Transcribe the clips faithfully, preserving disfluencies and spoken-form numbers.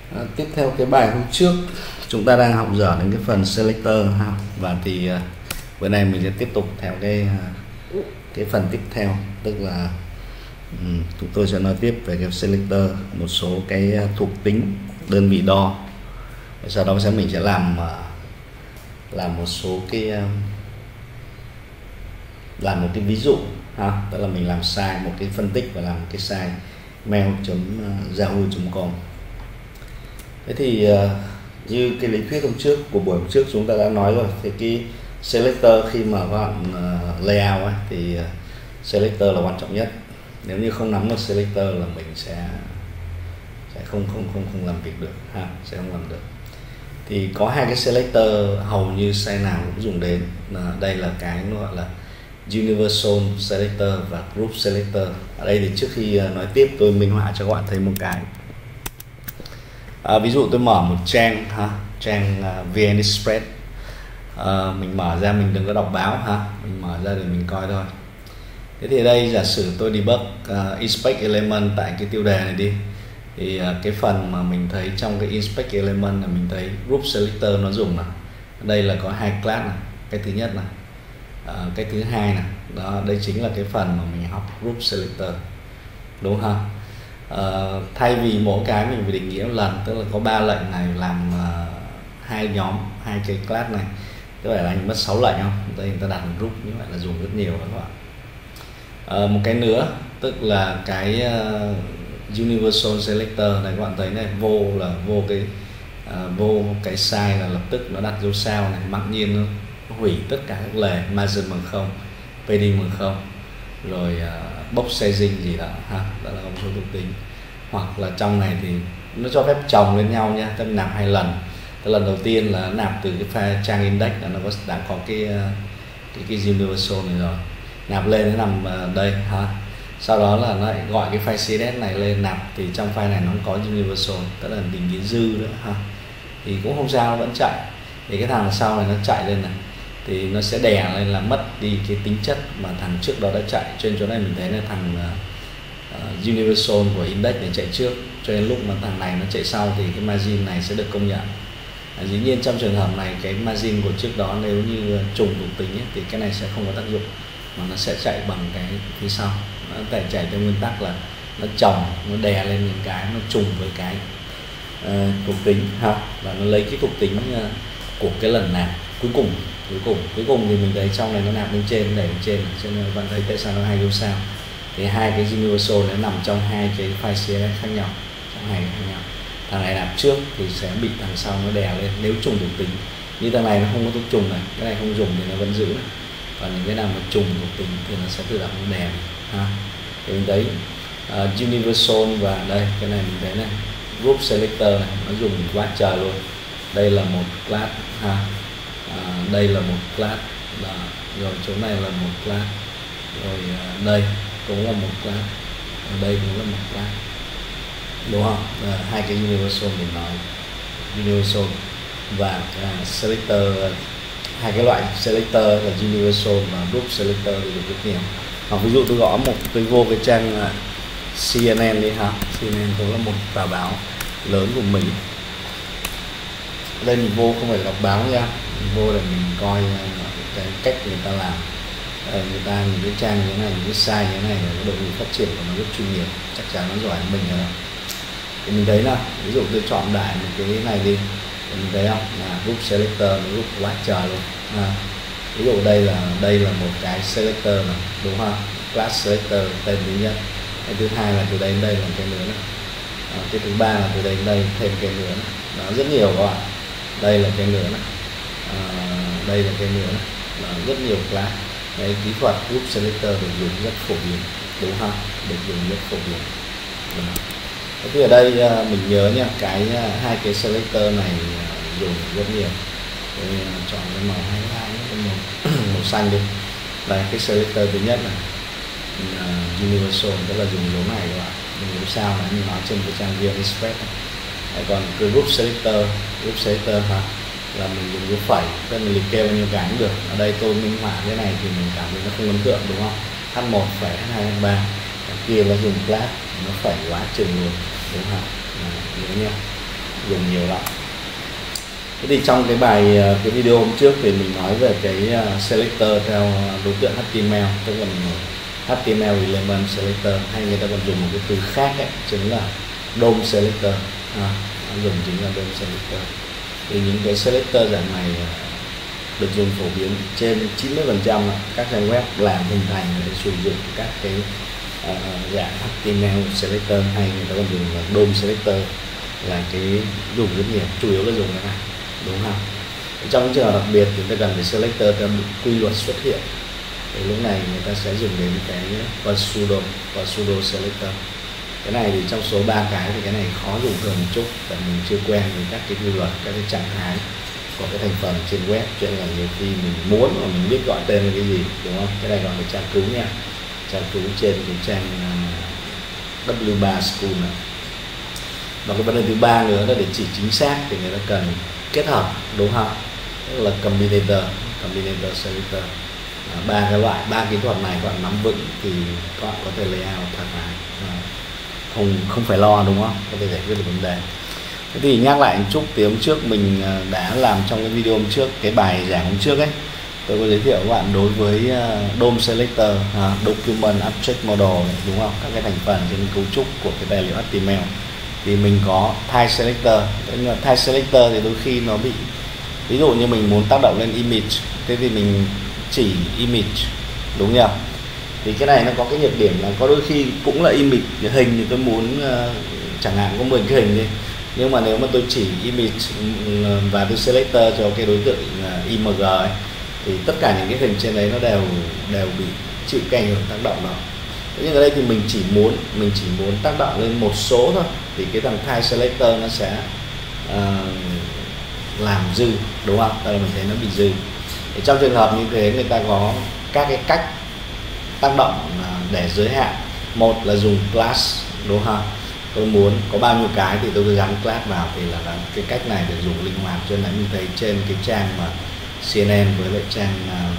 À, tiếp theo cái bài hôm trước chúng ta đang học dở đến cái phần selector ha, và thì uh, bữa nay mình sẽ tiếp tục theo cái uh, cái phần tiếp theo, tức là um, chúng tôi sẽ nói tiếp về cái selector, một số cái uh, thuộc tính đơn vị đo. Sau đó sẽ mình sẽ làm uh, làm một số cái uh, làm một cái ví dụ ha, tức là mình làm sai một cái phân tích và làm một cái sai mail chấm yahoo chấm com. Thế thì uh, như cái lý thuyết hôm trước của buổi hôm trước chúng ta đã nói rồi, thì cái selector khi mà các bạn uh, layout ấy, thì uh, selector là quan trọng nhất. Nếu như không nắm được selector là mình sẽ sẽ không không không không làm việc được ha, sẽ không làm được. Thì có hai cái selector hầu như site nào cũng dùng đến. Uh, đây là cái nó gọi là Universal Selector và Group Selector. Ở đây thì trước khi uh, nói tiếp tôi minh họa cho các bạn thấy một cái. À, ví dụ tôi mở một trang ha, trang uh, vê en Express, uh, mình mở ra, mình đừng có đọc báo ha, mình mở ra để mình coi thôi. Thế thì đây giả sử tôi debug uh, inspect element tại cái tiêu đề này đi, thì uh, cái phần mà mình thấy trong cái inspect element là mình thấy group selector nó dùng này. Đây là có hai class này, cái thứ nhất này, uh, cái thứ hai này, đó, đây chính là cái phần mà mình học group selector, đúng không? Uh, thay vì mỗi cái mình phải định nghĩa một lần, tức là có ba lệnh này làm uh, hai nhóm, hai cái class này, tức là anh mất sáu lệnh không? Đây người ta đặt một group như vậy là dùng rất nhiều đó các bạn. Uh, một cái nữa tức là cái uh, universal selector này, các bạn thấy này, vô là vô cái uh, vô cái size là lập tức nó đặt dấu sao này, mặc nhiên nó hủy tất cả các lề, margin bằng không, padding bằng không, rồi uh, box sizing gì đó ha, đó là một số thuộc tính. Hoặc là trong này thì nó cho phép chồng lên nhau nha, tức nạp hai lần. Tức lần đầu tiên là nạp từ cái file trang index là nó có đã có cái cái cái universal này rồi, nạp lên nó nằm đây ha. Sau đó là nó lại gọi cái file xê ét ét này lên nạp, thì trong file này nó có universal, tức là định nghĩa dư nữa ha. Thì cũng không sao, nó vẫn chạy. Thì cái thằng sau này nó chạy lên này, thì nó sẽ đè lên là mất đi cái tính chất mà thằng trước đó đã chạy. Trên chỗ này mình thấy là thằng uh, universal của index để chạy trước, cho nên lúc mà thằng này nó chạy sau thì cái margin này sẽ được công nhận. À, dĩ nhiên trong trường hợp này cái margin của trước đó nếu như trùng thuộc tính ấy, thì cái này sẽ không có tác dụng, mà nó sẽ chạy bằng cái phía sau. Nó phải chạy theo nguyên tắc là nó chồng, nó đè lên những cái nó trùng với cái uh, thuộc tính ha, và nó lấy cái thuộc tính uh, của cái lần nạp cuối cùng. cuối cùng cuối cùng thì mình thấy trong này nó nạp lên trên, đẩy lên trên, cho nên bạn thấy tại sao nó hai dấu sao. Thì hai cái universal nó nằm trong hai cái file xê ét ét khác nhau, trong hai khác nhau. Thằng này nạp trước thì sẽ bị thằng sau nó đè lên nếu trùng thuộc tính. Như thằng này nó không có thuộc trùng này, cái này không dùng thì nó vẫn giữ này. Còn những cái nào mà trùng thuộc tính thì nó sẽ tự động nó đè ha. Thì mình thấy uh, universal, và đây cái này mình thấy này, group selector này, nó dùng quá trời luôn. Đây là một class ha. À, đây là một class đó. Rồi chỗ này là một class, rồi à, đây cũng là một class, ở đây cũng là một class, đúng không? À, hai cái universal mình nói, universal và uh, selector, hai cái loại selector là universal và group selector thì được rất nhiều. Hoặc ví dụ tôi gõ một, tôi vô cái trang uh, xê en en đi ha, xê en en cũng là một tờ báo lớn của mình. Đây mình vô không phải đọc báo nha, mình vô để mình coi cái cách người ta làm, người ta những cái trang như thế này, những cái site như thế này, cái đội ngũ phát triển của nó rất chuyên nghiệp, chắc chắn nó giỏi hơn mình rồi đó. Thì mình thấy là ví dụ tôi chọn đại một cái này đi, thì mình thấy không, là group selector nó group quá trời luôn à. Ví dụ đây là đây là một cái selector này, đúng không? Class selector tên thứ nhất, cái thứ hai là từ đây đến đây là cái nữa này. À, cái thứ ba là từ đây đến đây thêm cái nữa này. Đó, rất nhiều các bạn. Đây là cái nữa này, à, đây là cái nữa này. Đó, rất nhiều class. Cái kỹ thuật group selector được dùng rất phổ biến, đúng không? Được dùng rất phổ biến. Thế thì ở đây mình nhớ nha, cái hai cái selector này dùng rất nhiều. Tôi chọn cái màu hai hai, cái màu, màu xanh đi. Đây cái selector thứ nhất này, uh, universal, tức là dùng dấu này các bạn, dùng dấu sao này, như nói trên cái trang vê en Express. Còn cái group selector, group selector ha, là mình dùng dấu phẩy, tức là mình liệt kê bao nhiêu cái cũng được. Ở đây tôi minh họa cái này thì mình cảm thấy nó không ấn tượng, đúng không? H một phẩy H hai H ba, cái kia nó dùng class, nó phẩy quá chừng luôn, đúng không? Nhớ nha. dùng nhiều lắm. Thế thì trong cái bài cái video hôm trước thì mình nói về cái selector theo đối tượng hát tê em lờ, tức là mình hát tê em lờ element selector, hay người ta còn dùng một cái từ khác ấy, chính là đê ô em selector, à, dùng chính là đê ô em selector. Thì những cái selector dạng này được dùng phổ biến trên chín mươi phần trăm các trang web làm hình thành để sử dụng các cái uh, dạng hát tê em lờ selector, hay người ta còn dùng là đê ô em selector, là cái dùng rất nhiều, chủ yếu là dùng cái này, đúng không? Trong những trường hợp đặc biệt thì ta cần phải selector theo quy luật xuất hiện, thì lúc này người ta sẽ dùng đến cái pseudo pseudo selector. Cái này thì trong số ba cái thì cái này khó dùng hơn một chút, tại mình chưa quen với các cái quy luật, các cái trạng thái của cái thành phần trên web, cho nên là nhiều khi mình muốn mà mình biết gọi tên là cái gì, đúng không? Cái này gọi là tra cứu nha, tra cứu trên cái trang W ba School này. Và cái vấn đề thứ ba nữa là để chỉ chính xác thì người ta cần kết hợp, đúng không? Tức là combinator, combinator selector. Ba cái loại, ba kỹ thuật này các bạn nắm vững thì các bạn có thể layout thoải mái, không không phải lo, đúng không? Có thể giải quyết được vấn đề. Thế thì nhắc lại một chút, thì hôm trước mình đã làm trong cái video hôm trước, cái bài giảng hôm trước ấy, tôi có giới thiệu các bạn đối với đê ô em selector, uh, document object model, đúng không? Các cái thành phần trên cấu trúc của cái tài liệu hát tê em lờ. Thì mình có type selector, nhưng mà type selector thì đôi khi nó bị, ví dụ như mình muốn tác động lên image, thế thì mình chỉ image, đúng nhỉ? Thì cái này nó có cái nhược điểm là có đôi khi cũng là image hình, thì tôi muốn uh, chẳng hạn có mười cái hình đi, nhưng mà nếu mà tôi chỉ image và tôi selector cho cái đối tượng uh, i em giê ấy, thì tất cả những cái hình trên đấy nó đều đều bị chịu cái ảnh hưởng tác động đó. Nhưng ở đây thì mình chỉ muốn mình chỉ muốn tác động lên một số thôi, thì cái thằng type selector nó sẽ uh, làm dư, đúng không? Tức là mình thấy nó bị dư. Thì trong trường hợp như thế, người ta có các cái cách tác động để giới hạn. Một là dùng class, đúng không? Tôi muốn có bao nhiêu cái thì tôi cứ gắn class vào, thì là cái cách này để dùng linh hoạt. Cho nên mình thấy trên cái trang mà xê en en với lại trang uh,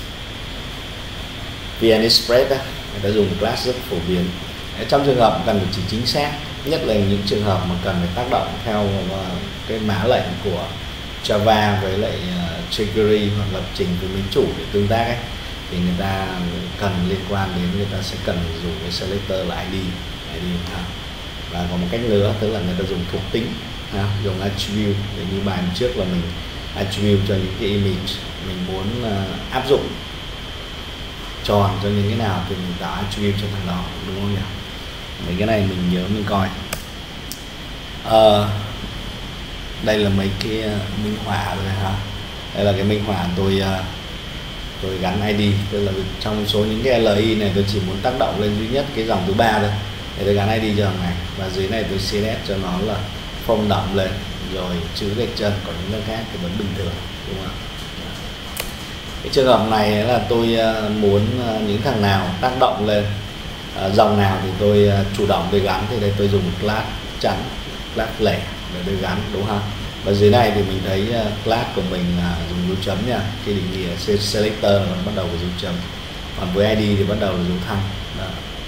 vê en Express á, người ta dùng class rất phổ biến. Trong trường hợp cần phải chỉ chính xác, nhất là những trường hợp mà cần phải tác động theo uh, cái mã lệnh của Java với lại uh, jQuery hoặc lập trình với máy chủ để tương tác ấy, thì người ta cần liên quan đến, người ta sẽ cần dùng cái selector là i đê, i đê ha. Và có một cách nữa, tức là người ta dùng thuộc tính ha, dùng attribute. Để như bài trước là mình attribute cho những cái image mình muốn uh, áp dụng tròn cho những cái nào thì mình tạo attribute cho thằng đó, đúng không nhỉ? Mấy cái này mình nhớ mình coi. Uh, đây là mấy cái uh, minh họa rồi ha. Đây là cái minh họa tôi uh, tôi gắn i đê, tức là trong số những cái lờ i này tôi chỉ muốn tác động lên duy nhất cái dòng thứ ba thôi, để tôi gắn i đê cho thằng này, và dưới này tôi select cho nó là phông động lên, rồi chữ gạch chân, còn những cái khác thì vẫn bình thường, đúng không? Cái trường hợp này là tôi muốn những thằng nào tác động lên dòng nào thì tôi chủ động tôi gắn, thì đây tôi dùng class chắn, class lẻ để tôi gắn, đúng không? Và dưới này thì mình thấy class của mình dùng dấu chấm nha, cái định nghĩa selector là bắt đầu với dấu chấm, còn với i đê thì bắt đầu là dấu thăng. Đó.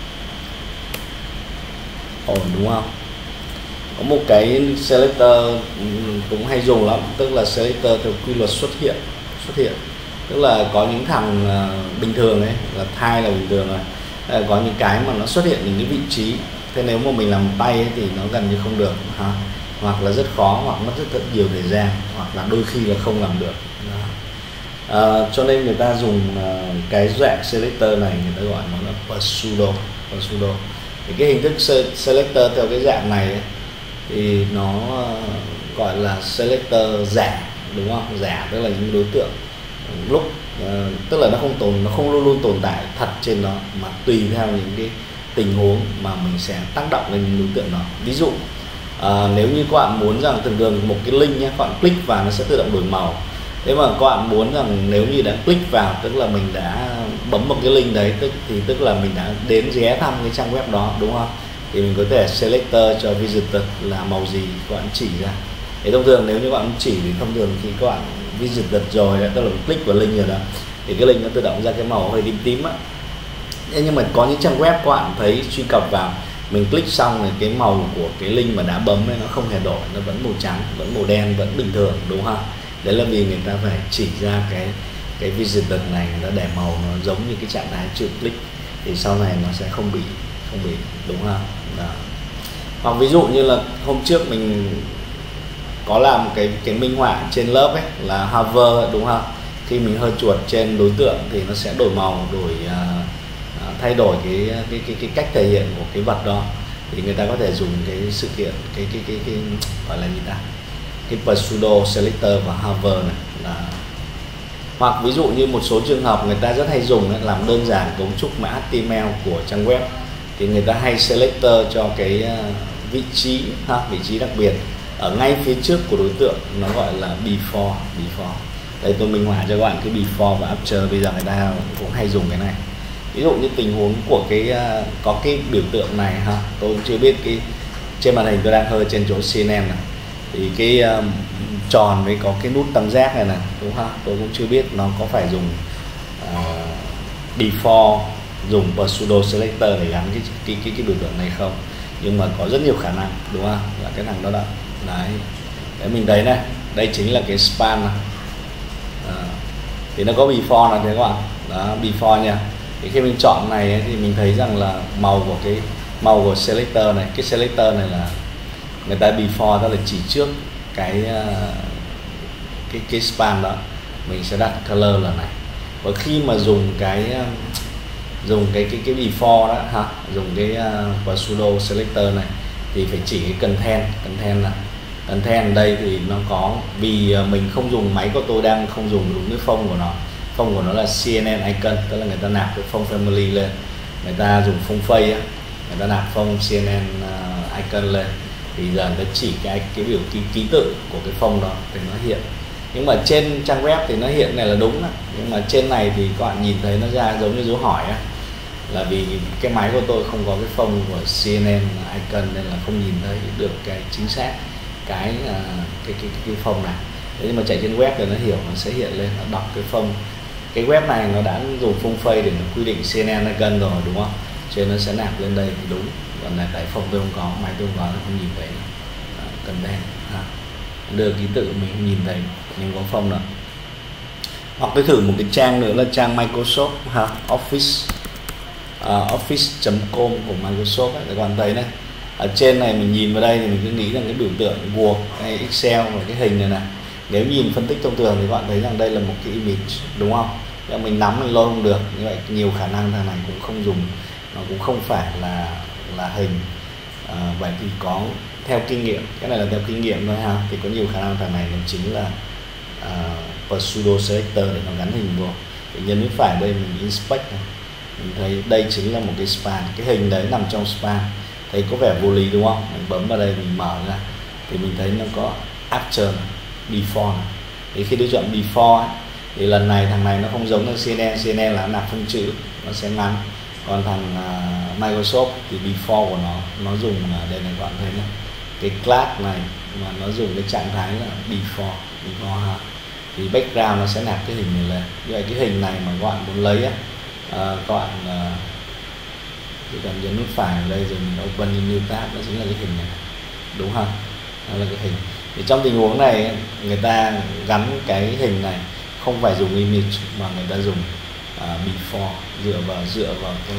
Ổn đúng không? Có một cái selector cũng hay dùng lắm, tức là selector theo quy luật xuất hiện, xuất hiện tức là có những thằng uh, bình thường ấy, là thai là bình thường rồi, uh, có những cái mà nó xuất hiện những cái vị trí, thế nếu mà mình làm tay ấy, thì nó gần như không được ha, hoặc là rất khó, hoặc mất rất, rất nhiều thời gian, hoặc là đôi khi là không làm được. Uh, cho nên người ta dùng uh, cái dạng selector này, người ta gọi nó là pseudo, pseudo. Thì cái hình thức selector theo cái dạng này ấy, thì nó uh, gọi là selector giả, đúng không? Giả tức là những đối tượng lúc uh, tức là nó không tồn, nó không luôn luôn tồn tại thật trên đó, mà tùy theo những cái tình huống mà mình sẽ tác động lên những đối tượng đó. Ví dụ uh, nếu như các bạn muốn rằng thường thường một cái link nhé, các bạn click vào nó sẽ tự động đổi màu. Thế mà các bạn muốn rằng nếu như đã click vào, tức là mình đã bấm một cái link đấy, tức thì tức là mình đã đến ghé thăm cái trang web đó, đúng không? Thì mình có thể selector cho visitor là màu gì các bạn chỉ ra. Thế thông thường nếu như các bạn chỉ thì thông thường khi các bạn visitor rồi, tức là click vào link rồi đó, thì cái link nó tự động ra cái màu hơi tím tím á. Nhưng mà có những trang web các bạn thấy truy cập vào mình click xong thì cái màu của cái link mà đã bấm ấy nó không hề đổi, nó vẫn màu trắng, vẫn màu đen, vẫn bình thường, đúng không? Đấy là vì người ta phải chỉ ra cái cái visitor này, người ta để màu nó giống như cái trạng thái chưa click, thì sau này nó sẽ không bị không bị đúng không? Đó. Hoặc ví dụ như là hôm trước mình có làm cái cái minh họa trên lớp ấy là hover, đúng không? Khi mình hơi chuột trên đối tượng thì nó sẽ đổi màu, đổi uh, thay đổi cái cái cái cái cách thể hiện của cái vật đó, thì người ta có thể dùng cái sự kiện cái cái cái, cái, cái gọi là gì ta, cái pseudo selector và hover này là. Hoặc ví dụ như một số trường hợp người ta rất hay dùng ấy, làm đơn giản cấu trúc mã hát tê em lờ của trang web, thì người ta hay selector cho cái uh, vị trí ha, vị trí đặc biệt ở ngay phía trước của đối tượng, nó gọi là before before. Đây tôi minh họa cho các bạn cái before và after, bây giờ người ta cũng hay dùng cái này. Ví dụ như tình huống của cái uh, có cái biểu tượng này ha, tôi cũng chưa biết cái trên màn hình tôi đang hơi trên chỗ xê en en này, thì cái uh, tròn với có cái nút tam giác này này, đúng không? Tôi cũng chưa biết nó có phải dùng uh, before, dùng pseudo selector để gắn cái cái cái, cái biểu tượng này không, nhưng mà có rất nhiều khả năng, đúng không? Là cái thằng đó đó. Đấy, để mình thấy này, đây chính là cái span này. À, thì nó có before là thế các bạn, đó, before nha. Thì khi mình chọn này ấy, thì mình thấy rằng là màu của cái màu của selector này, cái selector này là người ta before, đó là chỉ trước cái cái cái span đó, mình sẽ đặt color là này. Và khi mà dùng cái dùng cái cái cái before đó ha, dùng cái uh, pseudo selector này thì phải chỉ cái content content này. Content đây thì nó có, vì mình không dùng, máy của tôi đang không dùng đúng cái phông của nó, phông của nó là xê en en icon, tức là người ta nạp cái phông family lên, người ta dùng phông face á, người ta nạp phông xê en en uh, icon lên, thì giờ nó chỉ cái cái biểu ký, ký tự của cái phông đó thì nó hiện. Nhưng mà trên trang web thì nó hiện này là đúng đó, nhưng mà trên này thì các bạn nhìn thấy nó ra giống như dấu hỏi á, là vì cái máy của tôi không có cái phông của xê en en icon nên là không nhìn thấy được cái chính xác cái uh, cái, cái cái phông này. Thế nhưng mà chạy trên web thì nó hiểu, nó sẽ hiện lên, nó đọc cái phông. Cái web này nó đã dùng phông face để nó quy định xê en en icon rồi, đúng không? Cho nên nó sẽ nạp lên đây thì đúng. Còn là cái phông tôi không có, máy tôi không có, nó không nhìn thấy. Cần đen ha. Đưa ký tự mình không nhìn thấy, nhưng có phông nữa. Hoặc tôi thử một cái trang nữa là trang Microsoft ha, Office uh, office chấm com của Microsoft ấy, các bạn thấy này. Ở trên này mình nhìn vào đây thì mình cứ nghĩ rằng cái biểu tượng Word hay Excel và cái hình này này, nếu nhìn phân tích thông thường thì các bạn thấy rằng đây là một cái image, đúng không? Nhưng mình nắm mình load không được, như vậy nhiều khả năng thằng này cũng không dùng, nó cũng không phải là là hình. À, vậy thì có theo kinh nghiệm, cái này là theo kinh nghiệm thôi ha, thì có nhiều khả năng thằng này nó chính là uh, pseudo selector để nó gắn hình vô. Thì nhấn nút phải đây mình inspect này, mình thấy đây chính là một cái span, cái hình đấy nằm trong span. Thấy có vẻ vô lý đúng không? Mình bấm vào đây mình mở ra thì mình thấy nó có after, before này. Thì khi tôi chọn before ấy, thì lần này thằng này nó không giống như xê en en, xê en en là nạp phông chữ, nó sẽ ngắn. Còn thằng uh, Microsoft thì before của nó nó dùng uh, đây này, các bạn thấy này, cái class này mà nó dùng cái trạng thái là before, before ha. Thì background nó sẽ nạp cái hình này lên. Như vậy cái hình này mà các bạn muốn lấy á, uh, các bạn uh, chỉ cần nhấn nút phải ở đây rồi mình open in new tab, đó chính là cái hình này, đúng không? Đó là cái hình. Thì trong tình huống này người ta gắn cái hình này không phải dùng image mà người ta dùng uh, before, dựa vào dựa vào cái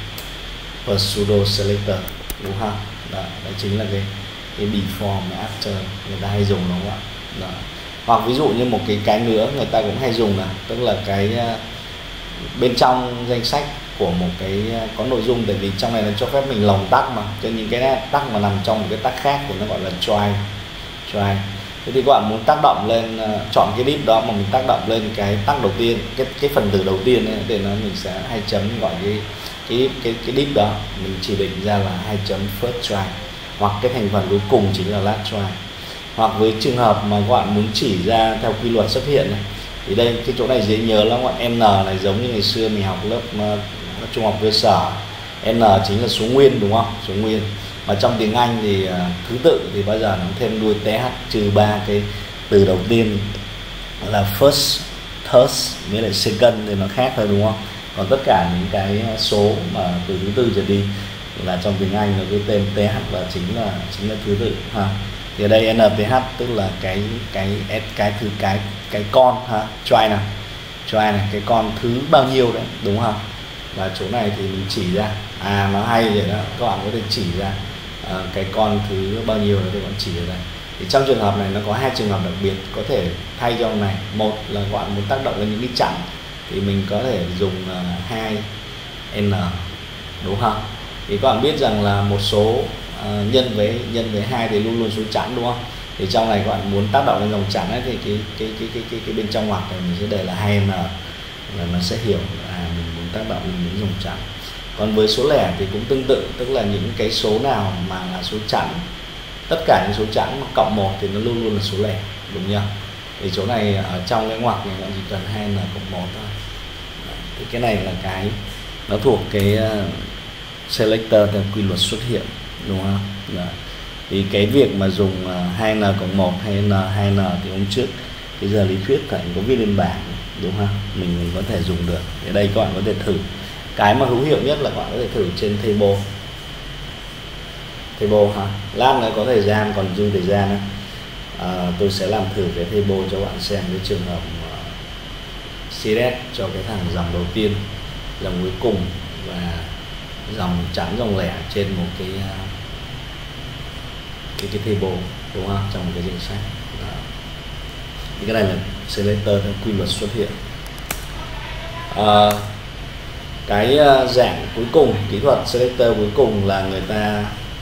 uh, pseudo selector, đúng không? Đó, đó chính là cái cái before và after người ta hay dùng, đúng không ạ? Đó. Hoặc ví dụ như một cái cái nữa người ta cũng hay dùng là, tức là cái uh, bên trong danh sách của một cái có nội dung, tại vì trong này nó cho phép mình lồng tag mà, cho những cái tag mà nằm trong một cái tag khác thì nó gọi là try try. Thế thì các bạn muốn tác động lên, uh, chọn cái div đó mà mình tác động lên cái tag đầu tiên, cái cái phần từ đầu tiên ấy, để nó mình sẽ hai chấm gọi cái cái cái cái div đó mình chỉ định ra là hai chấm first try, hoặc cái thành phần cuối cùng chính là last try. Hoặc với trường hợp mà các bạn muốn chỉ ra theo quy luật xuất hiện này, thì đây cái chỗ này dễ nhớ lắm, gọi n này giống như ngày xưa mình học lớp uh, trung học cơ sở, n chính là số nguyên, đúng không? Số nguyên. Mà trong tiếng Anh thì uh, thứ tự thì bao giờ nó thêm đuôi th trừ ba cái từ đầu tiên là first, third với lại second thì nó khác thôi, đúng không? Còn tất cả những cái số mà từ thứ tư trở đi là trong tiếng Anh là cái tên tê hát là chính là chính là thứ tự ha. Thì ở đây en tê hát tức là cái cái cái thứ cái cái con ha, try này, try này, cái con thứ bao nhiêu đấy, đúng không? Và chỗ này thì mình chỉ ra, à nó hay vậy đó, các bạn có thể chỉ ra uh, cái con thứ bao nhiêu đấy, các bạn chỉ ở đây. Thì trong trường hợp này nó có hai trường hợp đặc biệt có thể thay cho này. Một là các bạn muốn tác động lên những cái chẵn thì mình có thể dùng uh, hai n, đúng không? Thì các bạn biết rằng là một số uh, nhân với nhân với hai thì luôn luôn số chẵn, đúng không? Thì trong này các bạn muốn tác động lên dòng chẵn ấy, thì cái cái cái cái cái, cái bên trong ngoặc này mình sẽ để là hai n, là nó sẽ hiểu là mình muốn tác động lên những dòng chẵn. Còn với số lẻ thì cũng tương tự, tức là những cái số nào mà là số chẵn, tất cả những số chẵn mà cộng một thì nó luôn luôn là số lẻ, đúng nhỉ? Thì chỗ này ở trong cái ngoặc này bạn chỉ cần hai n cộng một thôi. Thì cái này là cái nó thuộc cái uh, selector theo quy luật xuất hiện, đúng không? Đấy. Thì cái việc mà dùng uh, hai n cộng một hay n hai n thì hôm trước cái giờ lý thuyết phải có viết lên bảng, đúng không? Mình, mình có thể dùng được. Ở đây các bạn có thể thử. Cái mà hữu hiệu nhất là các bạn có thể thử trên table. Table ha. Lát nữa có thời gian, còn dư thời gian ấy, à, tôi sẽ làm thử cái table cho bạn xem cái trường hợp uh, xê ét cho cái thằng dòng đầu tiên, dòng cuối cùng và dòng chẵn dòng lẻ trên một cái uh, cái cái table, đúng không? Trong một cái danh sách. Đó. Cái này là selector theo quy luật xuất hiện. À, cái uh, dạng cuối cùng, kỹ thuật selector cuối cùng là người ta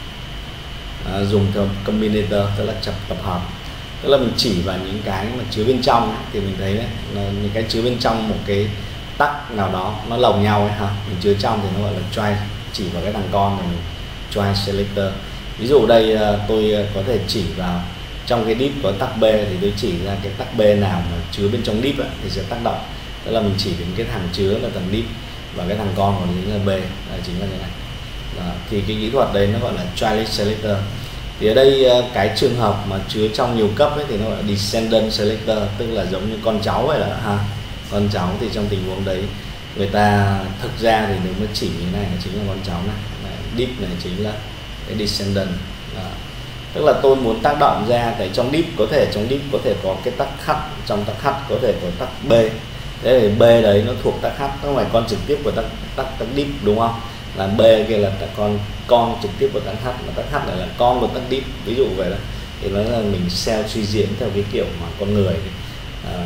uh, dùng theo combinator, tức là tập tập hợp, tức là mình chỉ vào những cái mà chứa bên trong ấy, thì mình thấy đấy, là những cái chứa bên trong một cái tắc nào đó nó lồng nhau ấy ha, mình chứa trong thì nó gọi là try, chỉ vào cái thằng con này mình try selector. Ví dụ đây uh, tôi có thể chỉ vào trong cái div có tắc B thì tôi chỉ ra cái tắc B nào mà chứa bên trong div thì sẽ tác động, tức là mình chỉ đến cái thằng chứa là thằng div và cái thằng con còn chính là B, là chính là cái này. Đó. Thì cái kỹ thuật đấy nó gọi là trial selector. Thì ở đây cái trường hợp mà chứa trong nhiều cấp ấy thì nó gọi là descendant selector, tức là giống như con cháu vậy là ha, con cháu. Thì trong tình huống đấy người ta thực ra thì nếu mà chỉ như này là chính là con cháu này, này div này chính là cái descendant. Đó. Tức là tôi muốn tác động ra cái trong div, có thể trong div có thể có cái tắc H, trong tắc H có thể có tắc B. Thế thì B đấy nó thuộc tắc H, không phải con trực tiếp của tắc tắc tắc div, đúng không? Là B kia là con con trực tiếp của tắc H, mà tắc H này là con của tắc div, ví dụ vậy đó. Thì nó là mình cell suy diễn theo cái kiểu mà con người, uh,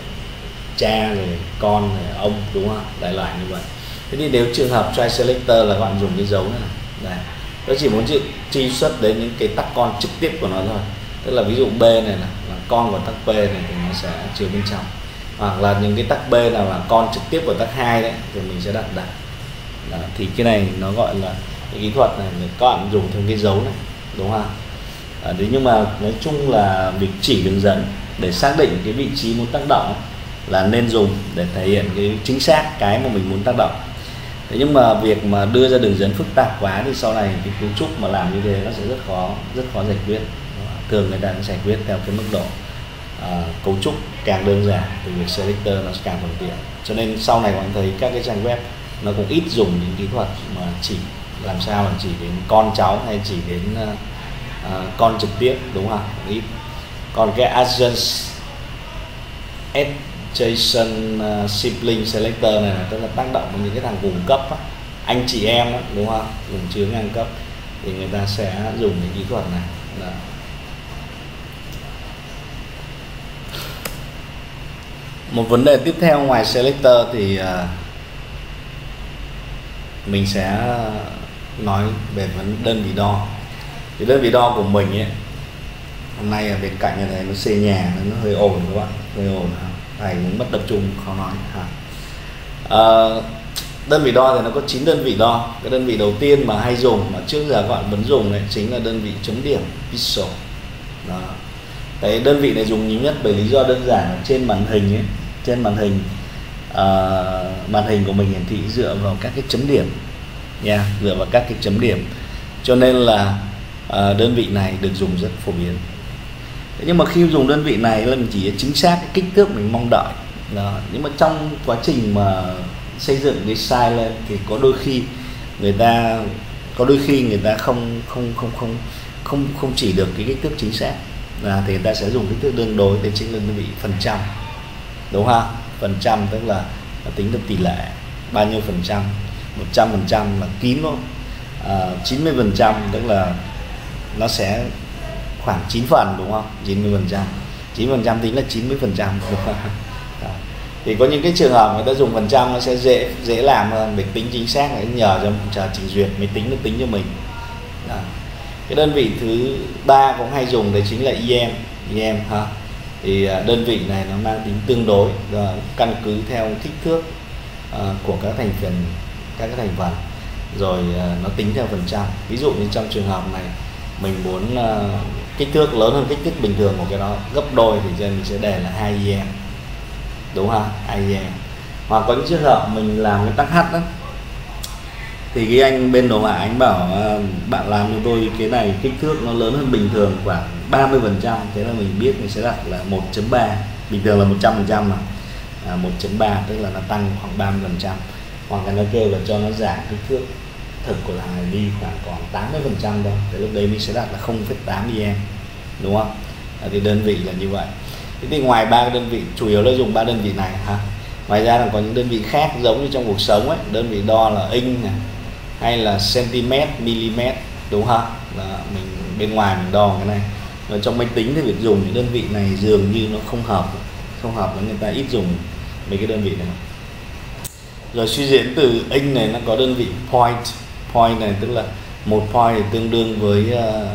cha rồi con rồi ông, đúng không? Đại loại như vậy. Thế thì nếu trường hợp try selector là các bạn dùng cái dấu này, này. Tôi chỉ muốn truy xuất đến những cái tắc con trực tiếp của nó thôi. Tức là ví dụ B này là, là con của tắc P này thì nó sẽ chứa bên trong, hoặc là những cái tắc B nào là con trực tiếp của tắc hai đấy thì mình sẽ đặt đặt. Đó, thì cái này nó gọi là cái kỹ thuật này các bạn dùng thêm cái dấu này, đúng không? À, đấy, nhưng mà nói chung là việc chỉ đường dẫn để xác định cái vị trí muốn tác động là nên dùng để thể hiện cái chính xác cái mà mình muốn tác động. Thế nhưng mà việc mà đưa ra đường dẫn phức tạp quá thì sau này cái cấu trúc mà làm như thế nó sẽ rất khó, rất khó giải quyết. Thường người ta sẽ giải quyết theo cái mức độ à, cấu trúc càng đơn giản thì việc selector nó càng thuận tiện. Cho nên sau này bạn thấy các cái trang web nó cũng ít dùng những kỹ thuật mà chỉ làm sao mà chỉ đến con cháu hay chỉ đến uh, uh, con trực tiếp, đúng không? Ít. Còn cái adjacent adjacent uh, sibling selector này là tức là tác động vào những cái thằng cùng cấp á, anh chị em á, đúng không? Dùng chứa ngang cấp thì người ta sẽ dùng cái kỹ thuật này. Đó. Một vấn đề tiếp theo ngoài selector thì uh, mình sẽ nói về vấn đơn vị đo. Thì đơn vị đo của mình ấy, hôm nay ở bên cạnh như thế nó xây nhà nó hơi ồn các bạn, hơi ồn, thầy cũng mất tập trung khó nói ha. À, đơn vị đo thì nó có chín đơn vị đo. Cái đơn vị đầu tiên mà hay dùng mà trước giờ các bạn vẫn dùng đấy chính là đơn vị chấm điểm pixel. Đó. Cái đơn vị này dùng nhiều nhất bởi lý do đơn giản là trên màn hình ấy, trên màn hình uh, màn hình của mình hiển thị dựa vào các cái chấm điểm nha, yeah, dựa vào các cái chấm điểm, cho nên là uh, đơn vị này được dùng rất phổ biến. Thế nhưng mà khi dùng đơn vị này là mình chỉ chính xác cái kích thước mình mong đợi. Đó. Nhưng mà trong quá trình mà xây dựng cái size lên thì có đôi khi người ta có đôi khi người ta không không không không không không chỉ được cái kích thước chính xác, là thì người ta sẽ dùng kích thước tương đối, để chính là đơn vị phần trăm, đúng không? Phần trăm tức là tính được tỷ lệ bao nhiêu phần trăm, một trăm phần trăm là kín luôn, à, chín mươi phần trăm tức là nó sẽ khoảng chín phần, đúng không? chín mươi phần trăm, chín phần trăm tính là chín mươi phần trăm, đúng không? Thì có những cái trường hợp người ta dùng phần trăm nó sẽ dễ dễ làm hơn, để tính chính xác để nhờ cho chờ trình duyệt mới tính nó tính cho mình. Đó. Cái đơn vị thứ ba cũng hay dùng đấy chính là i em, i em ha. Thì đơn vị này nó mang tính tương đối, căn cứ theo kích thước uh, của các thành phần, các cái thành phần, rồi uh, nó tính theo phần trăm. Ví dụ như trong trường hợp này mình muốn uh, kích thước lớn hơn kích thước bình thường của cái đó gấp đôi, thì cho nên mình sẽ để là hai i em, đúng không? hai i em. Hoặc có những trường hợp mình làm cái tắc H đó, thì cái anh bên đồ họa anh bảo uh, bạn làm cho tôi cái này kích thước nó lớn hơn bình thường khoảng ba mươi phần trăm, thế là mình biết mình sẽ đặt là một chấm ba, bình thường là một trăm phần trăm mà, à, một chấm ba tức là nó tăng khoảng ba mươi phần trăm. Hoặc là nó kêu là cho nó giảm kích thước thực của thằng này đi khoảng còn tám mươi phần trăm thôi, thế lúc đấy mình sẽ đặt là không phẩy tám i em, đúng không? À, thì đơn vị là như vậy. Thế thì ngoài ba cái đơn vị, chủ yếu là dùng ba đơn vị này ha. Ngoài ra là có những đơn vị khác giống như trong cuộc sống ấy, đơn vị đo là inch này, hay là cm, mm, đúng không? Là mình bên ngoài mình đo cái này. Ở trong máy tính thì việc dùng những đơn vị này dường như nó không hợp, không hợp với người ta ít dùng mấy cái đơn vị này. Rồi suy diễn từ inch này nó có đơn vị point, point này tức là một point thì tương đương với uh,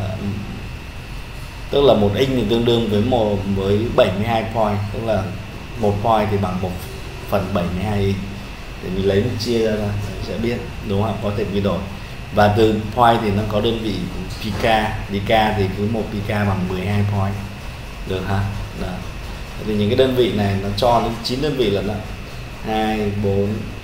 tức là một inch thì tương đương với một với bảy mươi hai point, tức là một point thì bằng một phần bảy mươi hai inch. Thì mình lấy một chia ra mình sẽ biết, đúng không? Có thể quy đổi. Và từ point thì nó có đơn vị pica, pica thì cứ một pica bằng mười hai point, được ha? Đó. Thì những cái đơn vị này nó cho đến chín đơn vị là nó hai, bốn,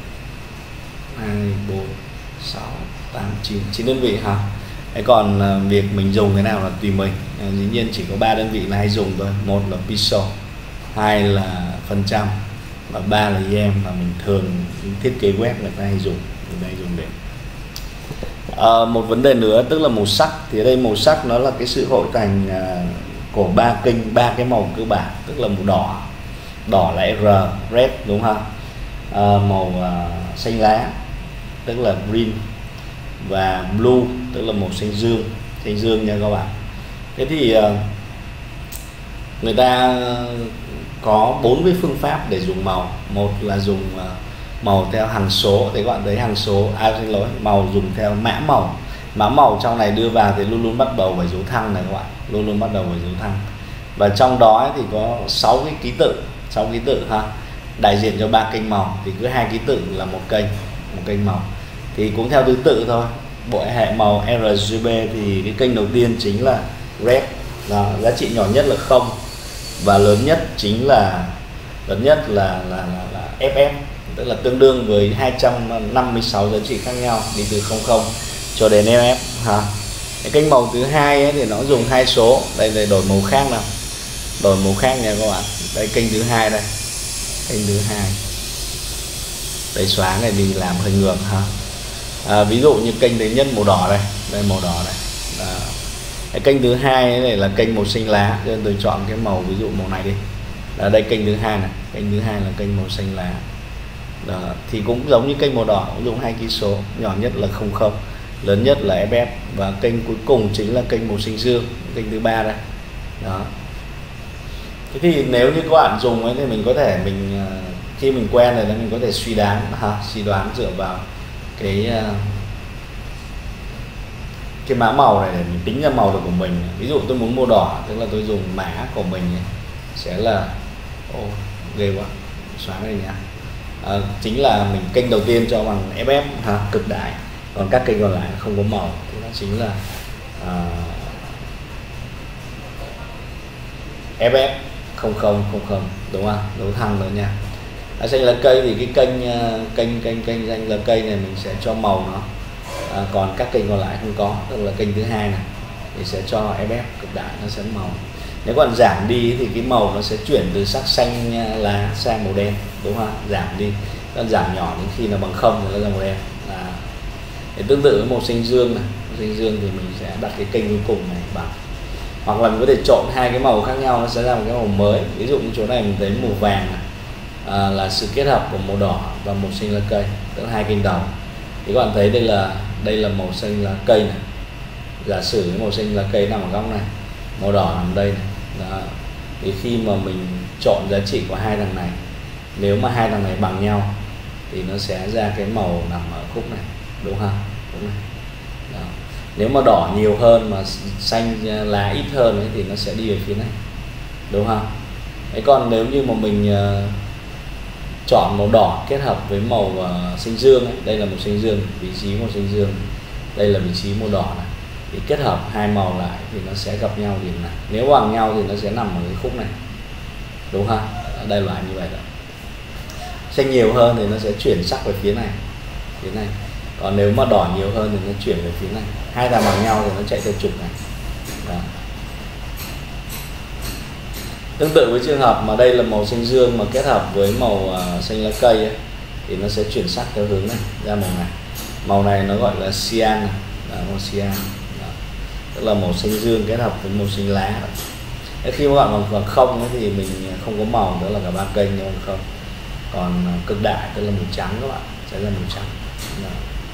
hai, bốn, sáu, tám, chín, chín đơn vị ha. Thế còn uh, việc mình dùng cái nào là tùy mình. À, dĩ nhiên chỉ có ba đơn vị là hay dùng thôi. Một là piso, hai là phần trăm, và ba là i em, mà mình thường thiết kế web người ta hay dùng, người ta hay dùng để à, một vấn đề nữa tức là màu sắc. Thì ở đây màu sắc nó là cái sự hội thành uh, của ba kênh, ba cái màu cơ bản, tức là màu đỏ, đỏ là R, red, đúng không? À, màu uh, xanh lá tức là green, và blue tức là màu xanh dương, xanh dương nha các bạn. Thế thì uh, người ta có bốn cái phương pháp để dùng màu. Một là dùng uh, màu theo hằng số, thì các bạn thấy hằng số, à xin lỗi, màu dùng theo mã màu. Mã màu trong này đưa vào thì luôn luôn bắt đầu với dấu thăng này các bạn, luôn luôn bắt đầu với dấu thăng. Và trong đó thì có sáu cái ký tự, sáu ký tự ha, đại diện cho ba kênh màu, thì cứ hai ký tự là một kênh, một kênh màu. Thì cũng theo thứ tự thôi. Bộ hệ màu rờ giê bê thì cái kênh đầu tiên chính là red, đó, giá trị nhỏ nhất là không, và lớn nhất chính là lớn nhất là là, là, là ép ép, tức là tương đương với hai trăm năm mươi sáu giá trị khác nhau, đi từ không không cho đến ép ép ha. Cái kênh màu thứ hai ấy, thì nó dùng hai số. Đây là đổi màu khác nào, đổi màu khác nha các bạn. Đây kênh thứ hai, đây kênh thứ hai, đây xóa này đi làm hơi ngược ha. À, ví dụ như kênh thứ nhất màu đỏ đây, đây màu đỏ này. Đó. Cái kênh thứ hai này là kênh màu xanh lá, nên tôi chọn cái màu ví dụ màu này đi. Đó, đây kênh thứ hai này, kênh thứ hai là kênh màu xanh lá. Đó. Thì cũng giống như kênh màu đỏ, cũng dùng hai ký số, nhỏ nhất là không không, lớn nhất là ép ép, và kênh cuối cùng chính là kênh màu xanh dương, kênh thứ ba đây. Đó. Thế thì nếu như các bạn dùng ấy, thì mình có thể mình khi mình quen rồi thì mình có thể suy đoán ha, suy đoán dựa vào cái cái mã màu này để mình tính ra màu được của mình. Ví dụ tôi muốn màu đỏ, tức là tôi dùng mã của mình sẽ là ô ghê quá, xóa này nha. À, chính là mình kênh đầu tiên cho bằng ép ép ha, cực đại, còn các kênh còn lại không có màu thì nó chính là uh, ép ép không không không không, đúng không? Dấu thăng nữa nha. À, xanh lá cây thì cái kênh kênh kênh kênh xanh lá cây này mình sẽ cho màu nó, à, còn các kênh còn lại không có, tức là kênh thứ hai này thì sẽ cho ép ép cực đại, nó sẽ màu. Nếu còn giảm đi thì cái màu nó sẽ chuyển từ sắc xanh lá sang màu đen, đúng không? Giảm đi, nó giảm nhỏ đến khi nó bằng không thì nó ra màu đen. À. Thì tương tự với màu xanh dương này, màu xanh dương thì mình sẽ đặt cái kênh cuối cùng này bằng, hoặc là mình có thể trộn hai cái màu khác nhau, nó sẽ ra một cái màu mới. Ví dụ như chỗ này mình thấy màu vàng này, à, là sự kết hợp của màu đỏ và màu xanh lá cây, tức là hai kênh đầu. Thì các bạn thấy đây là đây là màu xanh lá cây này, giả sử cái màu xanh lá cây nằm ở góc này, màu đỏ nằm đây này. Đó. Thì khi mà mình chọn giá trị của hai thằng này, nếu mà hai thằng này bằng nhau thì nó sẽ ra cái màu nằm ở khúc này, đúng không? Đúng này. Đó. Nếu mà đỏ nhiều hơn mà xanh lá ít hơn ấy, thì nó sẽ đi về phía này, đúng không? Thế còn nếu như mà mình uh, chọn màu đỏ kết hợp với màu uh, xanh dương ấy, đây là màu xanh dương, vị trí màu xanh dương, đây là vị trí màu đỏ này, thì kết hợp hai màu lại thì nó sẽ gặp nhau điểm này. Nếu bằng nhau thì nó sẽ nằm ở cái khúc này, đúng không? Đây là như vậy đó. Xanh nhiều hơn thì nó sẽ chuyển sắc về phía này, phía này. Còn nếu mà đỏ nhiều hơn thì nó chuyển về phía này. Hai thằng bằng nhau thì nó chạy theo trục này. Đó. Tương tự với trường hợp mà đây là màu xanh dương mà kết hợp với màu uh, xanh lá cây ấy, thì nó sẽ chuyển sắc theo hướng này ra màu này. Màu này nó gọi là cyan này. Đó, màu cyan. Đó. Tức là màu xanh dương kết hợp với màu xanh lá. Đó. Khi các bạn bằng, bằng không ấy, thì mình không có màu, đó là cả ba kênh nhưng bằng không. Còn uh, cực đại tức là màu trắng các bạn, sẽ ra màu trắng. Đó.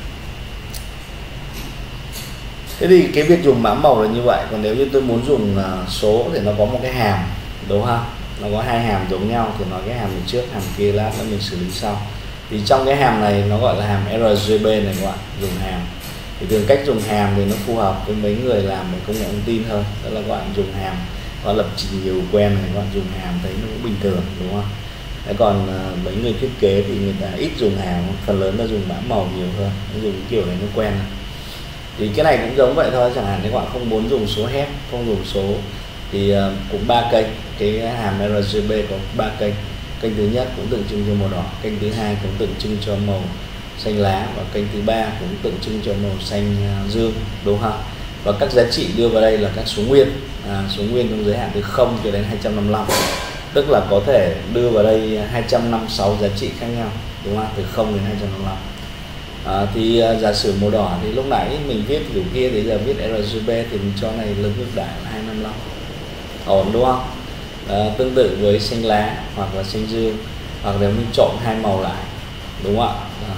Thế thì cái việc dùng bám màu là như vậy. Còn nếu như tôi muốn dùng uh, số thì nó có một cái hàm, đúng không? Nó có hai hàm giống nhau thì nói cái hàm này trước, hàm kia lát nữa mình xử lý sau. Thì trong cái hàm này nó gọi là hàm rờ giê bê này các bạn, dùng hàm. Thì thường cách dùng hàm thì nó phù hợp với mấy người làm về công nghệ thông tin hơn. Đó là các bạn dùng hàm, và lập trình nhiều quen này, các bạn dùng hàm thấy nó cũng bình thường, đúng không? Thế còn uh, mấy người thiết kế thì người ta ít dùng hàm, phần lớn là dùng bám màu nhiều hơn, nó dùng kiểu này nó quen. Thì cái này cũng giống vậy thôi, chẳng hạn nếu các bạn không muốn dùng số hép, không dùng số thì uh, cũng ba kênh. Cái hàm rờ giê bê có ba kênh. Kênh thứ nhất cũng tượng trưng cho màu đỏ, kênh thứ hai cũng tượng trưng cho màu xanh lá, và kênh thứ ba cũng tượng trưng cho màu xanh uh, dương, đúng không? Và các giá trị đưa vào đây là các số nguyên, à, số nguyên trong giới hạn từ không cho đến hai trăm năm mươi lăm, tức là có thể đưa vào đây hai trăm năm mươi sáu giá trị khác nhau, đúng không? Từ không đến hai trăm năm mươi lăm. À, thì uh, giả sử màu đỏ thì lúc nãy mình viết kiểu kia, thì giờ viết rờ giê bê thì mình cho này lớn cực đại là hai trăm năm mươi lăm, ổn đúng không? À, tương tự với xanh lá hoặc là xanh dương, hoặc nếu mình trộn hai màu lại, đúng không ạ?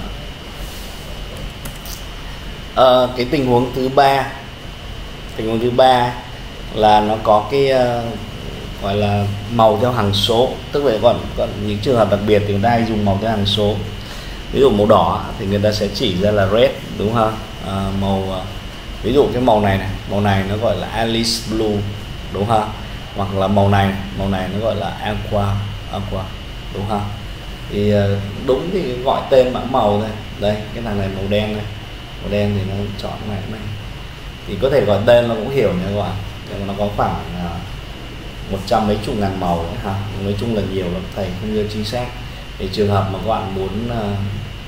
À, cái tình huống thứ ba, tình huống thứ ba là nó có cái uh, gọi là màu theo hằng số, tức là còn còn những trường hợp đặc biệt thì người ta hay dùng màu theo hằng số. Ví dụ màu đỏ thì người ta sẽ chỉ ra là red, đúng không? À, màu ví dụ cái màu này này, màu này nó gọi là Alice Blue, đúng không? Hoặc là màu này, màu này nó gọi là aqua, aqua, đúng không? Thì đúng thì gọi tên bảng màu thôi. Đây, cái thằng này màu đen này, màu đen thì nó chọn này này. Thì có thể gọi tên nó cũng hiểu nha các bạn. Nhưng mà nó có khoảng một trăm mấy chục ngàn màu ấy, ha. Nói chung là nhiều lắm, thầy không nhớ chính xác. Thì trường hợp mà các bạn muốn uh,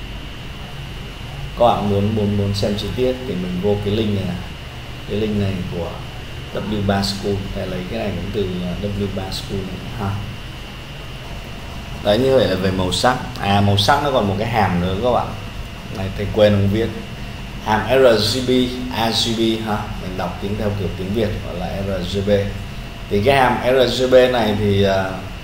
các bạn muốn muốn muốn xem chi tiết thì mình vô cái link này, này. Cái link này của W ba School, thầy lấy cái này cũng từ W ba School này, ha. Đấy, như vậy là về màu sắc. À, màu sắc nó còn một cái hàm nữa các bạn. Này thầy quên không viết. Hàm rờ giê bê, rờ giê bê, ha. Mình đọc tiếng theo kiểu tiếng Việt gọi là rờ giê bê. Thì cái hàm rờ giê bê này thì uh,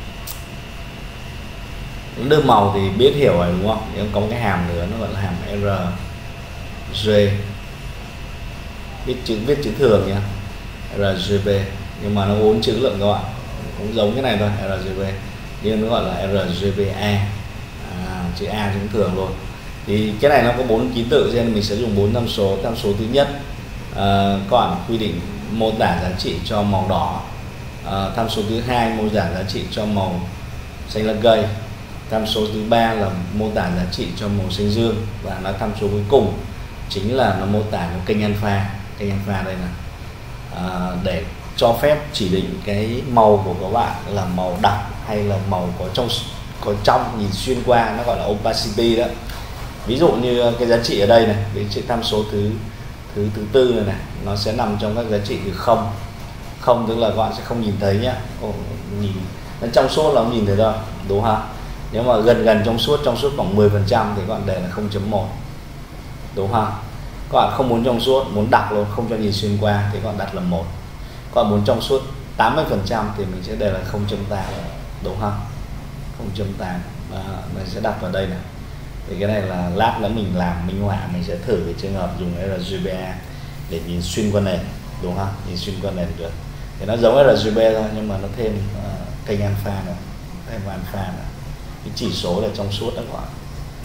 đưa màu thì biết hiểu rồi, đúng không? Nhưng có một cái hàm nữa nó gọi là hàm rờ giê, viết chữ viết chữ thường nha, rờ giê bê, nhưng mà nó bốn chữ lượng các bạn, cũng giống cái này thôi, rờ giê bê, nhưng nó gọi là rờ giê bê a, à, chữ A chữ thường luôn. Thì cái này nó có bốn ký tự cho nên mình sẽ dùng bốn tham số. Tham số thứ nhất, à, các bạn quy định mô tả giá trị cho màu đỏ. À, tham số thứ hai mô tả giá trị cho màu xanh lá cây. Tham số thứ ba là mô tả giá trị cho màu xanh dương, và nó tham số cuối cùng chính là nó mô tả cái kênh alpha. Kênh alpha đây là à, để cho phép chỉ định cái màu của các bạn là màu đặc hay là màu có trong có trong nhìn xuyên qua, nó gọi là opacity đó. Ví dụ như cái giá trị ở đây này, cái trị tham số thứ thứ thứ tư này này, nó sẽ nằm trong các giá trị từ không, không tức là các bạn sẽ không nhìn thấy nhá. Ồ, nhìn nó trong suốt là không nhìn thấy đâu, đúng không? Nếu mà gần gần trong suốt, trong suốt khoảng mười phần trăm thì các bạn để là không chấm một, đúng không? Các bạn không muốn trong suốt, muốn đặt luôn, không cho nhìn xuyên qua thì các bạn đặt là một. Các bạn muốn trong suốt tám mươi phần trăm thì mình sẽ để là không chấm tám, đúng không? không chấm tám và mình sẽ đặt vào đây này. Thì cái này là lát nữa mình làm minh họa, mình sẽ thử cái trường hợp dùng rờ giê bê để nhìn xuyên qua nền, đúng không? Nhìn xuyên qua nền được. Thì nó giống rờ giê bê thôi, nhưng mà nó thêm uh, kênh alpha nữa, thêm alpha nữa. Cái chỉ số là trong suốt đó các bạn.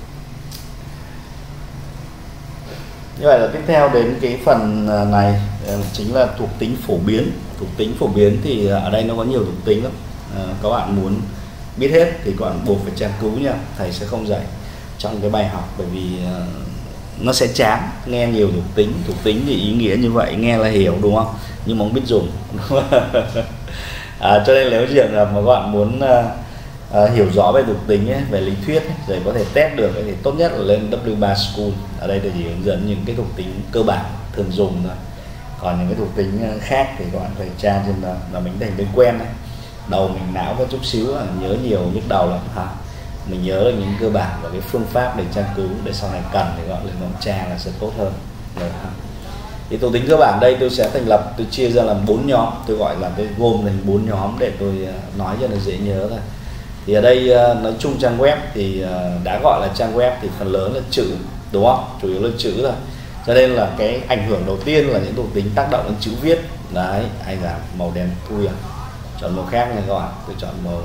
Như vậy là tiếp theo đến cái phần này chính là thuộc tính phổ biến. Thuộc tính phổ biến thì ở đây nó có nhiều thuộc tính lắm. À, các bạn muốn biết hết thì các bạn buộc phải tra cứu nha, thầy sẽ không dạy trong cái bài học, bởi vì uh, nó sẽ chán nghe nhiều thuộc tính. Thuộc tính thì ý nghĩa như vậy, nghe là hiểu đúng không, nhưng mà không biết dùng. À, cho nên nếu trường hợp mà các bạn muốn uh, uh, hiểu rõ về thuộc tính ấy, về lý thuyết ấy, rồi có thể test được ấy, thì tốt nhất là lên W ba School. Ở đây thì chỉ hướng dẫn những cái thuộc tính cơ bản thường dùng thôi, còn những cái thuộc tính khác thì các bạn phải tra trên đó là mình thành thói quen này. Đầu mình não có chút xíu nhớ nhiều nhức đầu lắm hả, mình nhớ được những cơ bản và cái phương pháp để tra cứu, để sau này cần thì gọi lên nhóm tra là sẽ tốt hơn. Được không? Thì thuộc tính cơ bản đây tôi sẽ thành lập, tôi chia ra làm bốn nhóm, tôi gọi là tôi gồm thành bốn nhóm để tôi nói cho nó dễ nhớ thôi. Thì ở đây nói chung trang web thì đã gọi là trang web thì phần lớn là chữ, đúng không? Chủ yếu là chữ thôi. Cho nên là cái ảnh hưởng đầu tiên là những thuộc tính tác động đến chữ viết. Đấy, ai giảm màu đen thui à? Chọn màu khác nha các bạn, tôi chọn màu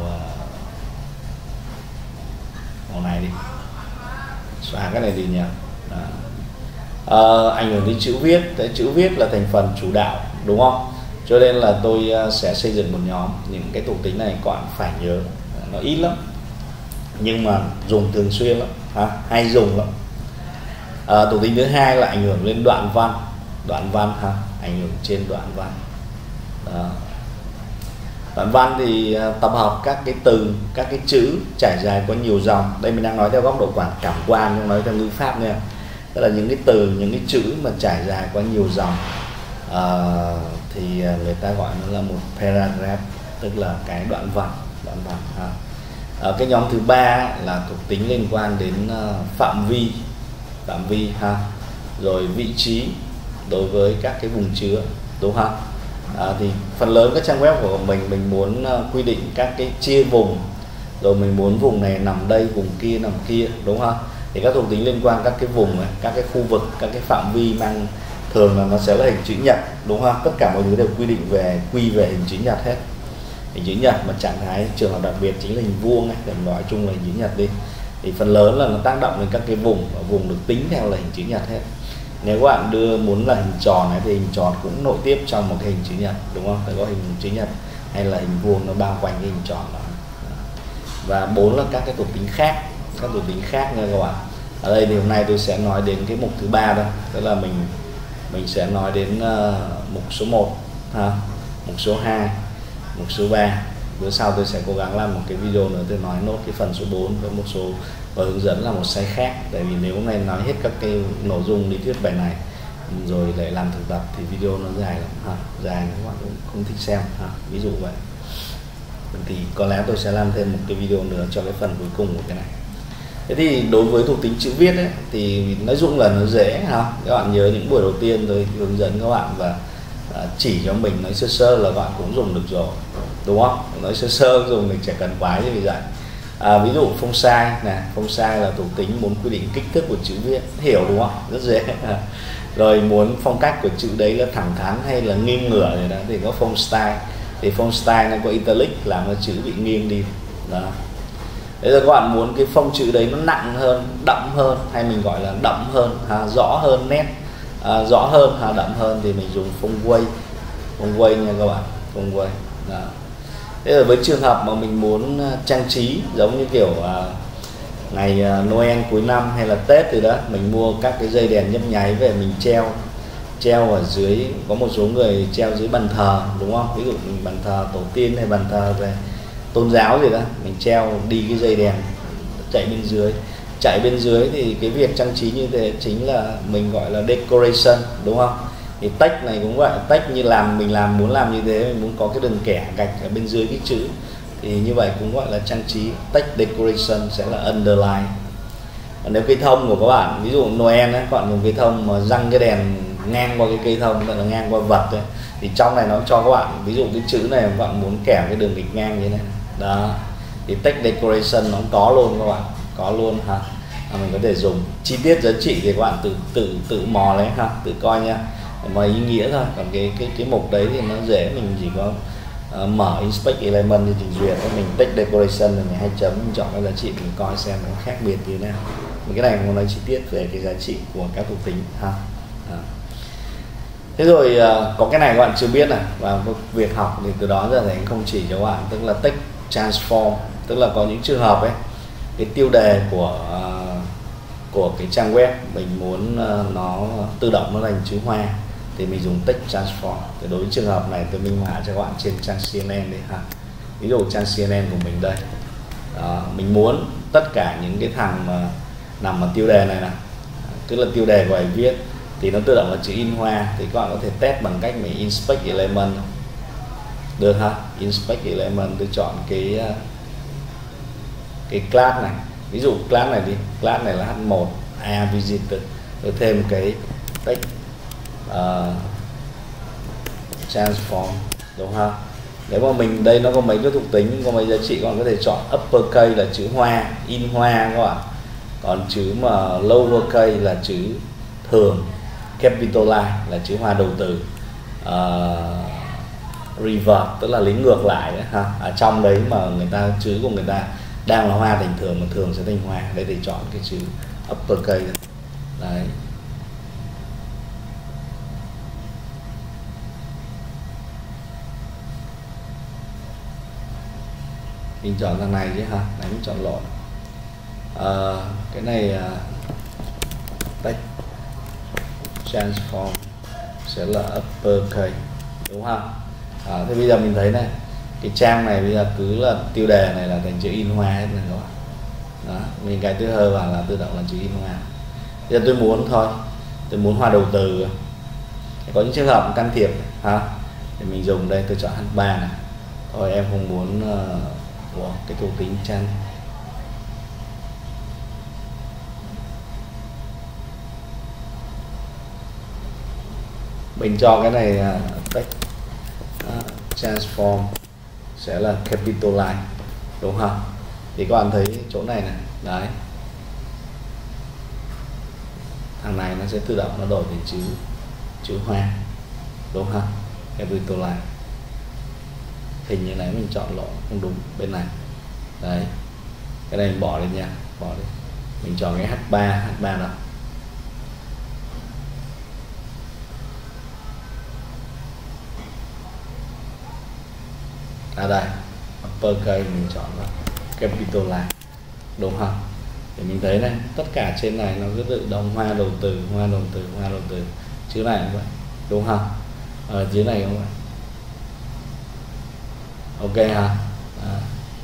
màu này đi, xóa cái này đi nhỉ. À, ảnh hưởng đến chữ viết, cái chữ viết là thành phần chủ đạo, đúng không? Cho nên là tôi sẽ xây dựng một nhóm những cái thuộc tính này, các bạn phải nhớ, nó ít lắm nhưng mà dùng thường xuyên lắm, ha? Hay dùng lắm. À, thuộc tính thứ hai là ảnh hưởng lên đoạn văn, đoạn văn ha, ảnh hưởng trên đoạn văn. Đó. Đoạn văn thì tập hợp các cái từ, các cái chữ trải dài qua nhiều dòng. Đây mình đang nói theo góc độ quản cảm quan, nhưng nói theo ngữ pháp nha. Tức là những cái từ, những cái chữ mà trải dài qua nhiều dòng à, thì người ta gọi nó là một paragraph, tức là cái đoạn văn, đoạn văn ha. À, cái nhóm thứ ba là thuộc tính liên quan đến uh, phạm vi, phạm vi ha, rồi vị trí đối với các cái vùng chứa, đúng không? À, thì phần lớn các trang web của mình mình muốn uh, quy định các cái chia vùng, rồi mình muốn vùng này nằm đây, vùng kia nằm kia, đúng không? Thì các thuộc tính liên quan các cái vùng này, các cái khu vực, các cái phạm vi mang thường là nó sẽ là hình chữ nhật, đúng không? Tất cả mọi thứ đều quy định về quy về hình chữ nhật hết. Hình chữ nhật mà trạng thái trường hợp đặc biệt chính là hình vuông ấy, để nói chung là hình chữ nhật đi. Thì phần lớn là nó tác động đến các cái vùng, và vùng được tính theo là hình chữ nhật hết. Nếu các bạn đưa muốn là hình tròn này thì hình tròn cũng nội tiếp trong một cái hình chữ nhật, đúng không? Phải có hình chữ nhật hay là hình vuông nó bao quanh cái hình tròn đó. Và bốn là các cái thuộc tính khác, các thuộc tính khác nha các bạn. Ở đây thì hôm nay tôi sẽ nói đến cái mục thứ ba đó, tức là mình mình sẽ nói đến uh, mục số một ha, mục số hai, mục số ba. Bữa sau tôi sẽ cố gắng làm một cái video nữa tôi nói nốt cái phần số bốn với một số và hướng dẫn là một sai khác. Tại vì nếu hôm nay nói hết các cái nội dung lý thuyết bài này rồi lại làm thực tập thì video nó dài lắm ha, dài các bạn cũng không thích xem ha, ví dụ vậy. Thì có lẽ tôi sẽ làm thêm một cái video nữa cho cái phần cuối cùng của cái này. Thế thì đối với thuộc tính chữ viết ấy, thì nói chung là nó dễ ha. Các bạn nhớ những buổi đầu tiên tôi hướng dẫn các bạn và à, chỉ cho mình nói sơ sơ là các bạn cũng dùng được rồi, đúng không? Nói sơ sơ dùng thì chẳng cần quái gì vậy. À, ví dụ phông size này, phông size là thuộc tính muốn quy định kích thước của chữ viết, hiểu đúng không? Rất dễ. Rồi muốn phong cách của chữ đấy là thẳng thắn hay là nghiêng ngửa rồi đó thì có phông style. Thì phông style nó có italic làm cho chữ bị nghiêng đi. Đó. Thế rồi các bạn muốn cái phông chữ đấy nó nặng hơn, đậm hơn, hay mình gọi là đậm hơn, ha, rõ hơn nét, à, rõ hơn, ha, đậm hơn thì mình dùng phông quay, phông quay nha các bạn, phông quay. Đó. Thế rồi với trường hợp mà mình muốn trang trí giống như kiểu à, ngày à, Noel cuối năm hay là Tết thì đó, mình mua các cái dây đèn nhấp nháy về mình treo, treo ở dưới, có một số người treo dưới bàn thờ, đúng không? Ví dụ mình bàn thờ tổ tiên hay bàn thờ về tôn giáo gì đó, mình treo đi cái dây đèn chạy bên dưới. Chạy bên dưới thì cái việc trang trí như thế chính là mình gọi là decoration, đúng không? Thì text này cũng vậy, text như làm mình làm muốn làm như thế, mình muốn có cái đường kẻ gạch ở bên dưới cái chữ, thì như vậy cũng gọi là trang trí. Text decoration sẽ là underline. Nếu cây thông của các bạn, ví dụ Noel ấy, các bạn dùng cây thông mà răng cái đèn ngang qua cái cây thông, tức là ngang qua vật ấy, thì trong này nó cho các bạn, ví dụ cái chữ này các bạn muốn kèm cái đường nghịch ngang như thế này đó, thì text decoration nó cũng có luôn các bạn, có luôn ha. À, mình có thể dùng chi tiết giá trị thì các bạn tự tự tự mò lấy ha, tự coi nha, mà ý nghĩa thôi. Còn cái cái cái mục đấy thì nó dễ, mình chỉ có uh, mở inspect element thì trình duyệt, mình text decoration rồi mình hai chấm, mình chọn cái giá trị, mình coi xem nó khác biệt như thế nào. Cái này mình nói chi tiết về cái giá trị của các thuộc tính ha. À. Thế rồi uh, có cái này các bạn chưa biết này, và việc học thì từ đó giờ thì anh không chỉ cho các bạn, tức là text transform, tức là có những trường hợp ấy cái tiêu đề của uh, của cái trang web mình muốn uh, nó tự động nó thành chữ hoa thì mình dùng text transform. Thì đối với trường hợp này tôi minh họa cho các bạn trên trang xê en en đấy ha. Ví dụ trang xê en en của mình đây, đó, mình muốn tất cả những cái thằng mà nằm ở tiêu đề này nè, tức là tiêu đề của bài viết thì nó tự động là chữ in hoa, thì các bạn có thể test bằng cách mình inspect element được ha. Inspect element, tôi chọn cái cái class này, ví dụ class này đi, class này là hát một a visitor, tôi thêm cái text uh, transform đúng không? Nếu mà mình đây nó có mấy cái thuộc tính, có mấy giá trị, các bạn có thể chọn uppercase là chữ hoa, in hoa các bạn, còn chữ mà lowercase là chữ thường, capitalize là chữ hoa đầu từ, uh, revert tức là lấy ngược lại đấy, ha. Ở trong đấy mà người ta chữ của người ta đang là hoa thành thường mà thường sẽ thành hoa, đây thì chọn cái chữ uppercase đấy. Mình chọn thằng này chứ ha, đánh chọn lộn. À, cái này uh, text transform sẽ là uppercase đúng không? À, thế bây giờ mình thấy này, cái trang này bây giờ cứ là tiêu đề này là thành chữ in hoa hết này các bạn. Đó, mình cái thứ hơi vào là tự động là chữ in hoa. Bây giờ tôi muốn thôi, tôi muốn hoa đầu từ, có những trường hợp can thiệp ha, thì mình dùng đây, tôi chọn hát ba này. Thôi em không muốn uh, cái thuộc tính trang. Mình cho cái này uh, text uh, transform sẽ là capitalize đúng không? Thì các bạn thấy chỗ này này, đấy, thằng này nó sẽ tự động nó đổi thành chữ chữ hoa đúng không? Capitalize. Hình như này mình chọn lộn, không đúng, bên này đấy, cái này mình bỏ đi nha, bỏ đi, mình chọn cái hát ba, hát ba nào. À đây, uppercase mình chọn là capitalize đúng không? Thì mình thấy này, tất cả trên này nó cứ tự động hoa đầu từ, hoa đầu từ, hoa đầu từ, chữ này cũng vậy đúng không? Ở chữ này cũng vậy. Ok ha. À.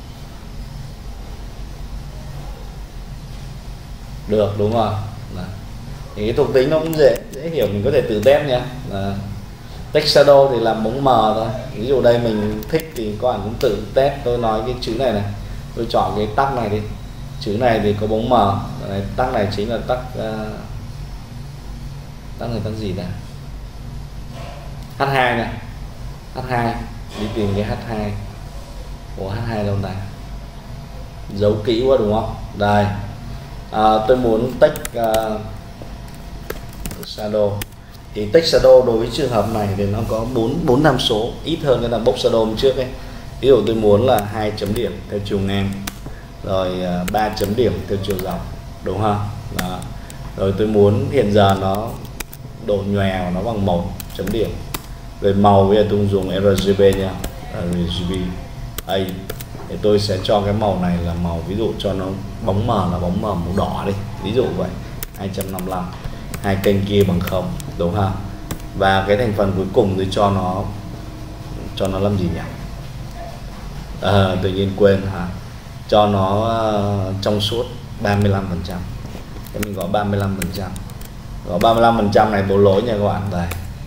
Được đúng không? Đó. Thì cái thuộc tính nó cũng dễ dễ hiểu, mình có thể tự test nha. Đó. Text shadow thì làm bóng mờ thôi. Ví dụ đây mình thích thì các bạn cũng tự test. Tôi nói cái chữ này này, tôi chọn cái tag này đi, chữ này thì có bóng mờ, tag này chính là tag uh, tag này tag gì đây, hát hai này, hát hai, đi tìm cái hát hai. Ủa hát hai đâu này, giấu kỹ quá đúng không? Đây, à, tôi muốn text uh, shadow. Thì text shadow đối với trường hợp này thì nó có bốn bốn tham số, ít hơn cái là box shadow hôm trước ấy. Ví dụ tôi muốn là hai chấm điểm theo chiều ngang, rồi ba uh, chấm điểm theo chiều dọc đúng không? Đó. Rồi tôi muốn hiện giờ nó độ nhòe của nó bằng một chấm điểm. Về màu bây giờ tôi dùng rờ giê bê nha, rờ giê bê A, thì tôi sẽ cho cái màu này là màu, ví dụ cho nó bóng mờ là bóng mờ màu đỏ đi, ví dụ vậy, hai trăm năm mươi lăm, hai kênh kia bằng không đúng không? Và cái thành phần cuối cùng tôi cho nó cho nó làm gì nhỉ? À, tự nhiên quên hả? Cho nó uh, trong suốt ba mươi lăm phần trăm. Thế mình có ba mươi lăm phần trăm. Có ba mươi lăm phần trăm này bố lỗi nha các bạn. Đây.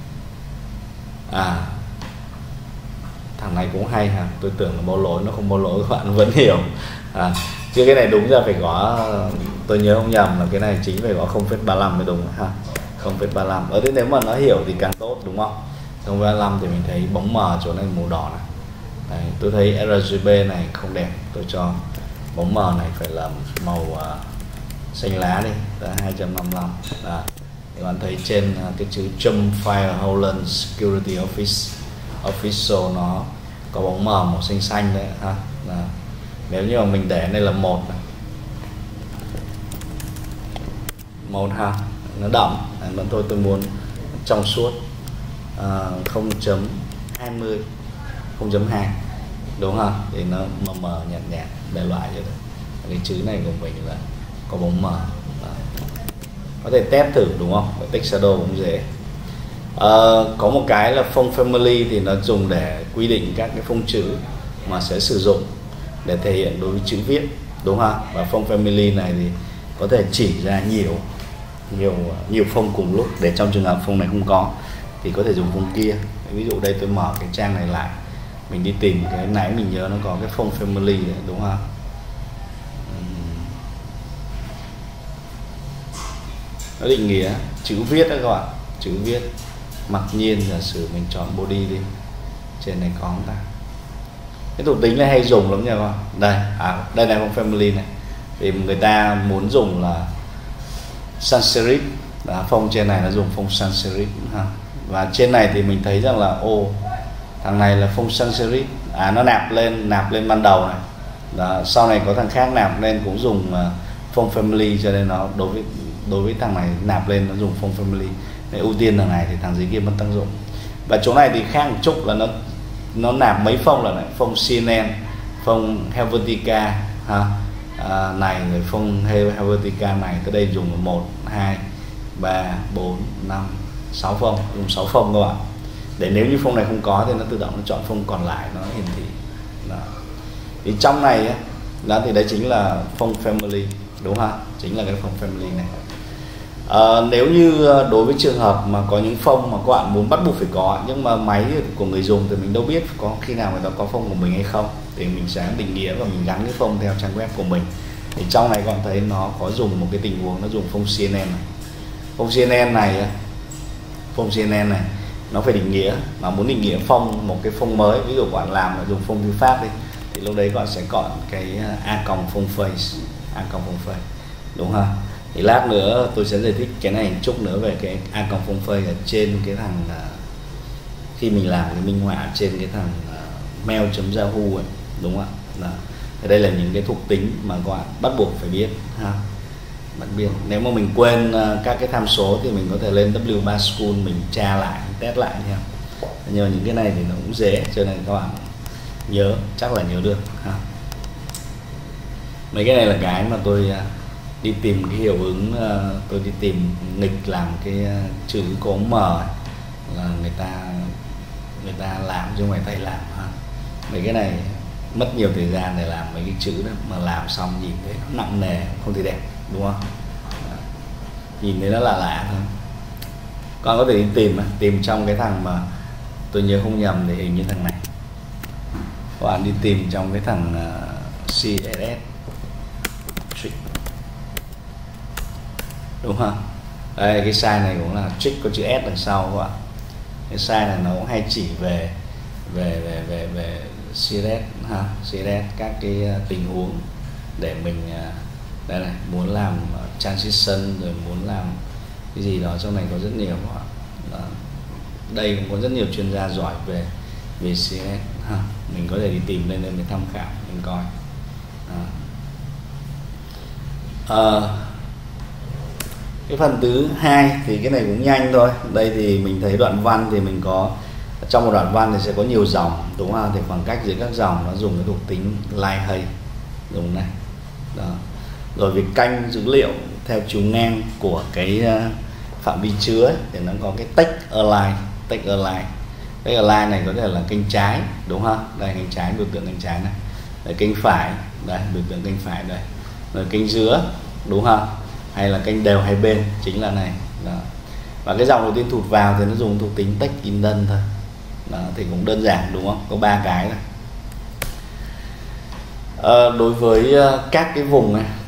À, thằng này cũng hay hả? Tôi tưởng là bố lỗi, nó không bố lỗi, các bạn vẫn hiểu. À, chứ cái này đúng ra phải có tôi nhớ không nhầm là cái này chính phải có không phẩy ba lăm mới đúng ha, không phẩy ba lăm. Ở thế nếu mà nó hiểu thì càng tốt đúng không? không phẩy ba lăm thì mình thấy bóng mờ chỗ này màu đỏ này. Đấy, tôi thấy rờ giê bê này không đẹp, tôi cho bóng mờ này phải là màu uh, xanh lá đi, là hai trăm năm mươi lăm. Đó. Các bạn thấy trên uh, cái chữ Trump Fireholland Security Office Official nó có bóng mờ màu xanh xanh đấy ha. Đó. Nếu như mà mình để đây là một này, một ha, nó đậm, vẫn thôi tôi muốn trong suốt, uh, không chấm hai mươi, không chấm hai đúng không? Thì nó mờ mờ nhạt nhạt đại loại vậy đấy. Cái chữ này của mình là có bóng mờ. Đó. Có thể test thử đúng không? Cái text shadow cũng dễ. À, có một cái là font family thì nó dùng để quy định các cái phông chữ mà sẽ sử dụng để thể hiện đối với chữ viết đúng không? Và font family này thì có thể chỉ ra nhiều nhiều nhiều phông cùng lúc, để trong trường hợp phông này không có thì có thể dùng phông kia. Ví dụ đây tôi mở cái trang này lại, mình đi tìm cái nãy mình nhớ nó có cái font family đấy, đúng không? Nó định nghĩa chữ viết đó các bạn, chữ viết. Mặc nhiên giả sử mình chọn body đi, trên này có không ta? Cái thuộc tính này hay dùng lắm nha các bạn. Đây, à, đây này font family này, thì người ta muốn dùng là sans serif, là phông trên này nó dùng phông sans serif ha. Và trên này thì mình thấy rằng là ô thằng này là phông sans serif, à nó nạp lên nạp lên ban đầu này. Đó, sau này có thằng khác nạp lên cũng dùng uh, font family, cho nên nó đối với đối với thằng này nạp lên nó dùng font family. Để ưu tiên thằng này thì thằng dưới kia mất tác dụng. Và chỗ này thì khác một chút là nó nó nạp mấy phông, là này phông xê en en, phông Helvetica ha. À, này rồi phông Helvetica này tới đây dùng một, hai, ba, bốn, năm, sáu phông, dùng sáu phông các bạn. Để nếu như phông này không có thì nó tự động nó chọn phông còn lại nó hiển thị. Đó. Thì trong này á, đó thì đấy chính là phông family đúng không? Chính là cái phông family này. À, nếu như đối với trường hợp mà có những phông mà các bạn muốn bắt buộc phải có, nhưng mà máy của người dùng thì mình đâu biết có khi nào người ta có phông của mình hay không, thì mình sẽ định nghĩa và mình gắn cái phông theo trang web của mình. Thì trong này các bạn thấy nó có dùng một cái tình huống, nó dùng phông xê en en này. Phông xê en en này phông xê en en này nó phải định nghĩa, mà muốn định nghĩa phông một cái phông mới, ví dụ các bạn làm là dùng phông thư pháp đi, thì lúc đấy các bạn sẽ chọn cái a còng phông face, a còng phông face đúng không? Thì lát nữa tôi sẽ giải thích cái này một chút nữa về cái a còng phông face ở trên cái thằng uh, khi mình làm cái minh họa trên cái thằng uh, mail.yahoo ấy, đúng không ạ? Đây là những cái thuộc tính mà các bạn bắt buộc phải biết ha. Bắt biết. Nếu mà mình quên uh, các cái tham số thì mình có thể lên W ba School mình tra lại, test lại nha. Nhưng mà những cái này thì nó cũng dễ, cho nên các bạn nhớ, chắc là nhớ được ha. Mấy cái này là cái mà tôi uh, đi tìm cái hiệu ứng, uh, tôi đi tìm nghịch làm cái uh, chữ có mờ ấy, là người ta người ta làm chứ không phải tay làm ha. Mấy cái này mất nhiều thời gian để làm mấy cái chữ đó, mà làm xong nhìn thấy nó nặng nề, không thể đẹp đúng không? Đó. Nhìn thấy nó lạ lạ thôi. Con có thể đi tìm tìm trong cái thằng mà tôi nhớ không nhầm thì hình như thằng này, các bạn đi tìm trong cái thằng uh, xê ét ét trick đúng không? Đây cái size này cũng là trick có chữ S đằng sau các bạn. Cái size này nó cũng hay chỉ về về về về về xê ét ét ha, xê ét ét các cái tình huống để mình đây này muốn làm transition rồi muốn làm cái gì đó, trong này có rất nhiều các bạn. Đó. Đây cũng có rất nhiều chuyên gia giỏi về về xê ét ét ha, mình có thể đi tìm lên đây để tham khảo mình coi. À, cái phần thứ hai thì cái này cũng nhanh thôi. Đây thì mình thấy đoạn văn thì mình có, trong một đoạn văn thì sẽ có nhiều dòng đúng không? Thì khoảng cách giữa các dòng nó dùng cái thuộc tính line hay dùng này. Đó. Rồi việc canh dữ liệu theo chiều ngang của cái phạm vi chứa ấy, thì nó có cái text align, text align. Text align này có thể là kênh trái đúng không? Đây kênh trái, biểu tượng kênh trái này. Đây kênh phải, đây biểu tượng kênh phải đây. Rồi kênh giữa đúng không? Hay là kênh đều hai bên, chính là này. Đó. Và cái dòng đầu tiên thụt vào thì nó dùng thuộc tính text indent thôi. Đó, thì cũng đơn giản đúng không? Có ba cái này. À, đối với uh, các cái vùng này,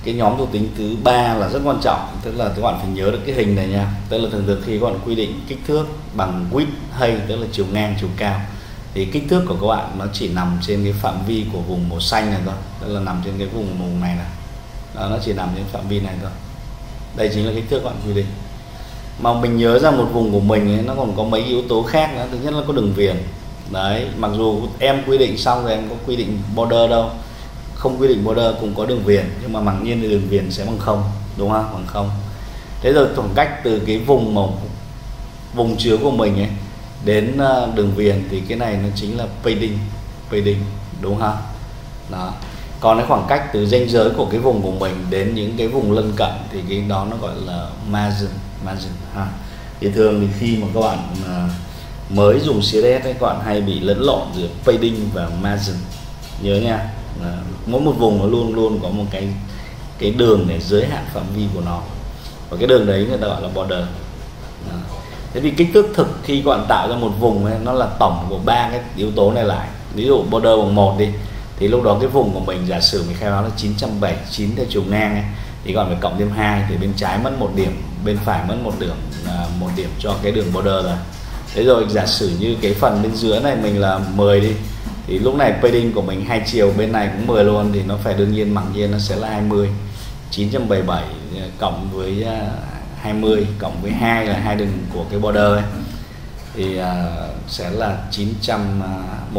cái nhóm thuộc tính thứ ba là rất quan trọng, tức là các bạn phải nhớ được cái hình này nha. Tức là thường thường khi các bạn quy định kích thước bằng width hay tức là chiều ngang chiều cao thì kích thước của các bạn nó chỉ nằm trên cái phạm vi của vùng màu xanh này thôi, tức là nằm trên cái vùng màu này này. Đó, nó chỉ nằm trên phạm vi này thôi. Đây chính là kích thước các bạn quy định. Mà mình nhớ ra một vùng của mình ấy, nó còn có mấy yếu tố khác nữa. Thứ nhất là có đường viền. Đấy, mặc dù em quy định xong rồi em có quy định border đâu, không quy định border cũng có đường viền, nhưng mà mặc nhiên thì đường viền sẽ bằng không, đúng không? Bằng không. Thế rồi khoảng cách từ cái vùng màu vùng chứa của mình ấy đến đường viền thì cái này nó chính là padding, padding, đúng không? Đó. Còn cái khoảng cách từ ranh giới của cái vùng của mình đến những cái vùng lân cận thì cái đó nó gọi là margin, margin ha. Thì thường thì khi mà các bạn mới dùng xê ét ét ấy, các bạn hay bị lẫn lộn giữa padding và margin. Nhớ nha, mỗi một vùng nó luôn luôn có một cái cái đường để giới hạn phạm vi của nó, và cái đường đấy người ta gọi là border. Đó. Thế thì kích thước thực khi các bạn tạo ra một vùng ấy, nó là tổng của ba cái yếu tố này lại. Ví dụ border bằng một đi, thì lúc đó cái vùng của mình giả sử mình khai báo là chín trăm bảy mươi chín theo chiều ngang ấy, thì các bạn phải cộng thêm hai, thì bên trái mất một điểm, bên phải mất một điểm, một điểm cho cái đường border rồi. Thế rồi giả sử như cái phần bên dưới này mình là mười đi, thì lúc này padding của mình hai chiều bên này cũng mười luôn, thì nó phải đương nhiên mặc nhiên nó sẽ là hai mươi. chín trăm bảy mươi bảy cộng với hai mươi cộng với hai là hai đường của cái border ấy, thì uh, sẽ là chín trăm mười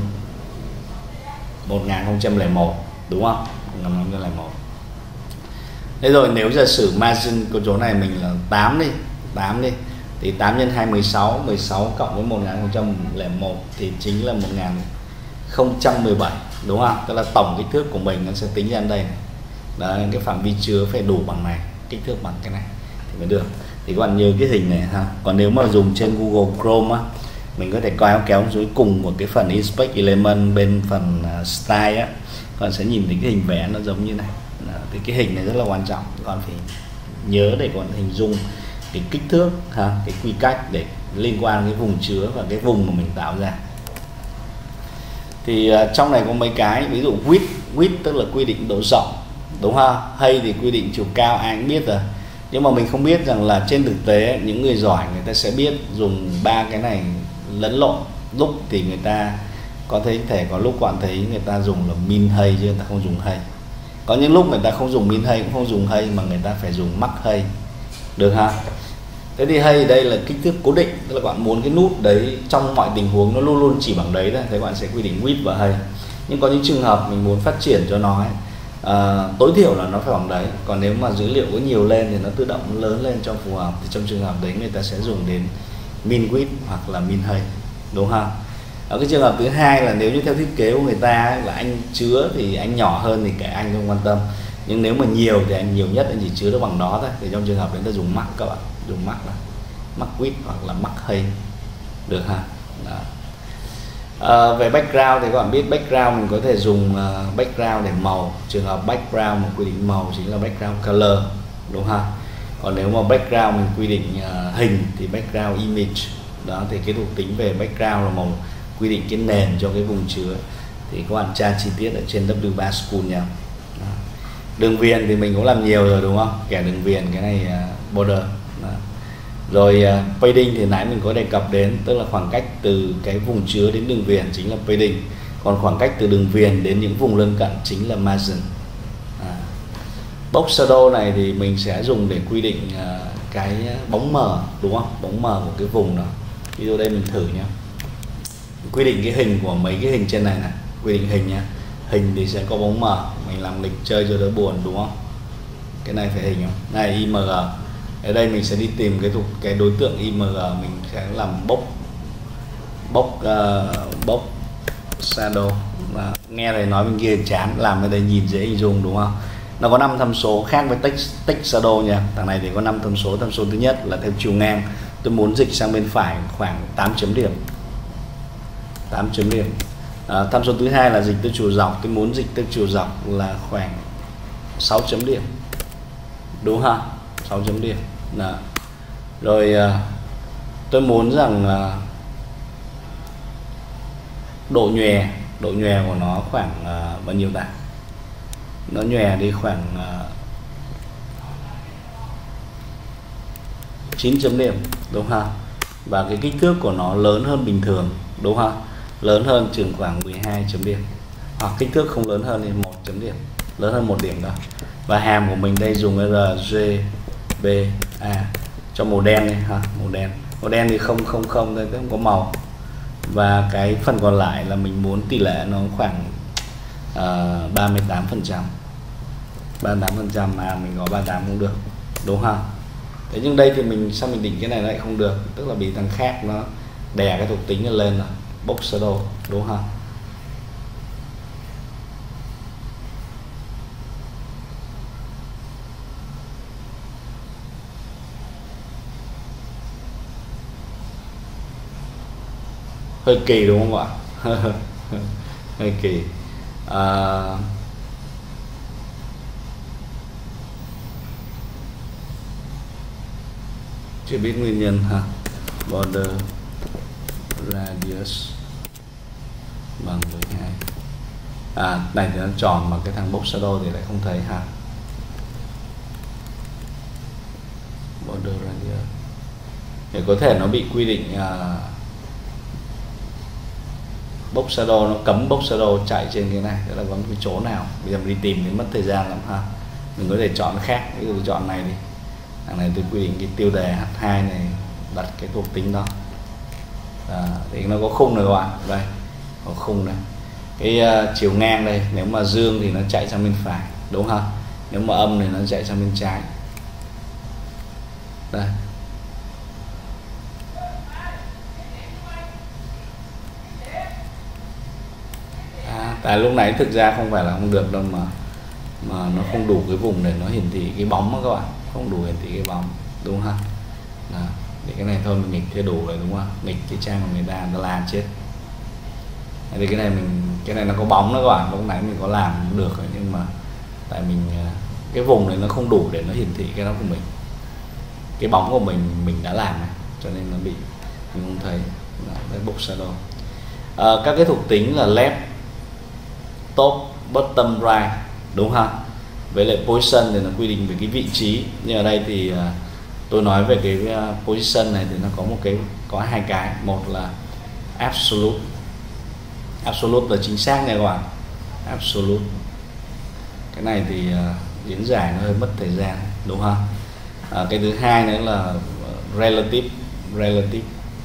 một nghìn không trăm lẻ một, đúng không? một nghìn không trăm lẻ một. Thế rồi nếu giả sử margin của chỗ này mình là tám đi, tám đi, thì tám nhân hai mười sáu, mười sáu cộng với một nghìn không trăm lẻ một thì chính là một nghìn không trăm mười bảy, đúng không? Tức là tổng kích thước của mình nó sẽ tính ra đây này. Đấy, cái phạm vi chứa phải đủ bằng này, kích thước bằng cái này thì mới được. Thì các bạn nhớ cái hình này ha. Còn nếu mà dùng trên Google Chrome á, mình có thể kéo kéo dưới cùng một cái phần Inspect Element bên phần uh, Style á, các bạn sẽ nhìn thấy cái hình vẽ nó giống như này. Đó, thì cái hình này rất là quan trọng, các bạn phải nhớ để các bạn hình dung cái kích thước ha, cái quy cách để liên quan cái vùng chứa và cái vùng mà mình tạo ra. Thì uh, trong này có mấy cái, ví dụ width, width tức là quy định độ rộng, đúng không? Hay thì quy định chiều cao, ai cũng biết rồi. Nhưng mà mình không biết rằng là trên thực tế những người giỏi người ta sẽ biết dùng ba cái này lẫn lộn. Lúc thì người ta có thấy thể có lúc bạn thấy người ta dùng là min hay chứ người ta không dùng hay. Có những lúc người ta không dùng min hay cũng không dùng hay mà người ta phải dùng mắc hay, được ha? Thế thì hay đây là kích thước cố định, tức là bạn muốn cái nút đấy trong mọi tình huống nó luôn luôn chỉ bằng đấy thôi, thế bạn sẽ quy định width và hay. Nhưng có những trường hợp mình muốn phát triển cho nó ấy, À, tối thiểu là nó phải bằng đấy. Còn nếu mà dữ liệu có nhiều lên thì nó tự động nó lớn lên cho phù hợp, thì trong trường hợp đấy người ta sẽ dùng đến min width hoặc là min height, đúng không? Ở cái trường hợp thứ hai là nếu như theo thiết kế của người ta ấy, là anh chứa thì anh nhỏ hơn thì cái anh không quan tâm, nhưng nếu mà nhiều thì anh nhiều nhất anh chỉ chứa được bằng đó thôi. Thì trong trường hợp đấy ta dùng max, các bạn dùng max là max width hoặc là max height, được ha? Đó. À, về background thì các bạn biết background mình có thể dùng uh, background để màu. Trường hợp background mà quy định màu chính là background color, đúng không? Còn nếu mà background mình quy định uh, hình thì background image. Đó, thì cái thuộc tính về background là màu quy định cái nền cho cái vùng chứa. Thì các bạn tra chi tiết ở trên W ba School nha. Đó. Đường viền thì mình cũng làm nhiều rồi, đúng không? Kẻ đường viền cái này uh, border. Đó. Rồi uh, padding thì nãy mình có đề cập đến, tức là khoảng cách từ cái vùng chứa đến đường viền chính là padding. Còn khoảng cách từ đường viền đến những vùng lân cận chính là margin. À. Box shadow này thì mình sẽ dùng để quy định uh, cái bóng mờ, đúng không? Bóng mờ của cái vùng đó. Ví dụ đây mình thử nhé. Quy định cái hình của mấy cái hình trên này này, quy định hình nhé. Hình thì sẽ có bóng mờ, mình làm lịch chơi cho đỡ buồn, đúng không? Cái này phải hình không? Này i em giê. Ở đây mình sẽ đi tìm cái thuộc cái đối tượng i em giê, mình sẽ làm box box uh, box shadow. Và nghe thầy nói bên kia chán, làm ở đây nhìn dễ hình dung, đúng không? Nó có năm tham số khác với text text shadow nha. Thằng này thì có năm tham số. Tham số thứ nhất là theo chiều ngang, tôi muốn dịch sang bên phải khoảng tám chấm điểm, tám chấm điểm. À, tham số thứ hai là dịch theo chiều dọc, tôi muốn dịch theo chiều dọc là khoảng sáu chấm điểm, đúng không? sáu chấm điểm. Đó. Rồi tôi muốn rằng độ nhòe, độ nhòe của nó khoảng bao nhiêu ta? nó nhòe đi khoảng uh, chín chấm điểm, đúng không? Và cái kích thước của nó lớn hơn bình thường, đúng không? Lớn hơn chừng khoảng mười hai chấm điểm, hoặc kích thước không lớn hơn thì một chấm điểm, lớn hơn một điểm đó. Và hàm của mình đây dùng R G B A cho màu đen này ha, màu đen. Màu đen thì không không không đây, không có màu. Và cái phần còn lại là mình muốn tỷ lệ nó khoảng uh, ba mươi tám phần trăm. ba mươi tám phần trăm mà mình có ba mươi tám cũng được, đúng không? Thế nhưng đây thì mình sao mình định cái này lại không được, tức là bị thằng khác nó đè cái thuộc tính nó lên rồi, box shadow, đúng không? Hơi kỳ đúng không ạ? Hơi kỳ. À, chưa biết nguyên nhân ha. Border radius bằng mười hai. À, này thì nó tròn mà cái thằng box shadow thì lại không thấy ha. Border radius thì có thể nó bị quy định uh, box shadow, nó cấm box shadow chạy trên cái này, tức là có cái chỗ nào bây giờ mình đi tìm thì mất thời gian lắm ha. Mình có thể chọn khác, ví dụ chọn này đi, thằng này tôi quy định cái tiêu đề H hai này, đặt cái thuộc tính đó. À, thì nó có khung này các bạn, đây có khung này, cái uh, chiều ngang đây, nếu mà dương thì nó chạy sang bên phải, đúng không? Nếu mà âm thì nó chạy sang bên trái. Đây. À, tại lúc nãy thực ra không phải là không được đâu, mà mà nó không đủ cái vùng để nó hiển thị cái bóng đó các bạn, không đủ hiển thị cái bóng, đúng không? Đó. Thì cái này thôi mình nghịch chưa đủ rồi, đúng không? Nghịch cái trang của người ta nó làm chết. Thì cái này mình cái này nó có bóng đó các bạn, lúc nãy mình có làm được rồi, nhưng mà tại mình cái vùng này nó không đủ để nó hiển thị cái đó của mình, cái bóng của mình mình đã làm này, cho nên nó bị mình không thấy. Đó, box shadow. À, các cái thuộc tính là left, top, bottom, right, đúng không? Với lại position thì nó quy định về cái vị trí, nhưng ở đây thì uh, tôi nói về cái uh, position này thì nó có một cái có hai cái, một là absolute, absolute là chính xác nha các bạn, absolute. Cái này thì uh, diễn giải nó hơi mất thời gian, đúng không? Uh, cái thứ hai nữa là relative, relative.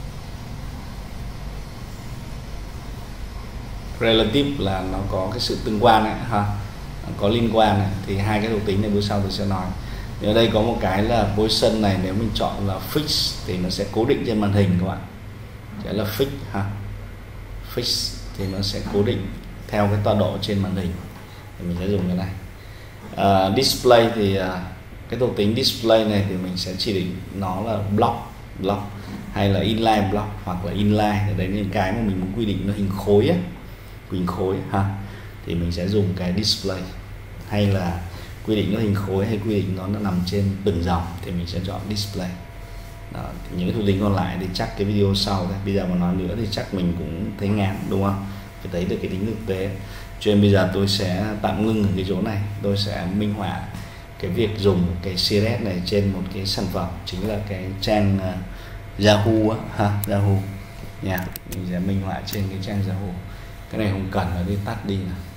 Relative là nó có cái sự tương quan ấy, ha, có liên quan này. Thì hai cái thuộc tính này bữa sau tôi sẽ nói. Ở đây có một cái là position này, nếu mình chọn là fix thì nó sẽ cố định trên màn hình các bạn, sẽ là fix ha, fix thì nó sẽ cố định theo cái tọa độ trên màn hình, thì mình sẽ dùng cái này. Uh, display thì uh, cái thuộc tính display này thì mình sẽ chỉ định nó là block, block hay là inline block hoặc là inline. Ở đây những cái mà mình muốn quy định nó hình khối á, hình khối ha, thì mình sẽ dùng cái display, hay là quy định nó hình khối hay quy định nó nó nằm trên từng dòng thì mình sẽ chọn display. Đó, những cái thuộc tính còn lại thì chắc cái video sau đây. Bây giờ mà nói nữa thì chắc mình cũng thấy ngán, đúng không? Phải thấy được cái tính thực tế. Cho nên bây giờ tôi sẽ tạm ngưng ở cái chỗ này, tôi sẽ minh họa cái việc dùng cái xê ét này trên một cái sản phẩm, chính là cái trang uh, Yahoo á, ha, Yahoo nha. Mình sẽ minh họa trên cái trang Yahoo. Cái này không cần, nó đi tắt đi nào.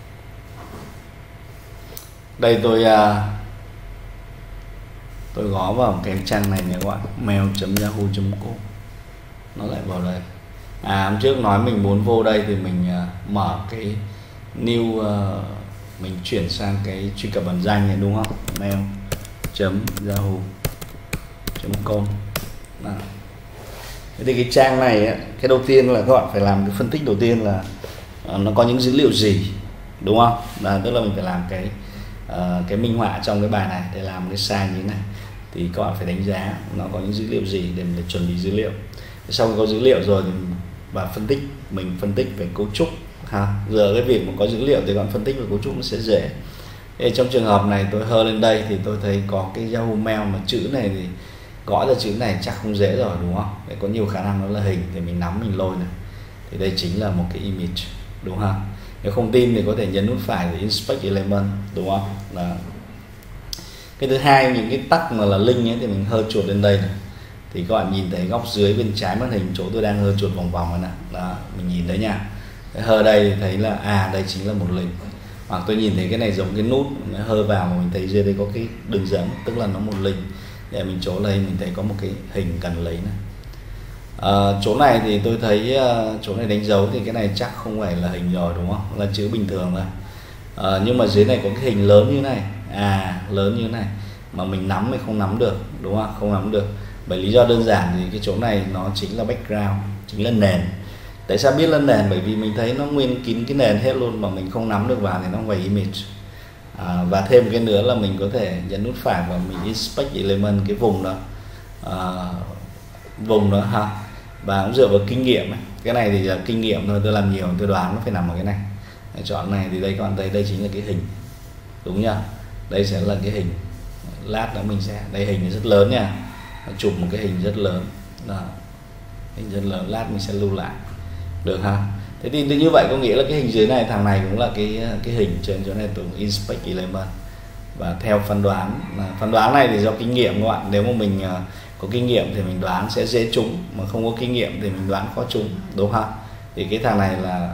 Đây tôi uh, tôi gõ vào cái trang này nha các bạn, mail chấm yahoo chấm com, nó lại vào đây. À, hôm trước nói mình muốn vô đây thì mình uh, mở cái new, uh, mình chuyển sang cái truy cập ẩn danh này, đúng không? Mail chấm yahoo chấm com. Thế thì cái trang này ấy, cái đầu tiên là các bạn phải làm cái phân tích đầu tiên là uh, nó có những dữ liệu gì, đúng không? Là tức là mình phải làm cái uh, cái minh họa trong cái bài này để làm cái sai như thế này, thì các bạn phải đánh giá nó có những dữ liệu gì để mình chuẩn bị dữ liệu. Sau khi có dữ liệu rồi thì và phân tích, mình phân tích về cấu trúc ha. Giờ cái việc mà có dữ liệu thì còn phân tích về cấu trúc nó sẽ dễ. Thế trong trường hợp này tôi hơ lên đây thì tôi thấy có cái Yahoo Mail mà chữ này thì gõ ra chữ này chắc không dễ rồi, đúng không? Để có nhiều khả năng nó là hình thì mình nắm mình lôi này, thì đây chính là một cái image, đúng không? Nếu không tin thì có thể nhấn nút phải để inspect element, đúng không? Đó. Cái thứ hai, những cái tắc mà là link ấy thì mình hơi chuột lên đây này. Thì các bạn nhìn thấy góc dưới bên trái màn hình chỗ tôi đang hơi chuột vòng vòng này nè. Đó, mình nhìn thấy nha. Hơ đây thì thấy là à đây chính là một link. Hoặc tôi nhìn thấy cái này giống cái nút, nó hơ vào mà mình thấy dưới đây có cái đường dẫn, tức là nó một link. Để mình chỗ đây mình thấy có một cái hình cần lấy này. À, chỗ này thì tôi thấy uh, chỗ này đánh dấu thì cái này chắc không phải là hình rồi, đúng không? Là chữ bình thường thôi. À, nhưng mà dưới này có cái hình lớn như này, à lớn như này mà mình nắm hay không nắm được, đúng không? Không nắm được. Bởi lý do đơn giản thì cái chỗ này nó chính là background, chính là nền. Tại sao biết là nền? Bởi vì mình thấy nó nguyên kín cái nền hết luôn mà mình không nắm được vào thì nó không phải image. À, và thêm cái nữa là mình có thể nhấn nút phải và mình inspect element cái vùng đó, à, vùng đó ha. Và cũng dựa vào kinh nghiệm ấy. Cái này thì là kinh nghiệm thôi, tôi làm nhiều tôi đoán nó phải nằm ở cái này. Để chọn này thì đây các bạn thấy đây chính là cái hình, đúng nhá. Đây sẽ là cái hình. Lát nữa mình sẽ, đây hình rất lớn nha, chụp một cái hình rất lớn đó. Hình rất lớn, lát mình sẽ lưu lại được ha. Thế thì như vậy có nghĩa là cái hình dưới này, thằng này cũng là cái cái hình trên chỗ này, tôi inspect element. Và theo phán đoán, phán đoán này thì do kinh nghiệm các bạn. Nếu mà mình có kinh nghiệm thì mình đoán sẽ dễ trúng, mà không có kinh nghiệm thì mình đoán khó trúng, đúng không? Thì cái thằng này là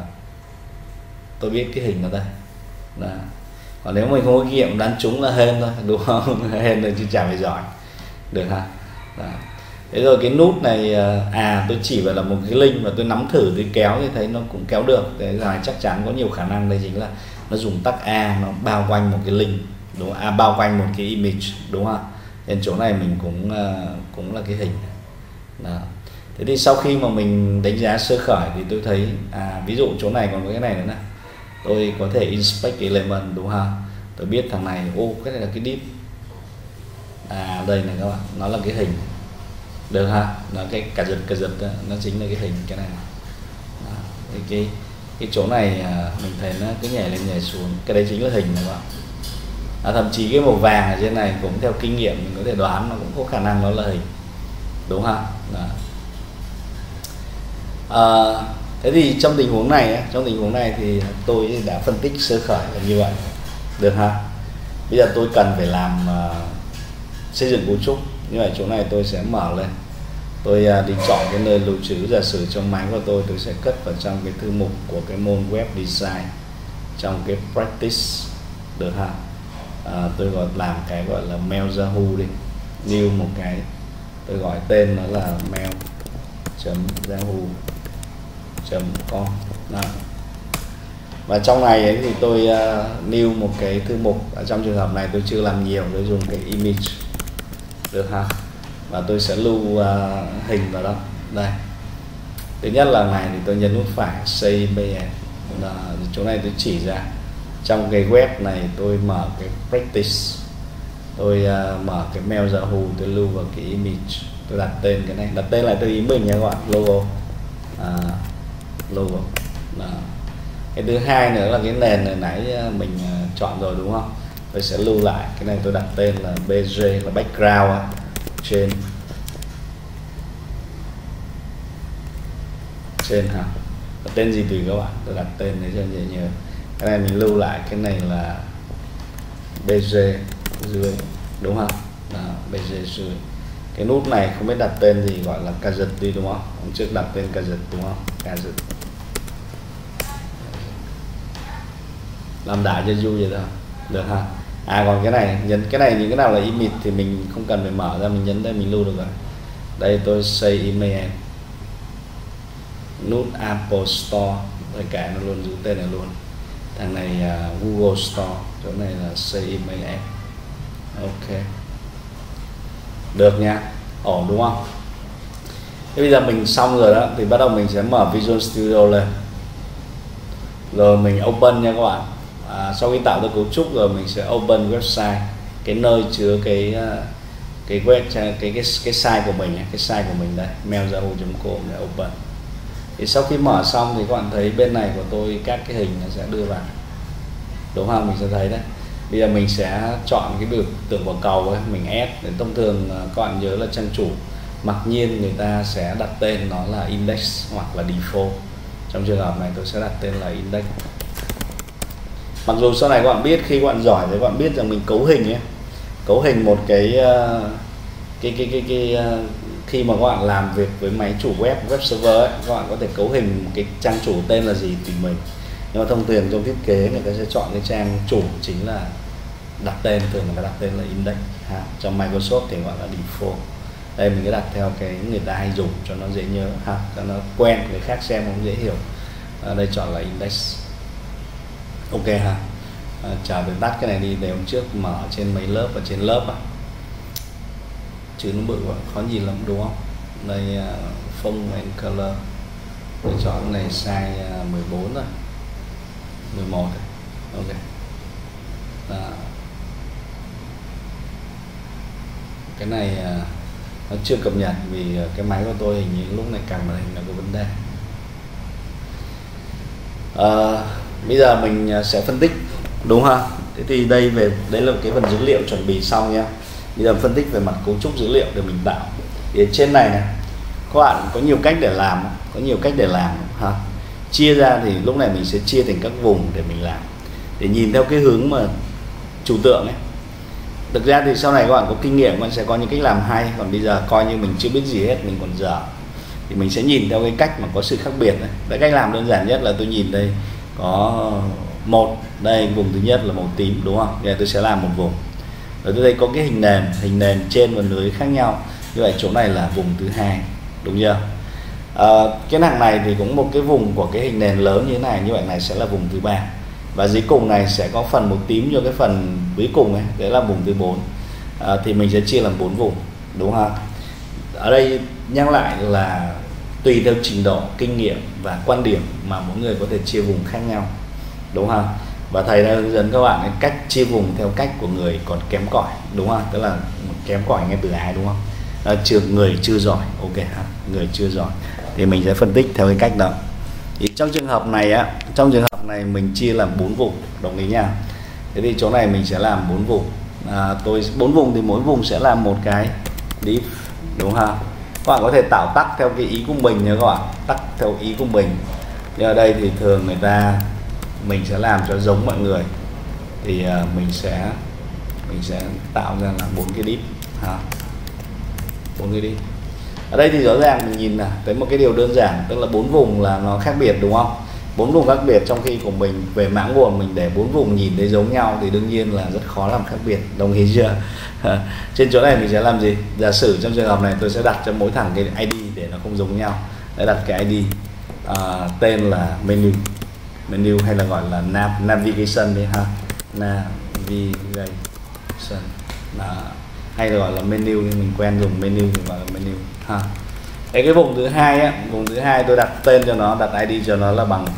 tôi biết cái hình ở đây đó. Còn nếu mình không có kinh nghiệm đoán trúng là hên thôi, đúng không? Hên rồi chứ chả phải giỏi được ha. Đó. Thế rồi cái nút này, à tôi chỉ vào là một cái link và tôi nắm thử tôi kéo thì thấy nó cũng kéo được. Thế là chắc chắn có nhiều khả năng đây chính là nó dùng tắc A, nó bao quanh một cái link, đúng không? À, bao quanh một cái image, đúng không? Trên chỗ này mình cũng cũng là cái hình đó. Thế thì sau khi mà mình đánh giá sơ khởi thì tôi thấy à ví dụ chỗ này còn có cái này nữa nè, tôi có thể inspect element, đúng không? Tôi biết thằng này, ô cái này là cái div, à đây này các bạn, nó là cái hình được ha, nó cái cả giật cả giật đó, nó chính là cái hình cái này đó. Thì cái cái chỗ này à, mình thấy nó cứ nhảy lên nhảy xuống, cái đấy chính là hình này các bạn. À, thậm chí cái màu vàng ở trên này cũng theo kinh nghiệm mình có thể đoán nó cũng có khả năng nó là hình, đúng không? Đó. À, thế thì trong tình huống này trong tình huống này thì tôi đã phân tích sơ khởi là như vậy, được ha. Bây giờ tôi cần phải làm uh, xây dựng cấu trúc. Như vậy chỗ này tôi sẽ mở lên, tôi uh, đi chọn cái nơi lưu trữ. Giả sử trong máy của tôi tôi sẽ cất vào trong cái thư mục của cái môn web design, trong cái practice, được ha. À, tôi gọi làm cái gọi là mail yahoo đi, new một cái, tôi gọi tên nó là mail chấm yahoo chấm com. Và trong này ấy thì tôi uh, new một cái thư mục. Ở trong trường hợp này tôi chưa làm nhiều, tôi dùng cái image, được ha. Và tôi sẽ lưu uh, hình vào đó. Đây, thứ nhất là này thì tôi nhấn nút phải save image. Chỗ này tôi chỉ ra trong cái web này tôi mở cái practice, tôi uh, mở cái mail yahoo, tôi lưu vào cái image, tôi đặt tên cái này, đặt tên lại tôi ý mình nha các bạn, logo, à, logo. Đó. Cái thứ hai nữa là cái nền này nãy mình uh, chọn rồi, đúng không? Tôi sẽ lưu lại cái này, tôi đặt tên là bê giê, là background á, trên trên ha, đặt tên gì tùy các bạn, tôi đặt tên để cho dễ nhớ. Cái này mình lưu lại, cái này là bê giê dưới, đúng không? Đó, bê giê dưới. Cái nút này không biết đặt tên gì, gọi là gadget đi, đúng không? Hôm trước đặt tên gadget, đúng không? Gadget. Làm đại cho vui vậy thôi, được ha. À còn cái này, nhấn cái này những cái nào là image thì mình không cần phải mở ra, mình nhấn đây mình lưu được rồi. Đây tôi save image, nút Apple Store, rồi cả nó luôn giữ tên này luôn. Thằng này uh, Google Store, chỗ này là save image. Ok, được nha, ổn đúng không? Thế bây giờ mình xong rồi đó, thì bắt đầu mình sẽ mở Visual Studio lên, rồi mình open nha các bạn. À, sau khi tạo ra cấu trúc rồi mình sẽ open website, cái nơi chứa cái cái web cái cái cái, cái site của mình, cái site của mình đây, mail yahoo chấm com để open. Thì sau khi mở xong thì các bạn thấy bên này của tôi các cái hình nó sẽ đưa vào, đúng không? Mình sẽ thấy đấy. Bây giờ mình sẽ chọn cái biểu tượng quả cầu ấy, mình add. Để thông thường các bạn nhớ là trang chủ mặc nhiên người ta sẽ đặt tên nó là index hoặc là default. Trong trường hợp này tôi sẽ đặt tên là index. Mặc dù sau này các bạn biết, khi các bạn giỏi thì các bạn biết rằng mình cấu hình ấy, cấu hình một cái cái cái cái, cái, cái khi mà các bạn làm việc với máy chủ web, web server ấy, các bạn có thể cấu hình một cái trang chủ tên là gì tùy mình. Nhưng mà thông thường trong thiết kế người ta sẽ chọn cái trang chủ chính là đặt tên, thường người ta đặt tên là index ha. Trong Microsoft thì gọi là default. Đây mình cứ đặt theo cái người ta hay dùng cho nó dễ nhớ ha, cho nó quen, người khác xem cũng dễ hiểu. À, đây chọn là index. Ok ha. À, chào tôi tắt cái này đi để hôm trước mở trên mấy lớp, và trên lớp à. Chứ nó bự quá, khó nhìn lắm đúng không? Đây uh, phông and color. Tôi chọn cái này size uh, mười bốn rồi, mười một rồi. Ok. À. Cái này uh, nó chưa cập nhật vì uh, cái máy của tôi hình như lúc này càng màn hình là có vấn đề. Uh, bây giờ mình uh, sẽ phân tích đúng không? Thế thì đây về đấy là cái phần dữ liệu chuẩn bị xong nha. Bây giờ phân tích về mặt cấu trúc dữ liệu để mình tạo. Thì trên này này các bạn có nhiều cách để làm, có nhiều cách để làm ha. Chia ra thì lúc này mình sẽ chia thành các vùng để mình làm, để nhìn theo cái hướng mà trừu tượng ấy. Thực ra thì sau này các bạn có kinh nghiệm, các bạn sẽ có những cách làm hay. Còn bây giờ coi như mình chưa biết gì hết, mình còn dở, thì mình sẽ nhìn theo cái cách mà có sự khác biệt này. Cái cách làm đơn giản nhất là tôi nhìn đây có một, đây vùng thứ nhất là màu tím đúng không? Bây giờ tôi sẽ làm một vùng. Ở đây có cái hình nền, hình nền trên và dưới khác nhau. Như vậy chỗ này là vùng thứ hai, đúng chưa? À, cái hàng này thì cũng một cái vùng của cái hình nền lớn như thế này, như vậy này sẽ là vùng thứ ba. Và dưới cùng này sẽ có phần màu tím cho cái phần dưới cùng ấy, đấy là vùng thứ bốn. À, thì mình sẽ chia làm bốn vùng, đúng không? Ở đây nhắc lại là tùy theo trình độ, kinh nghiệm và quan điểm mà mỗi người có thể chia vùng khác nhau, đúng không? Và thầy đã hướng dẫn các bạn cách chia vùng theo cách của người còn kém cỏi, đúng không? Tức là kém cỏi ngay từ ai, đúng không? À, trường người chưa giỏi, ok ha, người chưa giỏi thì mình sẽ phân tích theo cái cách đó. Thì trong trường hợp này á, trong trường hợp này mình chia làm bốn vùng, đồng ý nha. Thế thì chỗ này mình sẽ làm bốn vùng. À, tôi bốn vùng thì mỗi vùng sẽ làm một cái div, đúng không? Các bạn có thể tạo tắt theo cái ý của mình nha các bạn, tắt theo ý của mình. Nhưng ở đây thì thường người ta mình sẽ làm cho giống mọi người, thì uh, mình sẽ mình sẽ tạo ra là bốn cái div ha, bốn cái div. Ở đây thì rõ ràng mình nhìn là tới một cái điều đơn giản, tức là bốn vùng là nó khác biệt, đúng không? Bốn vùng khác biệt, trong khi của mình về mã nguồn mình để bốn vùng nhìn thấy giống nhau thì đương nhiên là rất khó làm khác biệt, đồng ý chưa? Trên chỗ này mình sẽ làm gì? Giả sử trong trường hợp này tôi sẽ đặt cho mỗi thằng cái i đê để nó không giống nhau. Để đặt cái i đê uh, tên là menu, menu hay là gọi là nav, navigation đi ha, navigation là, hay là gọi là menu, thì mình quen dùng menu thì gọi là menu ha. Cái cái vùng thứ hai á, vùng thứ hai tôi đặt tên cho nó, đặt i đê cho nó là bằng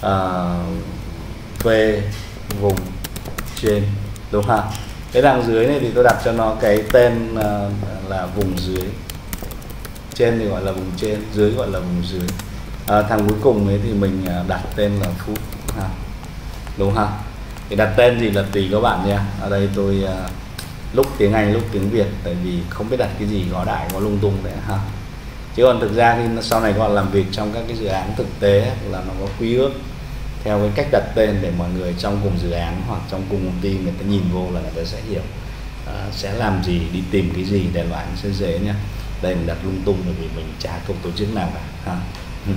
uh, v vùng trên, đúng không? Cái đằng dưới này thì tôi đặt cho nó cái tên uh, là vùng dưới. Trên thì gọi là vùng trên, dưới gọi là vùng dưới. À, thằng cuối cùng ấy thì mình đặt tên là phút ha, đúng không? Thì đặt tên gì là tùy các bạn nha. Ở đây tôi uh, lúc tiếng Anh lúc tiếng Việt, tại vì không biết đặt cái gì gõ đại có lung tung đấy ha. Chứ còn thực ra khi sau này các bạn làm việc trong các cái dự án thực tế ấy, là nó có quy ước theo cái cách đặt tên để mọi người trong cùng dự án hoặc trong cùng công ty người ta nhìn vô là người ta sẽ hiểu uh, sẽ làm gì, đi tìm cái gì để loại sẽ dễ nha. Đây mình đặt lung tung bởi vì mình chả thuộc tổ chức nào cả ha. Hmm.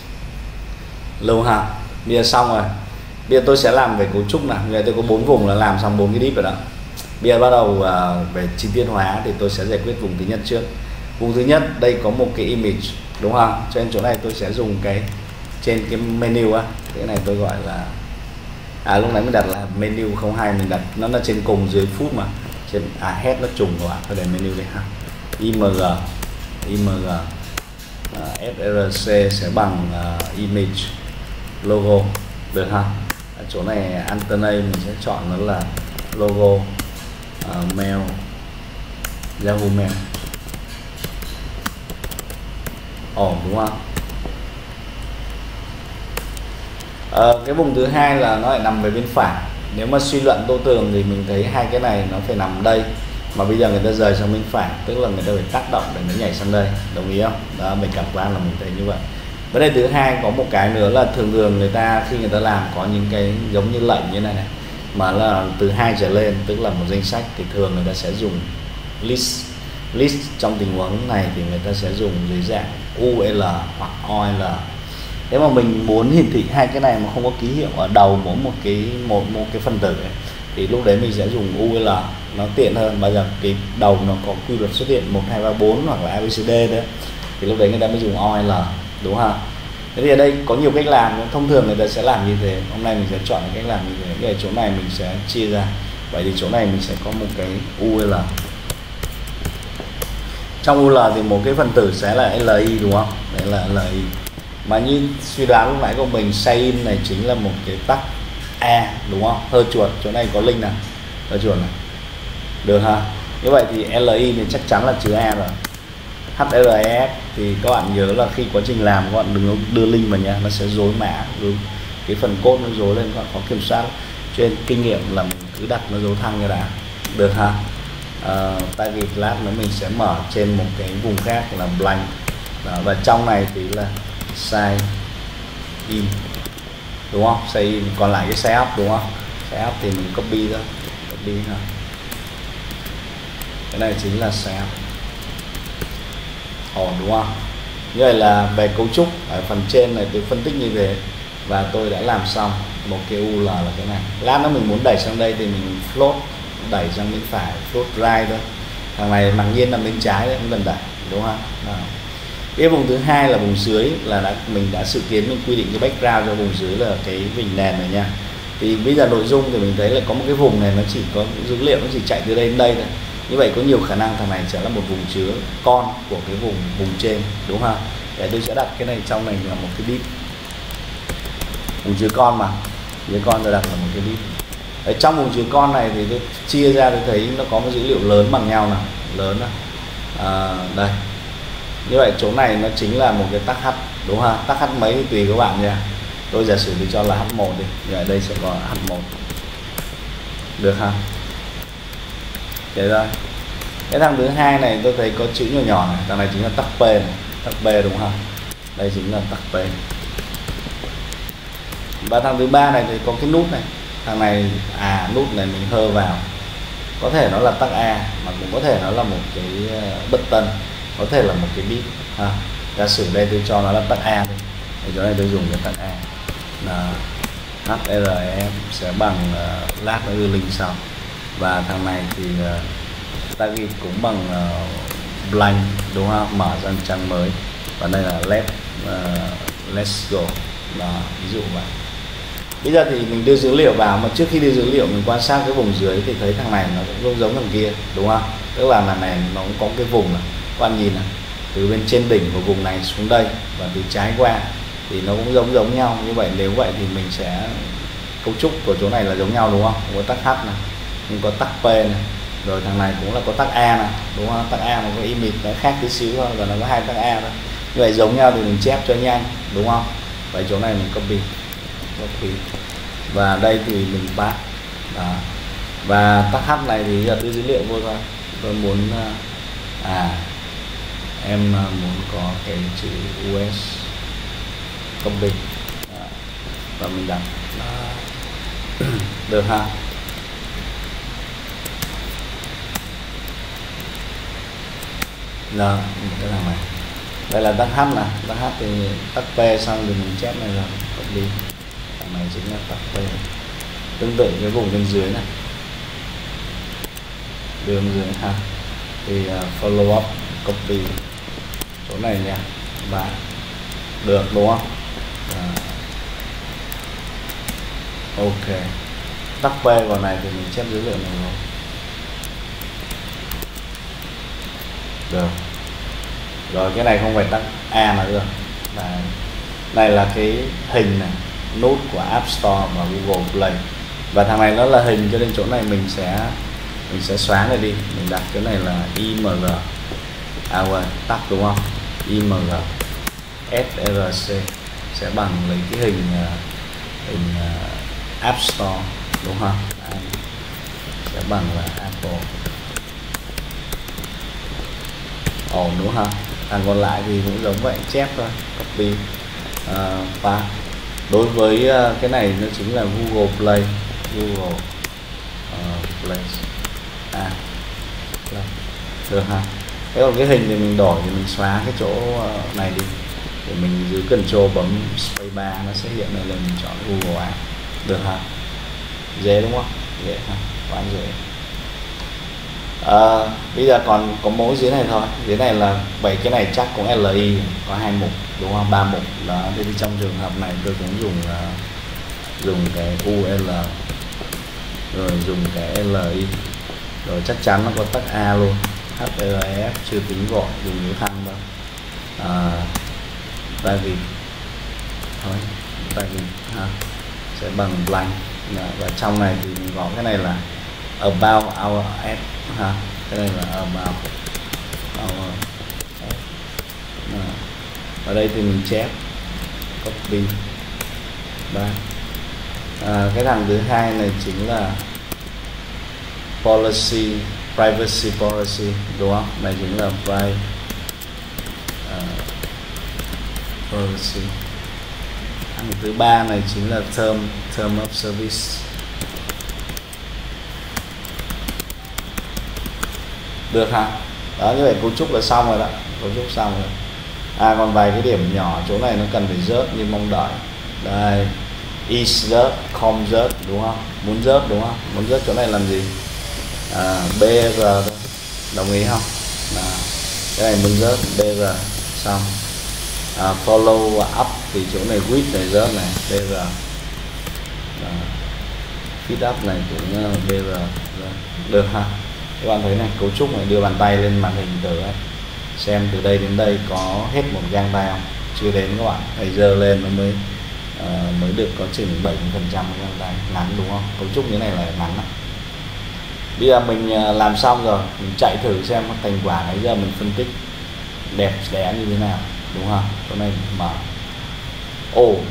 Lâu ha. Bây giờ xong rồi. Bây giờ tôi sẽ làm về cấu trúc nào. Bây giờ tôi có bốn vùng là làm xong bốn cái div rồi đó. Bây giờ bắt đầu uh, về chi tiết hóa thì tôi sẽ giải quyết vùng thứ nhất trước. Vùng thứ nhất đây có một cái image, đúng không? Cho nên chỗ này tôi sẽ dùng cái trên cái menu á, cái này tôi gọi là à lúc nãy mình đặt là menu không hai, mình đặt nó là trên cùng dưới phút mà trên à head nó trùng các bạn, tôi để menu đây ha. img img uh, src sẽ bằng uh, image logo được ha. Ở chỗ này alternate mình sẽ chọn nó là logo uh, mail, Yahoo Mail, ổn đúng không? À, cái vùng thứ hai là nó lại nằm về bên phải. Nếu mà suy luận tô tường thì mình thấy hai cái này nó phải nằm đây, mà bây giờ người ta rời sang bên phải, tức là người ta phải tác động để nó nhảy sang đây, đồng ý không? Đó, mình cảm quan là mình thấy như vậy. Vấn đề thứ hai có một cái nữa là thường thường người ta khi người ta làm có những cái giống như lệnh như này này mà là từ hai trở lên, tức là một danh sách, thì thường người ta sẽ dùng list. List trong tình huống này thì người ta sẽ dùng dưới dạng u lờ hoặc o lờ. Nếu mà mình muốn hiển thị hai cái này mà không có ký hiệu ở đầu mỗi một cái một một cái phần tử ấy, thì lúc đấy mình sẽ dùng u lờ, nó tiện hơn. Bây giờ cái đầu nó có quy luật xuất hiện một hai ba bốn hoặc là a bê xê đê đấy, thì lúc đấy người ta mới dùng o lờ, đúng không? Thế thì ở đây có nhiều cách làm, thông thường người ta sẽ làm như thế. Hôm nay mình sẽ chọn cách làm như thế. Ở chỗ này mình sẽ chia ra. Vậy thì chỗ này mình sẽ có một cái u lờ. Trong u lờ thì một cái phần tử sẽ là lờ i, đúng không? Đấy là lờ i. Mà như suy đoán lúc nãy của mình, say in này chính là một cái tắc A, đúng không? Hơ chuột, chỗ này có link này, hơ chuột này. Được ha? Như vậy thì lờ i thì chắc chắn là chữ A rồi. hát rờ ép thì các bạn nhớ là khi quá trình làm các bạn đừng đưa link vào nha, nó sẽ rối mã, đúng. Cái phần code nó rối lên, các bạn khó kiểm soát. Cho nên kinh nghiệm là mình cứ đặt nó dấu thăng cho đã. Được ha? Uh, target lab nữa mình sẽ mở trên một cái vùng khác là blank. Đó, và trong này thì là sign in, đúng không? Sign in, còn lại cái setup, đúng không? Setup thì mình copy ra, copy ha. Cái này chính là setup. Ổn, đúng không? Như vậy là về cấu trúc ở phần trên này tôi phân tích như thế và tôi đã làm xong một cái u lờ là cái này. Lát nữa mình muốn đẩy sang đây thì mình float, đẩy sang bên phải, float right thôi. Thằng này mặc nhiên là bên trái đấy, không cần đẩy, đúng không? Đó. Cái vùng thứ hai là vùng dưới, là đã, mình đã dự kiến mình quy định cái background cho vùng dưới là cái vành nền này nha. Thì bây giờ nội dung thì mình thấy là có một cái vùng này nó chỉ có dữ liệu, nó chỉ chạy từ đây đến đây thôi. Như vậy có nhiều khả năng thằng này sẽ là một vùng chứa con của cái vùng vùng trên, đúng không? Để tôi sẽ đặt cái này trong này là một cái div, vùng chứa con mà, chứa con tôi đặt là một cái div. Ở trong vùng chứa con này thì tôi chia ra, tôi thấy nó có một dữ liệu lớn bằng nhau nào, lớn nào. À, đây. Như vậy chỗ này nó chính là một cái tag h, đúng không? Tag h mấy thì tùy các bạn nha. Tôi giả sử tôi cho là h một đi, như vậy đây sẽ có h một. Được không? Thế rồi. Cái thằng thứ hai này tôi thấy có chữ nhỏ nhỏ này, thằng này chính là tag p này, tag p đúng không? Đây chính là tag p. Và thằng thứ ba này thì có cái nút này, thằng này à nút này mình hơ vào, có thể nó là tag A mà cũng có thể nó là một cái button, có thể là một cái bit ha. Giả sử đây tôi cho nó là tag A đi, thì chỗ này tôi dùng cái tag A là hát rờ ép sẽ bằng uh, lát nó đưa link sau, và thằng này thì uh, target cũng bằng uh, blank, đúng không? Mở ra trang mới, và đây là let uh, let's go, là ví dụ vậy. Bây giờ thì mình đưa dữ liệu vào, mà trước khi đưa dữ liệu mình quan sát cái vùng dưới thì thấy thằng này nó cũng giống thằng kia, đúng không? Tức là thằng này nó cũng có cái vùng này, các bạn nhìn này, từ bên trên đỉnh của vùng này xuống đây và từ trái qua thì nó cũng giống giống nhau. Như vậy nếu vậy thì mình sẽ cấu trúc của chỗ này là giống nhau, đúng không? Có tag h này, cũng có tag p này, rồi thằng này cũng là có tag a này, đúng không? Tag a nó có image nó khác tí xíu thôi, và nó có hai tag a thôi. Như vậy giống nhau thì mình chép cho nhanh, đúng không? Vậy chỗ này mình copy, copy, và đây thì mình paste. Đó. Và tag h này thì giờ đưa dữ liệu vô thôi. Tôi muốn à em muốn có cái chữ us copy. Đó. Và mình đặt được ha. Rồi, cái thằng này đây là tag h nè, tag h thì tag p xong thì mình chép này rồi copy. Thằng này chính là tag p, tương tự cái vùng bên dưới này, đường dưới ha, thì uh, follow up copy chỗ này nha, và được, đúng không? À. Ok, tag p còn này thì mình chép dữ liệu này rồi. Được. Rồi cái này không phải tag A mà được. Đấy. Này là cái hình này, nút của App Store và Google Play. Và thằng này nó là hình, cho nên chỗ này mình sẽ mình sẽ xóa này đi, mình đặt cái này là img. À quên, tag đúng không? img src sẽ bằng lấy cái hình hình App Store, đúng không? Đấy. Sẽ bằng là Apple. Ổn, đúng không? Thằng còn lại thì cũng giống vậy, chép thôi, copy. uh, Pass. Đối với uh, cái này nó chính là Google Play, Google uh, Play. À, Play. Được ha. Thế còn cái hình thì mình đổi thì mình xóa cái chỗ uh, này đi, để mình giữ Control bấm Spacebar nó sẽ hiện lên, mình chọn Google Ads. Được ha. Dễ đúng không? Dễ ha, quá dễ. À, bây giờ còn có mỗi dưới này thôi. Dưới này là bảy cái này chắc cũng L I, có hai mục đúng không? Ba mục đó. Thì trong trường hợp này tôi cũng dùng uh, dùng cái U L rồi dùng cái L I, rồi chắc chắn nó có tag A luôn. H R F chưa tính gọi, dùng dấu thăng đâu. À, tại vì thôi, tại vì ha, sẽ bằng blank. Và trong này thì mình gọi cái này là about our app ha, cái này là about our app. Ở đây thì mình chép copy ba. À, cái thằng thứ hai này chính là policy, privacy policy đúng không? Này chính là privacy uh, policy. Thằng thứ ba này chính là term term of service. Được hả? Đó, như vậy cấu trúc là xong rồi đó, cấu trúc xong rồi. À, còn vài cái điểm nhỏ chỗ này nó cần phải rớt như mong đợi. Đây, is rớt, com rớt đúng không? Muốn rớt đúng không? Muốn rớt chỗ này làm gì? À, bê rờ thôi. Đồng ý không? À, cái này muốn rớt bê rờ xong. À, follow up thì chỗ này with này rớt này bê rờ. À, feed up này cũng uh, bê rờ. Được ha? Các bạn thấy này, cấu trúc này, đưa bàn tay lên màn hình từ ấy, xem từ đây đến đây có hết một gang tay không? Chưa đến các bạn, phải dơ lên nó mới uh, mới được có chừng bảy mươi phần trăm gang tay ngắn đúng không? Cấu trúc như này là ngắn đó. Bây giờ mình uh, làm xong rồi, mình chạy thử xem thành quả nãy giờ mình phân tích đẹp đẽ như thế nào đúng không? Chỗ này mở, ồ, oh.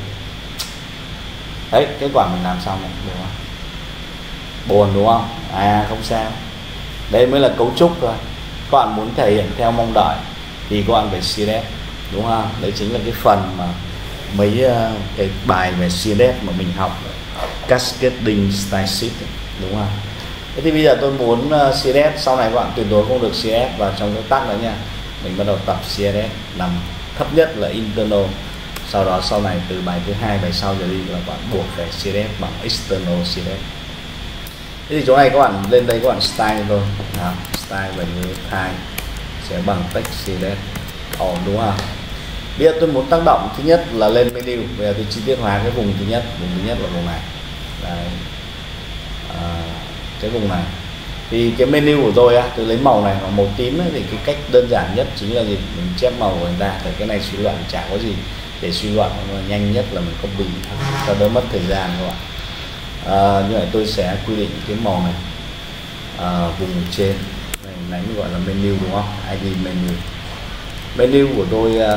Đấy, kết quả mình làm xong này đúng không? Buồn đúng không? À, không sao. Đây mới là cấu trúc thôi. Các bạn muốn thể hiện theo mong đợi thì các bạn phải xê đê ép đúng không? Đấy chính là cái phần mà mấy uh, cái bài về xê đê ép mà mình học, Cascading Style Sheet đúng không? Thế thì bây giờ tôi muốn uh, xê đê ép, sau này các bạn tuyệt đối không được xê đê ép vào trong cái tag nữa nha. Mình bắt đầu tập xê đê ép nằm thấp nhất là internal. Sau đó sau này từ bài thứ hai, bài sau trở đi là các bạn buộc phải xê đê ép bằng external xê đê ép. Thế thì chỗ này các bạn lên đây các bạn style thôi. Đó, style và như type sẽ bằng text xê đê ép. Ồ, đúng không? Bây giờ tôi muốn tác động thứ nhất là lên menu. Bây giờ tôi chi tiết hóa cái vùng thứ nhất. Vùng thứ nhất là vùng này. Đấy. À, cái vùng này thì cái menu của tôi á, tôi lấy màu này hoặc màu tím ấy, thì cái cách đơn giản nhất chính là gì? Mình chép màu của người ta. Thì cái này suy luận chả có gì để suy luận, mà nhanh nhất là mình copy cho đỡ mất thời gian các bạn. À, như vậy tôi sẽ quy định cái màu này à, vùng trên này, này mới gọi là menu đúng không? i đê menu. Menu của tôi uh,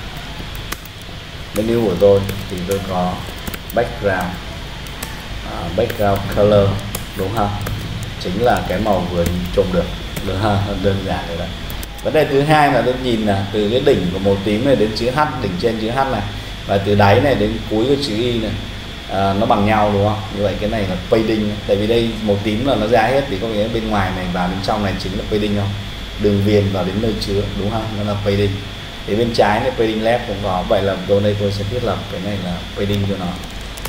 menu của tôi thì tôi có background uh, background color đúng không? Chính là cái màu vừa trộn được, được ha? Đơn giản rồi đấy. Vấn đề thứ hai là tôi nhìn là từ cái đỉnh của màu tím này đến chữ H, đỉnh trên chữ H này, và từ đáy này đến cuối của chữ Y này, à, nó bằng nhau đúng không? Như vậy cái này là fading, tại vì đây màu tím là nó ra hết thì có nghĩa bên ngoài này và bên trong này chính là fading không? Đường viền vào đến nơi chứa đúng không? Nó là fading. Thì bên trái này fading left cũng có, vậy là đồ đây tôi sẽ thiết lập cái này là fading cho nó.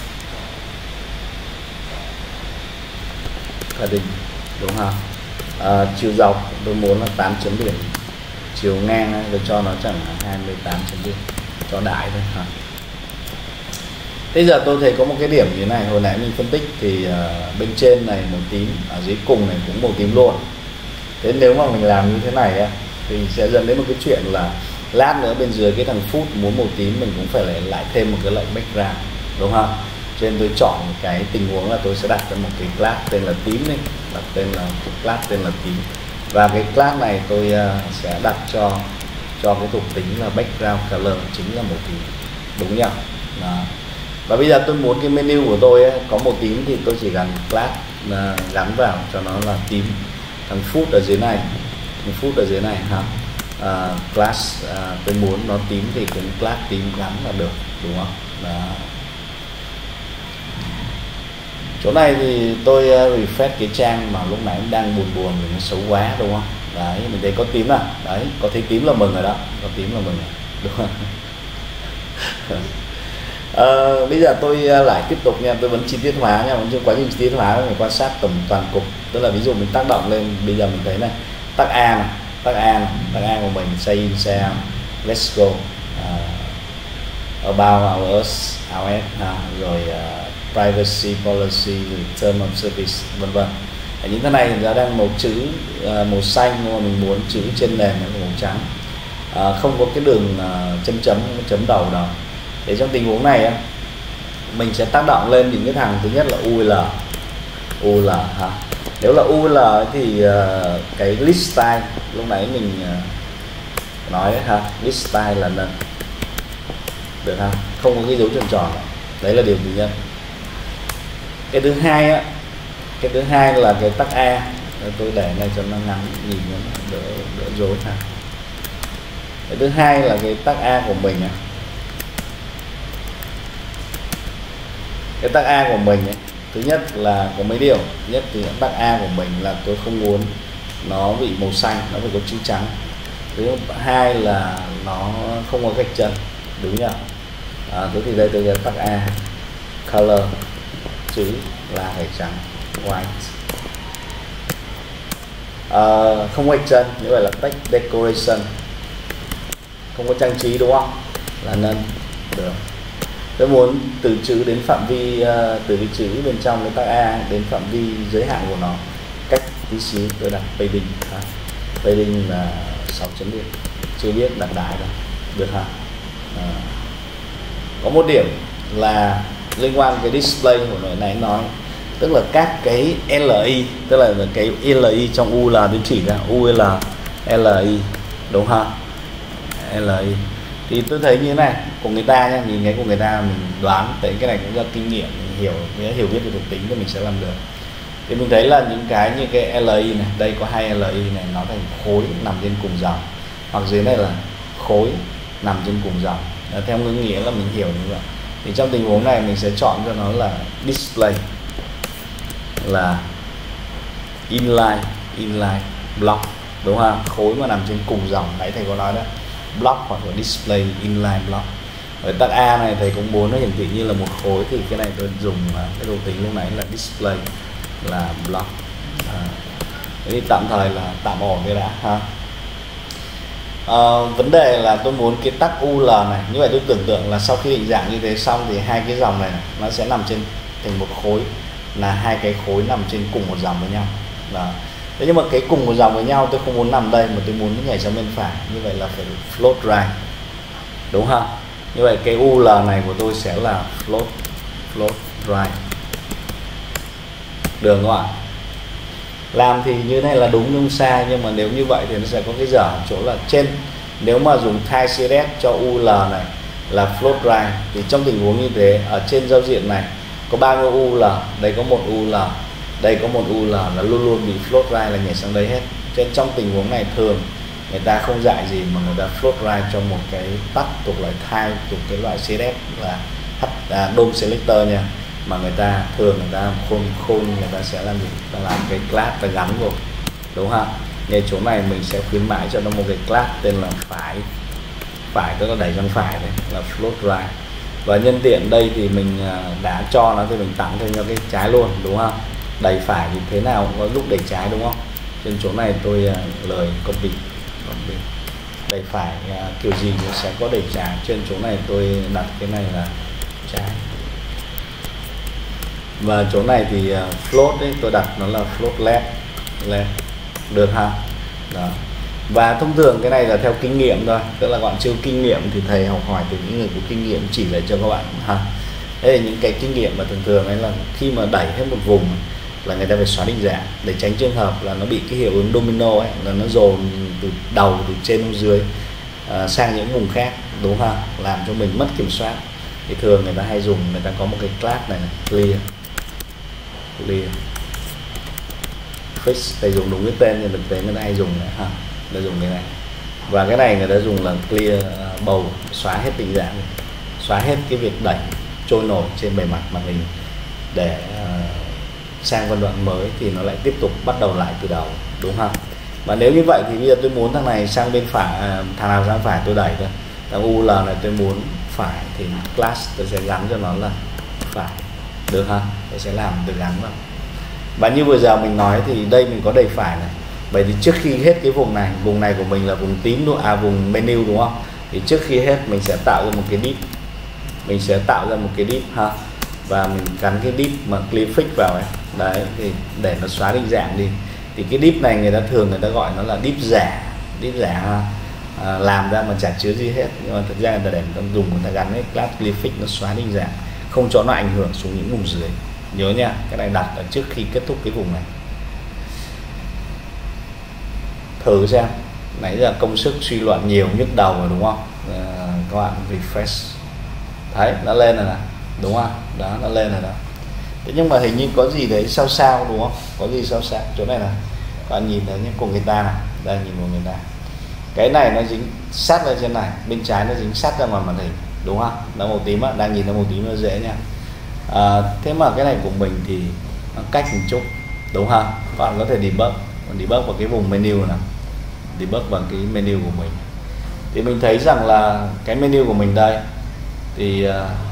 Fading đúng không? À, chiều dọc tôi muốn là tám chấm điểm, chiều ngang này, tôi cho nó chẳng là hai mươi tám chấm điểm, cho đại thôi hả? Bây giờ tôi thấy có một cái điểm như thế này, hồi nãy mình phân tích thì uh, bên trên này màu tím, ở dưới cùng này cũng màu tím luôn. Thế nếu mà mình làm như thế này á, thì sẽ dẫn đến một cái chuyện là lát nữa bên dưới cái thằng foot muốn màu tím mình cũng phải lại, lại thêm một cái lệnh background đúng không? Cho nên tôi chọn cái tình huống là tôi sẽ đặt cho một cái class tên là tím này, đặt tên là class tên là tím, và cái class này tôi uh, sẽ đặt cho cho cái thuộc tính là background color chính là màu tím, đúng nhỉ? Đó. Và bây giờ tôi muốn cái menu của tôi ấy, có màu tím thì tôi chỉ cần class uh, gắn vào cho nó là tím. Thằng foot ở dưới này, thằng foot ở dưới này ha, uh, class uh, tôi muốn nó tím thì cũng class tím gắn là được, đúng không? Đó. Chỗ này thì tôi uh, refresh cái trang mà lúc nãy đang buồn buồn vì nó xấu quá, đúng không? Đấy, mình thấy có tím à, đấy, có thấy tím là mừng rồi đó, có tím là mừng rồi, đúng không? Uh, bây giờ tôi uh, lại tiếp tục nha, tôi vẫn chi tiết hóa nha, vẫn chưa quá trình chi tiết hóa, mình quan sát tổng toàn cục. Tức là ví dụ mình tác động lên, bây giờ mình thấy này, tag A này, tag A này, tag A của mình say in say out, let's go, uh, about hours, hours uh, rồi uh, privacy policy, term of service, vân vân. Những cái này ra đang màu chữ uh, màu xanh, nhưng mà mình muốn chữ trên nền là màu trắng, uh, không có cái đường uh, chấm chấm chấm đầu đó. Để trong tình huống này mình sẽ tác động lên những cái thằng thứ nhất là u lờ, u lờ ha. Nếu là u lờ thì uh, cái list style lúc nãy mình uh, nói ha, list style là nâng, được ha, không có cái dấu tròn tròn. Đấy là điều thứ nhất. Cái thứ hai á, cái thứ hai là cái tag A. Tôi để này cho nó ngắn, nhìn nó đỡ đỡ rối ha. Cái thứ hai là cái tag A của mình á. Cái tag A của mình ấy, thứ nhất là có mấy điều. Thứ nhất thì tag A của mình là tôi không muốn nó bị màu xanh, nó phải có chữ trắng. Thứ hai là nó không có gạch chân, đúng nhỉ? À, thế thì đây tôi sẽ tag A color, chữ là gạch trắng, white. À, không gạch chân, như vậy là text decoration, không có trang trí, đúng không? Là none, được. Tôi muốn từ chữ đến phạm vi, uh, từ cái chữ bên trong cái tag A đến phạm vi giới hạn của nó, cách tí xíu tôi đặt padding ha. Padding là sáu chấm điểm, chưa biết đặt đại đâu, được ha. À, có một điểm là liên quan cái display của nội này nói, tức là các cái lờ i, tức là cái lờ i trong u lờ tôi chỉ ra u lờ, lờ i, đúng ha, lờ i. Thì tôi thấy như thế này của người ta nhá, nhìn cái của người ta mình đoán thấy cái này cũng là kinh nghiệm, mình hiểu, mình hiểu biết về thuộc tính thì mình sẽ làm được. Thì mình thấy là những cái như cái lờ i này, đây có hai lờ i này, nó thành khối nằm trên cùng dòng, hoặc dưới này là khối nằm trên cùng dòng. Đó, theo ngữ nghĩa là mình hiểu như vậy. Thì trong tình huống này mình sẽ chọn cho nó là display, là inline, inline block, đúng không? Khối mà nằm trên cùng dòng, nãy thầy có nói đó, block hoặc là display inline block. Ở tag A này thầy cũng muốn nó hiển thị như là một khối, thì cái này tôi dùng cái đồ tính lúc nãy là display là block. À, thế thì tạm thời là tạm ổn cái đã ha. À, vấn đề là tôi muốn cái tag u lờ này, như vậy tôi tưởng tượng là sau khi định dạng như thế xong thì hai cái dòng này, này nó sẽ nằm trên thành một khối, là hai cái khối nằm trên cùng một dòng với nhau. Đó. Thế nhưng mà cái cùng một dòng với nhau tôi không muốn nằm đây mà tôi muốn nhảy sang bên phải, như vậy là phải float right, đúng không? Như vậy cái u lờ này của tôi sẽ là float float right, được không ạ? Làm thì như này là đúng nhưng sai, nhưng mà nếu như vậy thì nó sẽ có cái dở chỗ là trên, nếu mà dùng type xê ét cho u lờ này là float right thì trong tình huống như thế, ở trên giao diện này có bao nhiêu u lờ, đây có một u lờ, đây có một u lờ, là luôn luôn bị float right, là nhảy sang đây hết. Trên trong tình huống này thường người ta không dạy gì mà người ta float right cho một cái tắt thuộc loại type, thuộc cái loại xê ét là à, đom selector nha, mà người ta thường người ta khôn khôn người ta sẽ làm gì, ta làm cái class ta gắn vô, đúng không? Ngay chỗ này mình sẽ khuyến mãi cho nó một cái class tên là phải, phải tức là đẩy sang phải đấy, là float right. Và nhân tiện đây thì mình đã cho nó thì mình tặng thêm cho cái trái luôn, đúng không? Đẩy phải thì thế nào cũng có lúc đẩy trái, đúng không? Trên chỗ này tôi lời copy, copy. Đẩy phải kiểu gì cũng sẽ có đẩy trái. Trên chỗ này tôi đặt cái này là trái. Và chỗ này thì float ấy, tôi đặt nó là float left, left. Được ha? Đó. Và thông thường cái này là theo kinh nghiệm thôi, tức là bạn chưa kinh nghiệm thì thầy học hỏi từ những người có kinh nghiệm chỉ lại cho các bạn ha. Đây là những cái kinh nghiệm mà thường thường ấy là khi mà đẩy hết một vùng là người ta phải xóa định dạng để tránh trường hợp là nó bị cái hiệu ứng domino ấy, là nó dồn từ đầu từ trên xuống dưới uh, sang những vùng khác, đúng không? Làm cho mình mất kiểm soát. Thì thường người ta hay dùng, người ta có một cái class này, này clear, clear, fix, thầy dùng đúng cái tên nhưng thực tế người ta hay dùng này ha, người ta dùng cái này Và cái này người ta dùng là clear bầu, xóa hết định dạng, xóa hết cái việc đẩy trôi nổi trên bề mặt màn hình để uh, sang phân đoạn mới thì nó lại tiếp tục bắt đầu lại từ đầu, đúng không? Và nếu như vậy thì bây giờ tôi muốn thằng này sang bên phải, thằng nào sang phải tôi đẩy thôi. Thằng u lờ này tôi muốn phải thì class tôi sẽ gắn cho nó là phải, được ha? Tôi sẽ làm từ gắn vào. Và như vừa giờ mình nói thì đây mình có đầy phải này. Vậy thì trước khi hết cái vùng này, vùng này của mình là vùng tím đúng, à vùng menu đúng không? Thì trước khi hết mình sẽ tạo ra một cái div, mình sẽ tạo ra một cái div ha, và mình gắn cái div mà clear fix vào ấy. Đấy, thì để nó xóa định dạng đi. Thì cái div này người ta thường người ta gọi nó là div giả, div giả ha. À, làm ra mà chả chứa gì hết, nhưng mà thực ra người ta để người ta dùng, người ta gắn cái class clear fix nó xóa định dạng, không cho nó ảnh hưởng xuống những vùng dưới. Nhớ nha, cái này đặt ở trước khi kết thúc cái vùng này. Thử xem, nãy giờ công sức suy luận nhiều, nhức đầu rồi đúng không? À, các bạn refresh, thấy nó lên rồi nè, đúng không? Đó, nó lên rồi đó. Thế nhưng mà hình như có gì đấy sao sao đúng không? Có gì sao sao chỗ này nè, các bạn nhìn thấy những của người ta này, đây nhìn của người ta, cái này nó dính sát lên trên này, bên trái nó dính sát ra ngoài màn hình, đúng không? Nó màu tím á, đang nhìn nó màu tím nó dễ nha. À, thế mà cái này của mình thì nó cách một chút, đúng không? Các bạn có thể debug, debug vào cái vùng menu này, debug vào cái menu của mình. Thì mình thấy rằng là cái menu của mình đây thì uh,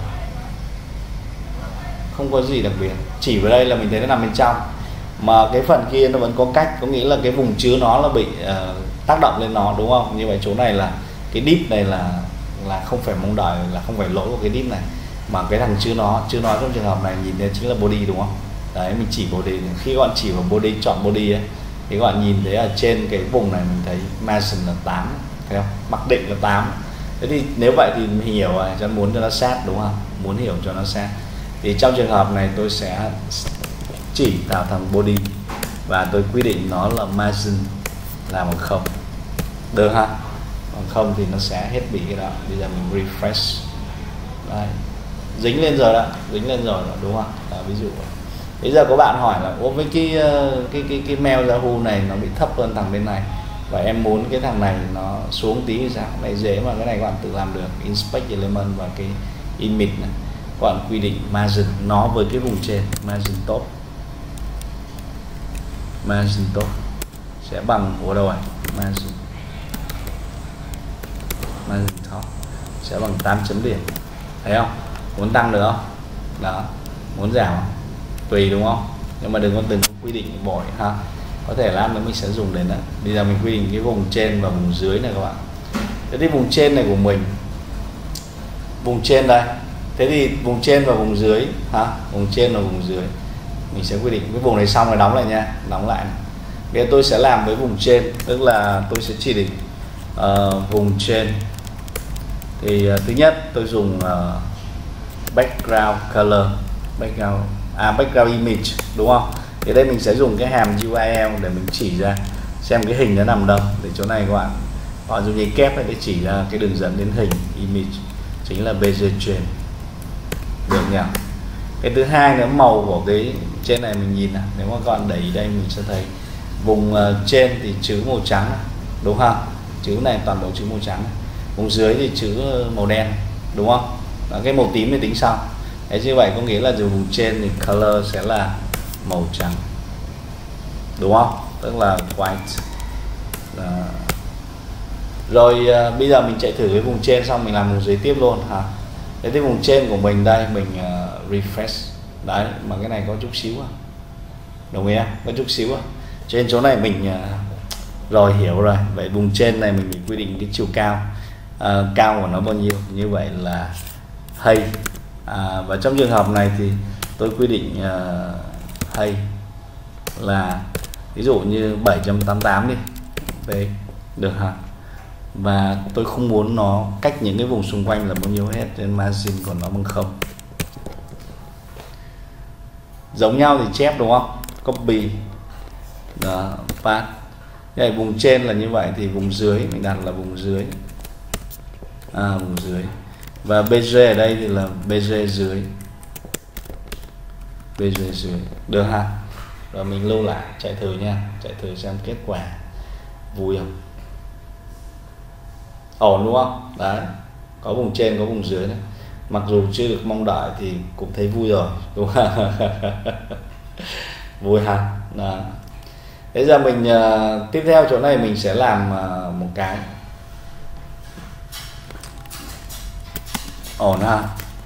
không có gì đặc biệt, chỉ vào đây là mình thấy nó nằm bên trong, mà cái phần kia nó vẫn có cách, có nghĩa là cái vùng chứa nó là bị uh, tác động lên nó, đúng không? Như vậy chỗ này là cái div này là là không phải mong đợi, là không phải lỗi của cái div này, mà cái thằng chứa nó, chứa nó trong trường hợp này nhìn thấy chính là body, đúng không? Đấy, mình chỉ body, khi các bạn chỉ vào body, chọn body ấy, thì các bạn nhìn thấy ở trên cái vùng này mình thấy margin là tám, thấy không? Mặc định là tám. Thế thì nếu vậy thì mình hiểu rồi, cho muốn cho nó sát, đúng không? Muốn hiểu cho nó sát. Thì trong trường hợp này tôi sẽ chỉ vào thằng body và tôi quy định nó là margin là bằng không, được ha? Còn không thì nó sẽ hết bị cái đó. Bây giờ mình refresh, đây, dính lên rồi đó, dính lên rồi đó, đúng không? Đó, ví dụ bây giờ có bạn hỏi là ô với cái cái cái cái mail Yahoo này nó bị thấp hơn thằng bên này, và em muốn cái thằng này nó xuống tí thì sao? Cái này dễ mà, cái này các bạn tự làm được. Inspect element và cái image này, các bạn quy định margin nó với cái vùng trên, margin top, margin top sẽ bằng ở đâu rồi? Margin margin top sẽ bằng tám chấm điểm, thấy không? Muốn tăng được không? Đó, muốn giảm không? Tùy, đúng không? Nhưng mà đừng có từng quy định bội ha. Có thể lát nữa mình sẽ dùng đến đó. Bây giờ mình quy định cái vùng trên và vùng dưới này các bạn. Thế thì vùng trên này của mình, vùng trên đây, thế thì vùng trên và vùng dưới ha, vùng trên và vùng dưới mình sẽ quy định cái vùng này xong rồi đóng lại nha, đóng lại này. Bây giờ tôi sẽ làm với vùng trên, tức là tôi sẽ chỉ định uh, vùng trên thì uh, thứ nhất tôi dùng uh, background color, background à background image, đúng không? Thì đây mình sẽ dùng cái hàm u i lờ để mình chỉ ra xem cái hình nó nằm đâu. Để chỗ này các bạn họ dùng dây kép để chỉ ra cái đường dẫn đến hình image chính là bezier chain, được nhỉ? Cái thứ hai nữa, màu của cái trên này mình nhìn này, nếu mà các bạn để ý đây mình sẽ thấy vùng uh, trên thì chữ màu trắng, đúng không? Chữ này toàn bộ chữ màu trắng, vùng dưới thì chữ màu đen, đúng không? Đó, cái màu tím thì tính sau. Thế như vậy có nghĩa là dù vùng trên thì color sẽ là màu trắng, đúng không? Tức là white. Đó. Rồi uh, bây giờ mình chạy thử cái vùng trên xong mình làm vùng dưới tiếp luôn hả? Thế thì vùng trên của mình đây mình uh, refresh, đấy, mà cái này có chút xíu à, đồng ý không? Có chút xíu à. Trên chỗ này mình uh, rồi hiểu rồi. Vậy vùng trên này mình, mình quy định cái chiều cao, uh, cao của nó bao nhiêu, như vậy là hay. À, và trong trường hợp này thì tôi quy định uh, hay là ví dụ như bảy chấm tám tám đi, đấy, được hả? Và tôi không muốn nó cách những cái vùng xung quanh là bao nhiêu hết, nên margin của nó bằng không. Giống nhau thì chép, đúng không? Copy, đó, paste. Vậy vùng trên là như vậy thì vùng dưới mình đặt là vùng dưới, à, vùng dưới. Và bg ở đây thì là bg dưới, bg dưới, được ha? Rồi mình lưu lại, chạy thử nha, chạy thử xem kết quả vui không. ổn đúng không? Đấy, có vùng trên có vùng dưới đấy, mặc dù chưa được mong đợi thì cũng thấy vui rồi đúng không? Vui ha. Đó. Bây giờ mình uh, tiếp theo chỗ này mình sẽ làm uh, một cái ổn ha.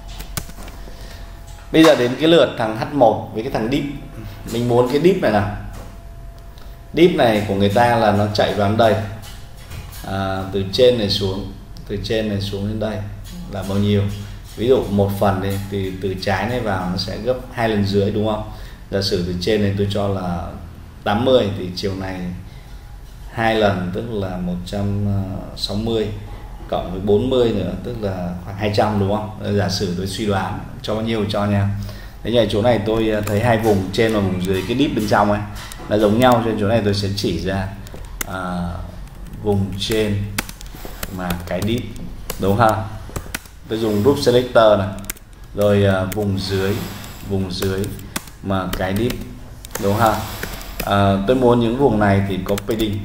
Bây giờ đến cái lượt thằng H một với cái thằng dip. Mình muốn cái dip này nào, dip này của người ta là nó chạy vào đây, à, từ trên này xuống, từ trên này xuống đến đây là bao nhiêu? Ví dụ một phần đi, từ từ trái này vào nó sẽ gấp hai lần dưới đúng không? Giả sử từ trên này tôi cho là tám mươi thì chiều này hai lần tức là một trăm sáu mươi cộng với bốn mươi nữa tức là khoảng hai trăm đúng không? Giả sử tôi suy đoán cho bao nhiêu cho nha. Thế nhờ chỗ này tôi thấy hai vùng trên và vùng dưới cái đít bên trong ấy là giống nhau, cho nên chỗ này tôi sẽ chỉ ra à, vùng trên mà cái đít đúng không? Tôi dùng group selector này, rồi à, vùng dưới vùng dưới mà cái đít đúng không? À, tôi muốn những vùng này thì có padding.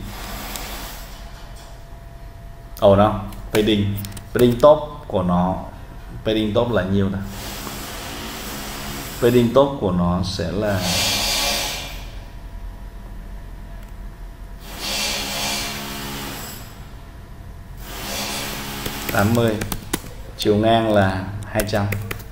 Ồ đâu? Padding, padding top của nó, padding top là nhiêu nào? Padding top của nó sẽ là tám mươi, chiều ngang là hai trăm.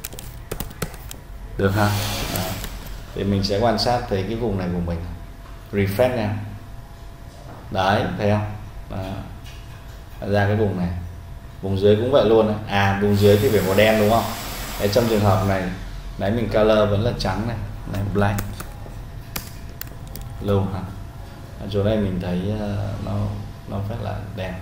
Được ha? Đó. Thì mình sẽ quan sát thấy cái vùng này của mình. Refresh nha. Đấy, thấy không? Đó. Ra cái vùng này. Vùng dưới cũng vậy luôn. À, vùng dưới thì phải màu đen đúng không? Đấy, trong trường hợp này đấy mình color vẫn là trắng này, này black lâu hả? Ở chỗ này mình thấy uh, nó nó rất là đẹp.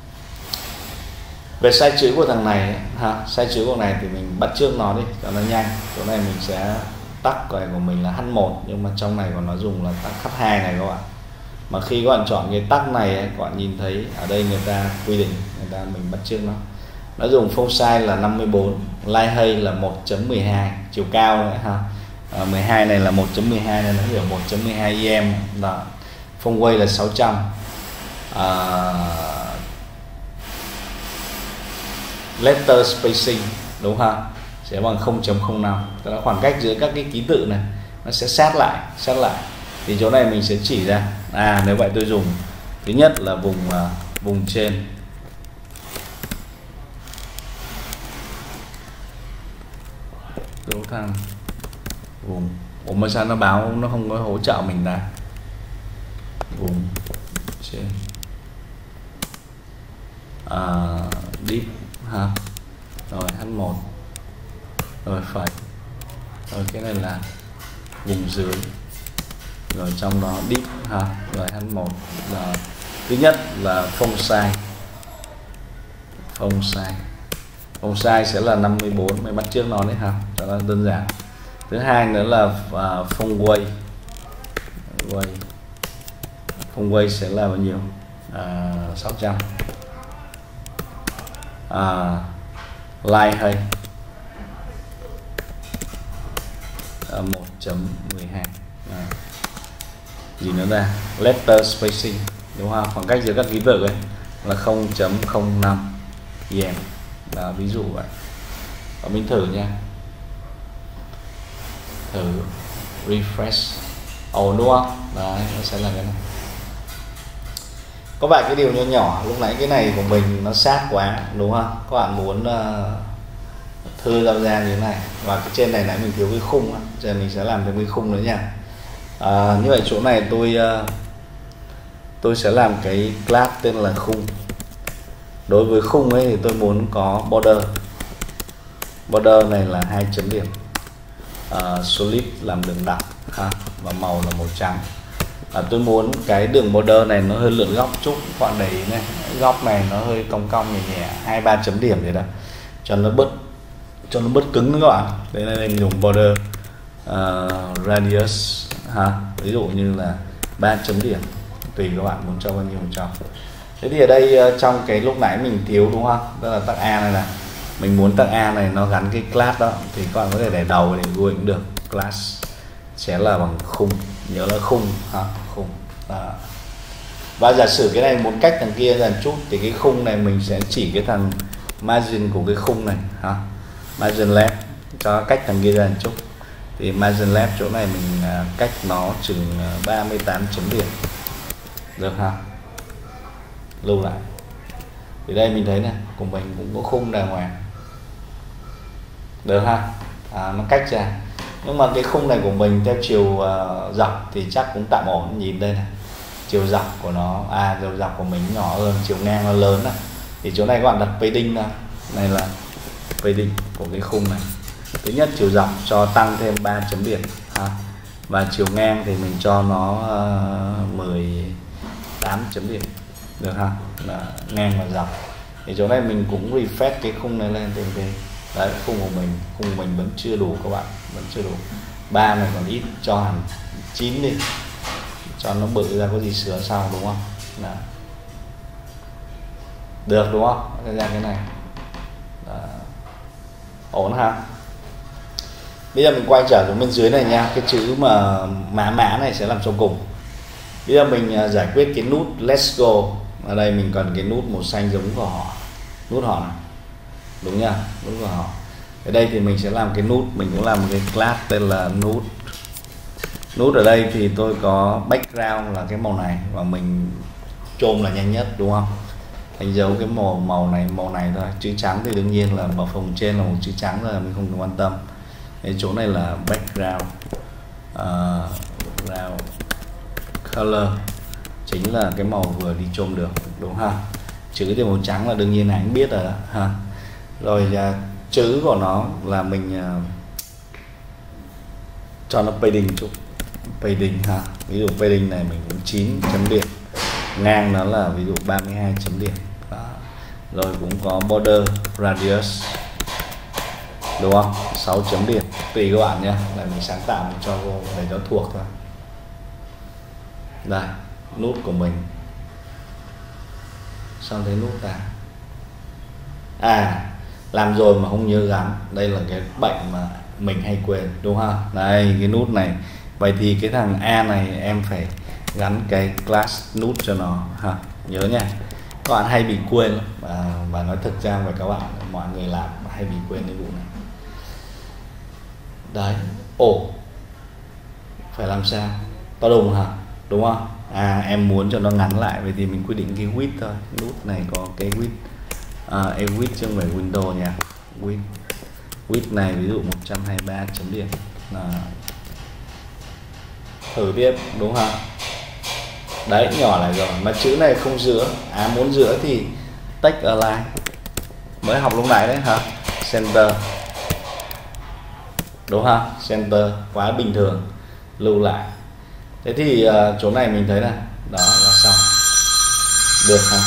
Về size chữ của thằng này ha, size chữ của này thì mình bắt trước nó đi cho nó nhanh. Chỗ này mình sẽ tắt cái của mình là H một, nhưng mà trong này còn nó dùng là tắt H hai này các bạn. Mà khi các bạn chọn cái tắt này ấy, các bạn nhìn thấy ở đây người ta quy định, người ta mình bắt trước nó. Nó dùng font size là năm mươi bốn, light hay là một chấm mười hai, chiều cao nữa ha. À, mười hai này là một chấm mười hai nên nó hiểu một chấm mười hai i em đó. Font weight là sáu trăm. À, letter spacing đúng không? Sẽ bằng không chấm không năm. Tức là khoảng cách giữa các cái ký tự này nó sẽ sát lại, sát lại. Thì chỗ này mình sẽ chỉ ra. À, nếu vậy tôi dùng thứ nhất là vùng uh, vùng trên. Đúng thằng vùng. Ủa mà sao nó báo nó không có hỗ trợ mình ta? Vùng trên. À, deep ha. Rồi H một. Rồi phải. Rồi cái này là vùng dưới. Rồi trong đó deep ha. Rồi H một là thứ nhất là font size. Font size. Font size sẽ là năm mươi bốn, mình bắt trước nó đấy ha, cho nó đơn giản. Thứ hai nữa là uh, font weight. Weight. Font weight sẽ là bao nhiêu? Uh, sáu trăm. Uh, light hay uh, một chấm mười hai. Uh. Gì nữa ra? Letter spacing đúng không? Khoảng cách giữa các ký tự ấy là không chấm không năm i em. Đó, ví dụ vậy. Và mình thử nha. Thử refresh. Ổn đúng không? Đấy, nó sẽ là cái này. Có vài cái điều nhỏ nhỏ, lúc nãy cái này của mình nó sát quá đúng không? Các bạn muốn uh, thư ra ra như thế này. Và cái trên này nãy mình thiếu cái khung á, giờ mình sẽ làm thêm cái khung nữa nha. À, như vậy chỗ này tôi uh, tôi sẽ làm cái class tên là khung. Đối với khung ấy thì tôi muốn có border. Border này là hai chấm điểm. Uh, solid làm đường đặc ha, và màu là màu trắng. À, tôi muốn cái đường border này nó hơi lượn góc chút, các bạn để ý này, góc này nó hơi cong cong nhẹ nhẹ, hai ba chấm điểm vậy đó, cho nó bớt cho nó bớt cứng nữa các bạn. Đây là mình dùng border uh, radius ha, ví dụ như là ba chấm điểm, tùy các bạn muốn cho bao nhiêu cho. Thế thì ở đây uh, trong cái lúc nãy mình thiếu đúng không, tức là tag A này là mình muốn tag A này nó gắn cái class đó, thì các bạn có thể để đầu để gửi cũng được. Class sẽ là bằng khung, nhớ là khung ha, khung. Đó. Và giả sử cái này muốn cách thằng kia ra một chút thì cái khung này mình sẽ chỉ cái thằng margin của cái khung này ha, margin left cho cách thằng kia ra một chút. Thì margin left chỗ này mình cách nó chừng ba mươi tám chấm điểm được ha. Lưu lại thì đây mình thấy này của mình cũng có khung đàng hoàng được ha. À, nó cách ra, nhưng mà cái khung này của mình theo chiều uh, dọc thì chắc cũng tạm ổn. Nhìn đây này, chiều dọc của nó, à chiều dọc của mình nhỏ hơn, chiều ngang nó lớn này. Thì chỗ này các bạn đặt padding ra, này là padding của cái khung này. Thứ nhất chiều dọc cho tăng thêm ba chấm điểm ha. Và chiều ngang thì mình cho nó uh, mười tám chấm điểm được ha, là ngang và dọc. Thì chỗ này mình cũng refresh cái khung này lên thì đấy, khung của mình khung của mình vẫn chưa đủ các bạn, vẫn chưa đủ. Ba này còn ít, cho hẳn chín đi cho nó bự ra, có gì sửa sau đúng không? Đó. Được đúng không? Ra cái này đó. Ổn ha. Bây giờ mình quay trở xuống bên dưới này nha, cái chữ mà mã mã này sẽ làm sau cùng. Bây giờ mình giải quyết cái nút let's go. Ở đây mình cần cái nút màu xanh giống của họ, nút họ này, đúng nha, nút của họ. Ở đây thì mình sẽ làm cái nút, mình cũng làm một cái class tên là nút. Nút ở đây thì tôi có background là cái màu này và mình chôm là nhanh nhất đúng không? Đánh dấu cái màu màu này màu này thôi. Chữ trắng thì đương nhiên là ở phần trên là một chữ trắng rồi, mình không cần quan tâm. Cái chỗ này là background uh, background color, chính là cái màu vừa đi chôm được đúng ha. Chữ thì màu trắng là đương nhiên anh biết rồi đó ha. Rồi uh, chữ của nó là mình uh, cho nó padding chút, padding ha. Ví dụ padding này mình cũng chín chấm điểm, ngang nó là ví dụ ba mươi hai chấm điểm đó. Rồi cũng có border radius đúng không, sáu chấm điểm, tùy các bạn nhé, là mình sáng tạo mình cho vô để nó thuộc thôi. Đây nút của mình, xong thấy nút ta à làm rồi mà không nhớ gắn, đây là cái bệnh mà mình hay quên đúng không? Đây cái nút này, vậy thì cái thằng A này em phải gắn cái class nút cho nó ha, nhớ nha. Các bạn hay bị quên và, và nói thực ra với các bạn mọi người làm hay bị quên cái vụ này. Đấy, ồ phải làm sao to đùng hả, đúng không? À em muốn cho nó ngắn lại, vậy thì mình quyết định cái width thôi. Nút này có cái width, à, em width chứ không phải window nha. Width, width này ví dụ một trăm hai mươi ba chấm điểm là thử tiếp đúng không? Đấy, nhỏ lại rồi mà chữ này không giữa. À muốn giữa thì text align, mới học lúc này đấy hả, center đúng không? Center quá bình thường, lưu lại. Thế thì uh, chỗ này mình thấy này, đó là xong được không?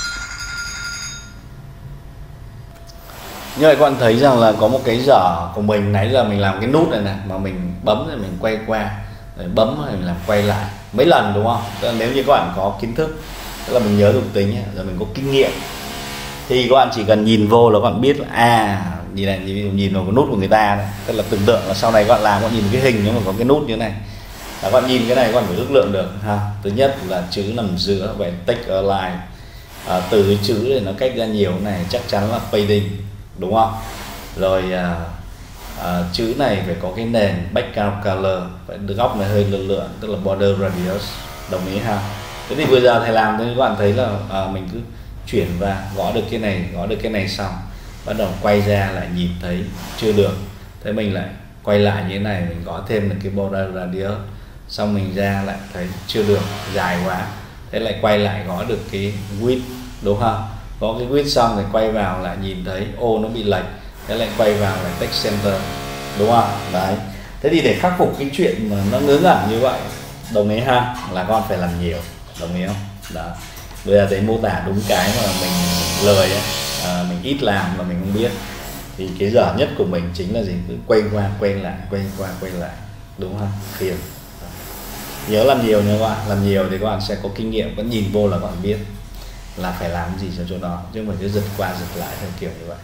Như vậy các bạn thấy rằng là có một cái dở của mình nãy giờ mình làm cái nút này này mà mình bấm rồi mình quay qua, rồi bấm rồi mình làm quay lại mấy lần đúng không? Tức là nếu như các bạn có kiến thức, tức là mình nhớ dụng tính ấy, rồi mình có kinh nghiệm thì các bạn chỉ cần nhìn vô là các bạn biết là à nhìn này, nhìn, nhìn vào cái nút của người ta này. Tức là tưởng tượng là sau này các bạn làm, các bạn nhìn cái hình nhưng mà có cái nút như thế này, các bạn nhìn cái này các bạn phải ước lượng được ha. Thứ nhất là chữ nằm giữa, vậy text align, à, từ cái chữ này nó cách ra nhiều này chắc chắn là padding đúng không? Rồi à, à, chữ này phải có cái nền background color, phải góc này hơi lượn lượn, tức là border radius, đồng ý ha. Thế thì vừa giờ thầy làm thì các bạn thấy là à, mình cứ chuyển và gõ được cái này, gõ được cái này xong bắt đầu quay ra lại nhìn thấy chưa được, thế mình lại quay lại như thế này, mình gõ thêm được cái border radius, xong mình ra lại thấy chưa được, dài quá, thế lại quay lại gõ được cái width đúng không? Có cái width xong rồi quay vào lại nhìn thấy ô nó bị lệch, thế lại quay vào lại text center đúng không? Đấy, thế thì để khắc phục cái chuyện mà nó ngớ ngẩn như vậy, đồng ý ha, là con phải làm nhiều, đồng ý không? Đó, bây giờ thấy mô tả đúng cái mà mình lời ấy, à, mình ít làm mà mình không biết, thì cái dở nhất của mình chính là gì? Cứ quay qua quay lại, quay qua quay lại, đúng không? Phiền. Nhớ làm nhiều nha các bạn, làm nhiều thì các bạn sẽ có kinh nghiệm, vẫn nhìn vô là các bạn biết là phải làm gì cho chỗ đó, chứ không phải cứ giật qua giật lại theo kiểu như vậy.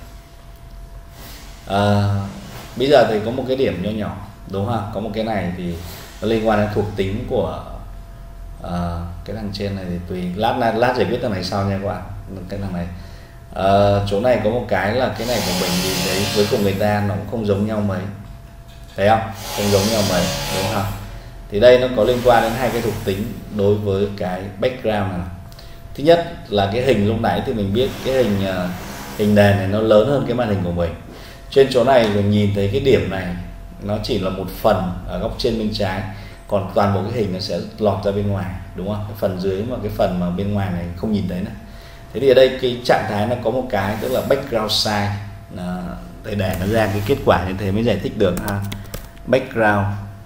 À, bây giờ thì có một cái điểm nho nhỏ, đúng không? Có một cái này thì nó liên quan đến thuộc tính của à, cái thằng trên này thì tùy, lát lát, lát giải quyết thằng này sau nha các bạn. Cái thằng này à, chỗ này có một cái là cái này của mình thì đấy với của người ta nó cũng không giống nhau mấy, thấy không, không giống nhau mấy, đúng không? Thì đây nó có liên quan đến hai cái thuộc tính đối với cái background này. Thứ nhất là cái hình lúc nãy thì mình biết cái hình uh, hình nền này nó lớn hơn cái màn hình của mình. Trên chỗ này mình nhìn thấy cái điểm này nó chỉ là một phần ở góc trên bên trái, còn toàn bộ cái hình nó sẽ lọt ra bên ngoài, đúng không? Cái phần dưới mà cái phần mà bên ngoài này không nhìn thấy nữa. Thế thì ở đây cái trạng thái nó có một cái tức là background size, để để nó ra cái kết quả như thế mới giải thích được ha. Background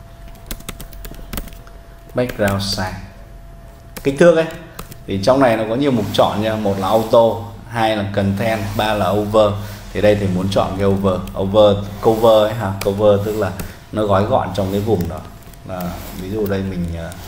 background size, kích thước ấy, thì trong này nó có nhiều mục chọn nha. Một là auto, hai là content, ba là over. Thì đây thì muốn chọn cái over over cover ấy ha. Cover tức là nó gói gọn trong cái vùng đó. À, ví dụ đây mình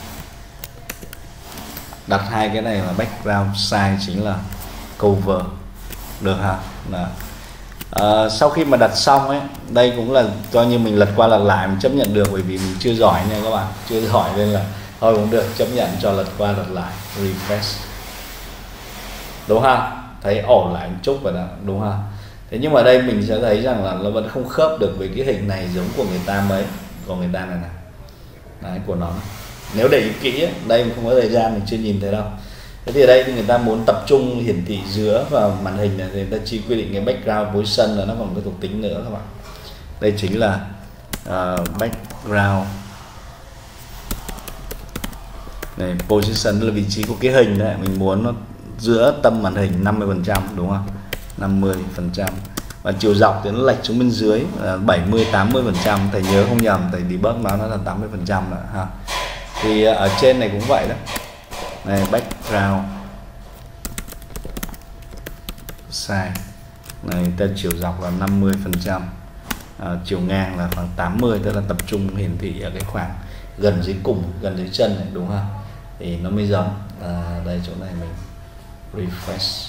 đặt hai cái này là background size chính là cover, được ha. Đó. À, sau khi mà đặt xong ấy, đây cũng là coi như mình lật qua lật lại mình chấp nhận được, bởi vì mình chưa giỏi nha các bạn, chưa giỏi nên là thôi cũng được, chấp nhận cho lật qua lật lại, refresh, đúng ha, thấy ổn lại một chút rồi đó, đúng ha. Thế nhưng mà đây mình sẽ thấy rằng là nó vẫn không khớp được với cái hình này giống của người ta mấy, của người ta này này, đấy, của nó. Nếu để ý kỹ ấy, đây mình không có thời gian mình chưa nhìn thấy đâu. Thế thì ở đây thì người ta muốn tập trung hiển thị giữa vào màn hình này thì người ta chỉ quy định cái background position là nó còn một cái thuộc tính nữa các bạn. Đây chính là uh, background này, position là vị trí của cái hình đấy, mình muốn nó giữa tâm màn hình năm mươi phần trăm, đúng không? năm mươi phần trăm. Và chiều dọc thì nó lệch xuống bên dưới là bảy mươi tám mươi phần trăm, thầy nhớ không nhầm, thầy debug nó nó là tám mươi phần trăm nữa ha. Thì ở trên này cũng vậy đó. Này, background size này, tên chiều dọc là năm mươi phần trăm, à, chiều ngang là khoảng tám mươi, tức là tập trung hiển thị ở cái khoảng gần dưới cùng, gần dưới chân này, đúng không? Thì nó mới giống. À, đây chỗ này mình refresh.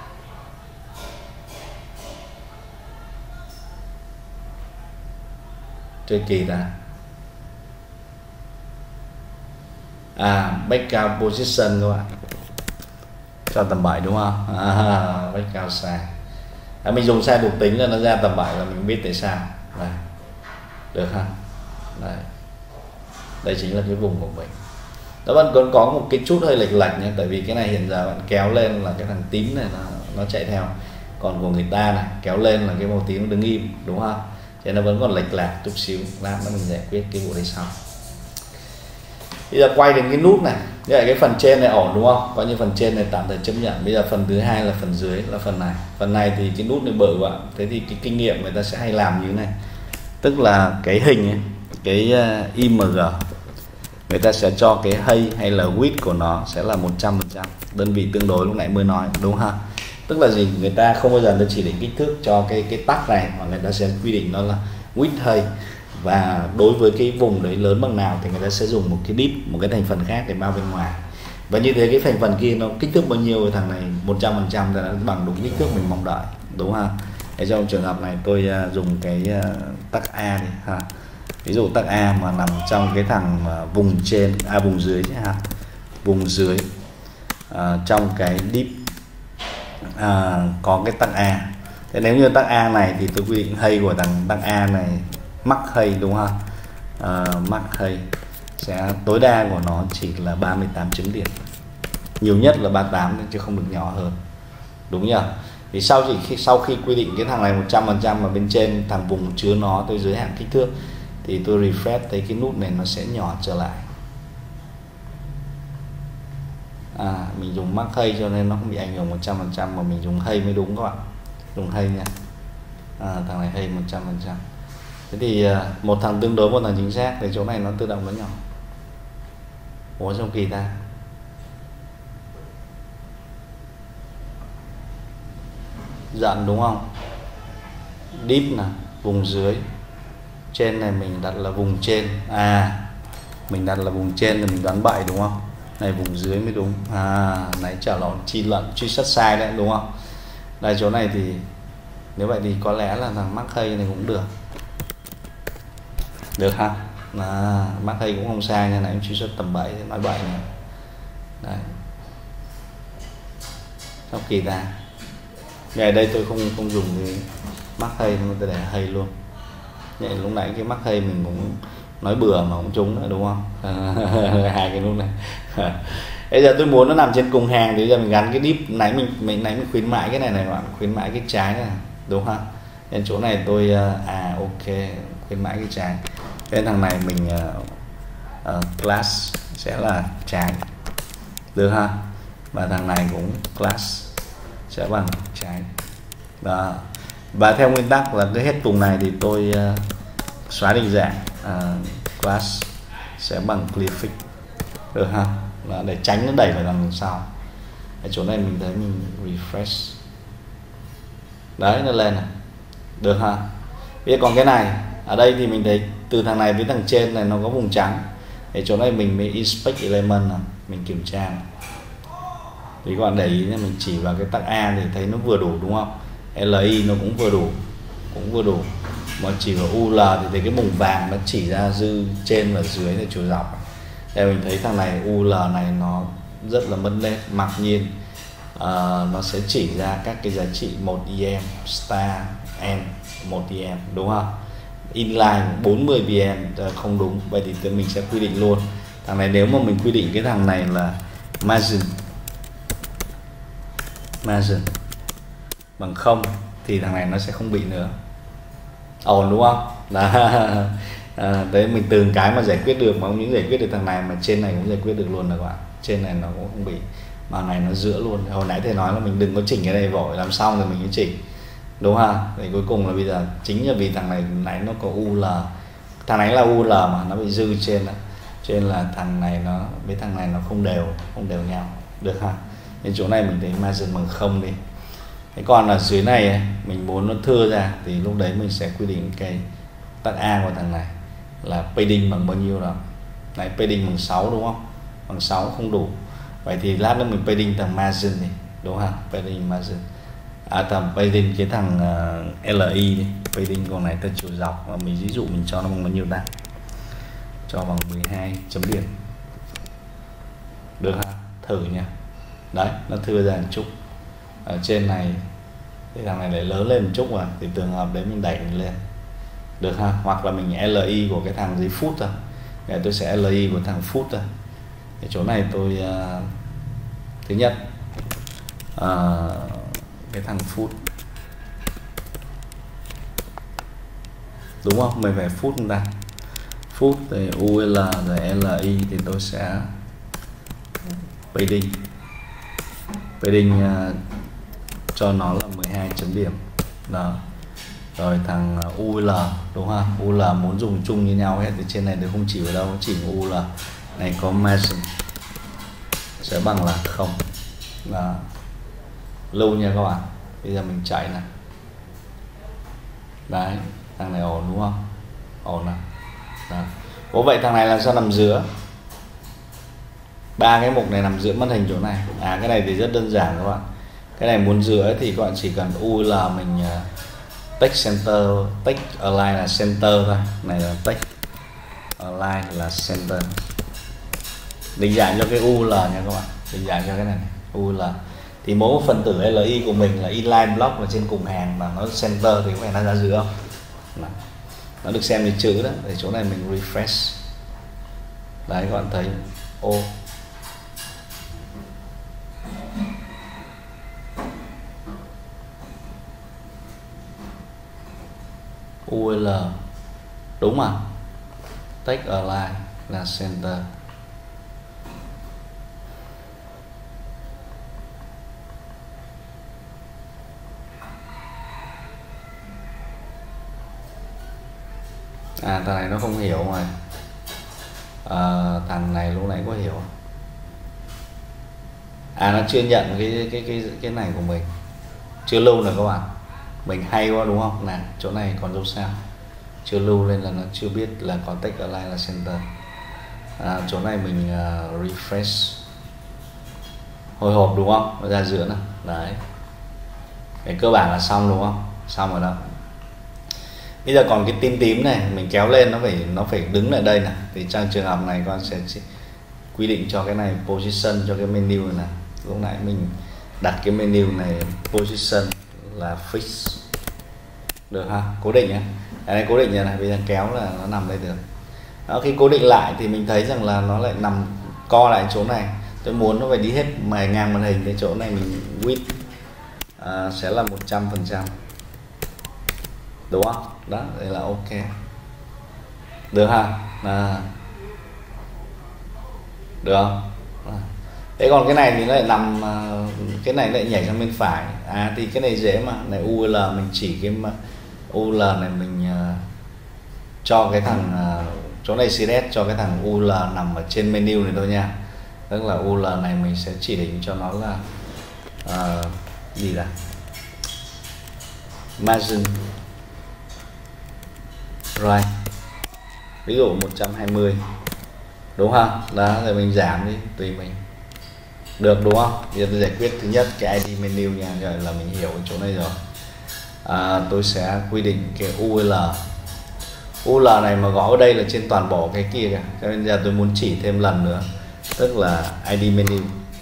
Chơi kỳ ta. À, background position các bạn, cho tầm bảy đúng không? À, background size. À, mình dùng sai thuộc tính là nó ra tầm bảy là mình biết tại sao. Đây. Được ha. Đây. Đây chính là cái vùng của mình. Nó vẫn còn có một cái chút hơi lệch lệch nha, tại vì cái này hiện giờ bạn kéo lên là cái thằng tím này nó nó chạy theo, còn của người ta này kéo lên là cái màu tím nó đứng im, đúng không? Thế nó vẫn còn lệch lạc chút xíu, lát nữa mình giải quyết cái vụ đấy sau. Bây giờ quay đến cái nút này, như vậy cái phần trên này ổn đúng không? Coi như phần trên này tạm thời chấp nhận. Bây giờ phần thứ hai là phần dưới, là phần này. Phần này thì cái nút này bự quá. Thế thì cái kinh nghiệm người ta sẽ hay làm như thế này. Tức là cái hình ấy, cái uh, i em giê, người ta sẽ cho cái hay hay là width của nó sẽ là một trăm phần trăm, đơn vị tương đối lúc nãy mới nói, đúng không? Tức là gì? Người ta không bao giờ nó chỉ định kích thước cho cái cái tag này, mà người ta sẽ quy định nó là width hay, và đối với cái vùng đấy lớn bằng nào thì người ta sẽ dùng một cái div, một cái thành phần khác để bao bên ngoài. Và như thế cái thành phần kia nó kích thước bao nhiêu, thằng này một trăm phần trăm là nó bằng đúng kích thước mình mong đợi, đúng không? Thế trong trường hợp này tôi uh, dùng cái uh, tag A đi ha. Ví dụ tag A mà nằm trong cái thằng uh, vùng trên, à vùng dưới chứ ha, vùng dưới uh, trong cái div uh, có cái tag A. Thế nếu như tag A này thì tôi quy định hay của thằng tag A này max hay, đúng không? Uh, max hay sẽ tối đa của nó chỉ là ba mươi tám chấm điểm, nhiều nhất là ba mươi tám chứ không được nhỏ hơn, đúng nhỉ? Thì sau chỉ khi sau khi quy định cái thằng này một trăm phần trăm mà bên trên thằng vùng chứa nó tôi giới hạn kích thước thì tôi refresh thấy cái nút này nó sẽ nhỏ trở lại. À, mình dùng max hay cho nên nó không bị ảnh hưởng một trăm phần trăm, mà mình dùng hay mới đúng các bạn, dùng hay nha. À, thằng này hay một trăm phần trăm. Thế thì một thằng tương đối, một thằng chính xác, thì chỗ này nó tự động nó nhỏ. Ủa sao kỳ ta? Dặn đúng không? Deep nè, vùng dưới. Trên này mình đặt là vùng trên. À, mình đặt là vùng trên thì mình đoán bậy đúng không? Này vùng dưới mới đúng. À, nãy trả lộn, chi luận, truy xuất sai đấy đúng không? Đây chỗ này thì nếu vậy thì có lẽ là thằng mắc hay này cũng được. Được ha. À, mắc hay cũng không sai nha, nãy em truy xuất tầm bảy nói bậy này. Đấy, sóc kỳ ta. Ngày đây tôi không không dùng cái mắc hay, tôi để hay luôn. Vậy lúc nãy cái mắc hay mình cũng nói bừa mà cũng trúng nữa đúng không? Hai cái lúc này. Bây giờ tôi muốn nó nằm trên cùng hàng thì bây giờ mình gắn cái dip nãy mình mình nãy mình khuyến mãi cái này này các bạn, khuyến mãi cái trái này đúng không? Nên chỗ này tôi à ok khuyến mãi cái trái. Nên thằng này mình uh, uh, class sẽ là trái được ha, và thằng này cũng class sẽ bằng trái đó. Và theo nguyên tắc là cứ hết vùng này thì tôi uh, xóa định dạng, uh, class sẽ bằng clear fix được ha, là để tránh nó đẩy vào đằng sau. Ở chỗ này mình thấy mình refresh đấy, nó lên này được ha. Bây giờ còn cái này ở đây thì mình thấy từ thằng này với thằng trên này nó có vùng trắng, để chỗ này mình mới inspect element này, mình kiểm tra này. Thì các bạn để ý nhé, mình chỉ vào cái tag A thì thấy nó vừa đủ đúng không? lờ i nó cũng vừa đủ, cũng vừa đủ. Mà chỉ vào u lờ thì thấy cái vùng vàng nó chỉ ra dư trên và dưới là chiều dọc. Đây mình thấy thằng này u lờ này nó rất là mất nét, mặc nhiên uh, nó sẽ chỉ ra các cái giá trị một i em, star, n, một i em đúng không? Inline bốn mươi i em không đúng. Vậy thì mình sẽ quy định luôn. Thằng này nếu mà mình quy định cái thằng này là margin margin bằng không thì thằng này nó sẽ không bị nữa. Ổn đúng không? Đó. À, đấy mình từng cái mà giải quyết được, mà không những giải quyết được thằng này mà trên này cũng giải quyết được luôn rồi các bạn. Trên này nó cũng không bị, mà này nó giữa luôn. Hồi nãy thầy nói là mình đừng có chỉnh cái này vội, làm xong rồi mình mới chỉnh đúng không? Thì cuối cùng là bây giờ chính là vì thằng này nãy nó có u lờ, thằng này là u lờ mà nó bị dư trên đó. Trên là thằng này nó với thằng này nó không đều, không đều nhau được ha. Nên chỗ này mình thấy margin bằng không đi. Thế còn ở dưới này mình muốn nó thưa ra thì lúc đấy mình sẽ quy định cái tag A của thằng này là padding bằng bao nhiêu đó. Này padding bằng sáu đúng không? Bằng sáu không đủ. Vậy thì lát nữa mình padding thằng margin đi, đúng không? Padding margin. À thằng padding cái thằng uh, lờ i đi, padding con này theo chiều dọc, và mình ví dụ mình cho nó bằng bao nhiêu ta? Cho bằng mười hai chấm điểm. Được ha? Thử nha. Đấy, nó thưa ra một chút. Ở trên này thì thằng này lại lớn lên một chút mà, thì trường hợp đấy mình đẩy mình lên được ha. Hoặc là mình lờ i của cái thằng dưới foot thôi, để tôi sẽ lờ i của thằng foot thôi. Cái chỗ này tôi uh, thứ nhất uh, cái thằng foot đúng không, mình phải foot chúng ta foot thì ul rồi li thì tôi sẽ padding padding uh, cho nó là mười hai chấm điểm đó. Rồi thằng ul đúng không, ul muốn dùng chung như nhau hết thì trên này tôi không chỉ vào đâu, chỉ ul này có margin sẽ bằng là không là lâu nha các bạn. Bây giờ mình chạy này, đấy thằng này ổn đúng không, ổn nào đó. Có vậy thằng này là sao nằm giữa, ba cái mục này nằm giữa màn hình chỗ này. À cái này thì rất đơn giản các bạn, cái này muốn giữa thì các bạn chỉ cần ul mình uh, text center, text align là center thôi, này là text align là center. Định dạng cho cái ul nha các bạn, định dạng cho cái này, này. ul thì mỗi một phần tử li của mình là inline block là trên cùng hàng, mà nó center thì có phải nó ra giữa không? Nào. Nó được xem như chữ đó. Để chỗ này mình refresh, đấy các bạn thấy ô ul đúng mà, text align là center. À thằng này nó không hiểu rồi. À, thằng này lúc nãy có hiểu. À nó chưa nhận cái cái cái cái này của mình. Chưa lưu rồi các bạn. Mình hay quá đúng không? Nè, chỗ này còn dấu sao. Chưa lưu lên là nó chưa biết là có text align là center. À, chỗ này mình uh, refresh. Hồi hộp đúng không? Nó ra giữa nào. Đấy. Cái cơ bản là xong đúng không? Xong rồi đó. Bây giờ còn cái tím tím này mình kéo lên, nó phải nó phải đứng lại đây này. Thì trong trường hợp này con sẽ quy định cho cái này position cho cái menu này, này. Lúc nãy mình đặt cái menu này position là fix được ha, cố định nhé. Cái này cố định như này, bây giờ kéo là nó nằm đây được. Đó, khi cố định lại thì mình thấy rằng là nó lại nằm co lại chỗ này. Tôi muốn nó phải đi hết mài ngang màn hình, cái chỗ này mình width à, sẽ là một trăm phần trăm, đúng không? Đó, đây là ok, được ha, à. Được không? À. Thế còn cái này thì nó lại nằm, cái này lại nhảy sang bên phải. À thì cái này dễ mà, này u lờ mình chỉ cái mà u lờ này mình uh, cho cái thằng uh, chỗ này select cho cái thằng u lờ nằm ở trên menu này thôi nha. Tức là u lờ này mình sẽ chỉ định cho nó là uh, gì đã, margin right, ví dụ một trăm hai mươi, đúng không? Đó, rồi mình giảm đi tùy mình, được đúng không? Bây giờ tôi giải quyết thứ nhất cái i đê menu nha, rồi là mình hiểu cái chỗ này rồi. À, tôi sẽ quy định cái u lờ u lờ này mà gõ ở đây là trên toàn bộ cái kia kìa, cho nên giờ tôi muốn chỉ thêm lần nữa, tức là i đê menu.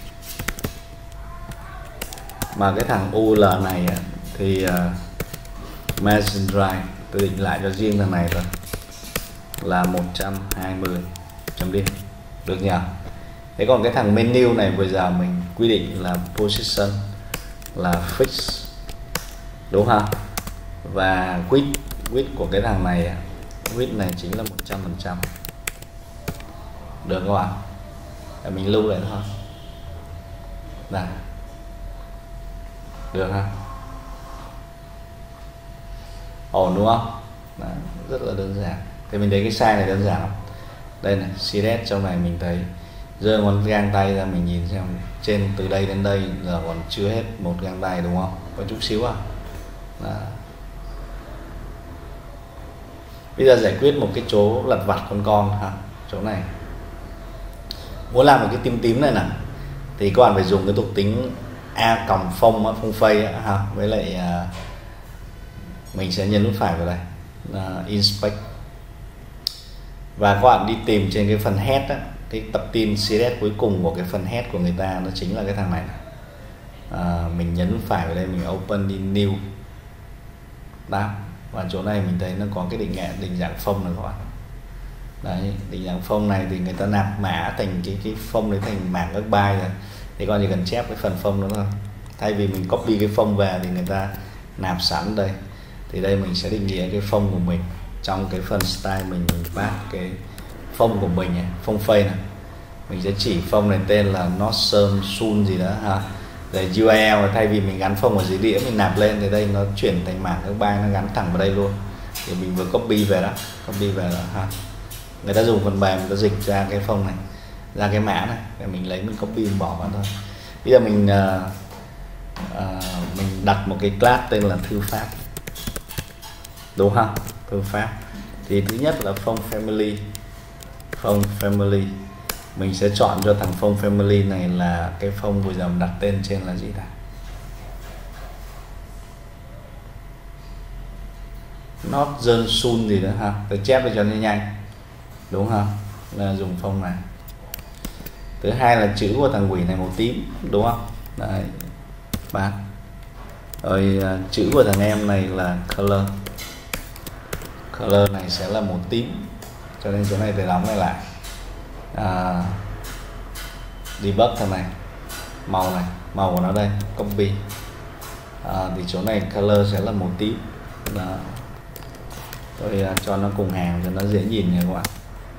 Mà cái thằng u lờ này thì uh, margin right tôi định lại cho riêng thằng này thôi là một trăm hai mươi chấm điểm, được nhỉ? Thế còn cái thằng menu này bây giờ mình quy định là position là fix, đúng không? Và width width của cái thằng này, width này chính là một trăm phần trăm, được không ạ? Để mình lưu lại thôi. Đây, được ha, ổn đúng không? Đó, rất là đơn giản. Thì mình thấy cái size này đơn giản lắm. Đây này, select trong này mình thấy giơ ngón gang tay ra, mình nhìn xem trên từ đây đến đây giờ còn chưa hết một gang tay, đúng không? Có chút xíu à. Đó. Bây giờ giải quyết một cái chỗ lặt vặt con con ha, chỗ này muốn làm một cái tím tím này nè, thì các bạn phải dùng cái thuộc tính a còng phông phông phây ha, với lại uh, mình sẽ nhấn nút phải vào đây uh, inspect, và các bạn đi tìm trên cái phần head á, cái tập tin select cuối cùng của cái phần head của người ta nó chính là cái thằng này, này. À, mình nhấn nút phải vào đây, mình open in new đó, và chỗ này mình thấy nó có cái định dạng định dạng phông này các bạn. Đấy, định dạng phông này thì người ta nạp mã thành cái cái phông đấy thành mảng các byte rồi, thì con chỉ cần chép cái phần phông đó thôi, thay vì mình copy cái phông về thì người ta nạp sẵn đây. Thì đây mình sẽ định nghĩa cái phông của mình trong cái phần style, mình mình bắt cái phông của mình này, phông phây này, mình sẽ chỉ phông này tên là Northern Sun gì đó ha. Rồi u rờ lờ thay vì mình gắn phông ở dưới đĩa mình nạp lên thì đây nó chuyển thành mảng các byte, nó gắn thẳng vào đây luôn. Thì mình vừa copy về đó, copy về đó ha. Người ta dùng phần mềm người ta dịch ra cái phông này, ra cái mã này, để mình lấy mình copy mình bỏ vào thôi. Bây giờ mình uh, uh, mình đặt một cái class tên là thư pháp, đúng không? Thư pháp thì thứ nhất là phông family, phông family mình sẽ chọn cho thằng phông family này là cái phông bây giờ mình đặt tên trên là gì ta? Northern Sun gì đó ha, tôi chép để cho nó nhanh, đúng không? Là dùng phông này. Thứ hai là chữ của thằng quỷ này màu tím, đúng không? Đấy, ba. Rồi chữ của thằng em này là color, color này sẽ là màu tím, cho nên chỗ này phải đóng này lại. À, debug thằng này, màu này, màu của nó đây, copy. À, thì chỗ này color sẽ là màu tím. Đó. Tôi uh, cho nó cùng hàng cho nó dễ nhìn nha các bạn.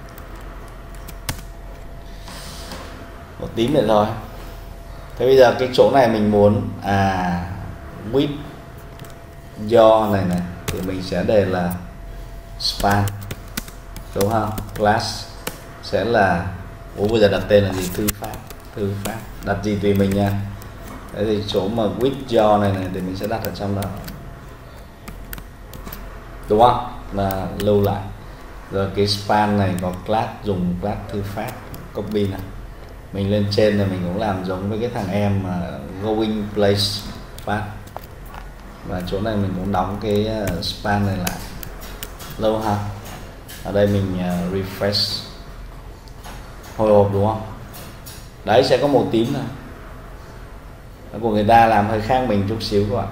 Một tím nữa rồi. Thế bây giờ cái chỗ này mình muốn à width do này này thì mình sẽ đề là span, đúng không? Class sẽ là ủa bây giờ đặt tên là gì? Thư pháp, thư pháp đặt gì tùy mình nha. Đấy thì chỗ mà width do này này thì mình sẽ đặt ở trong đó, đúng không? Là lưu lại. Rồi cái span này có class, dùng class thư pháp, copy này. Mình lên trên này mình cũng làm giống với cái thằng em mà going place path, và chỗ này mình cũng đóng cái span này lại, lâu ha. Ở đây mình refresh hồi hộp, đúng không? Đấy, sẽ có màu tím này. Của người ta làm hơi khác mình chút xíu các bạn,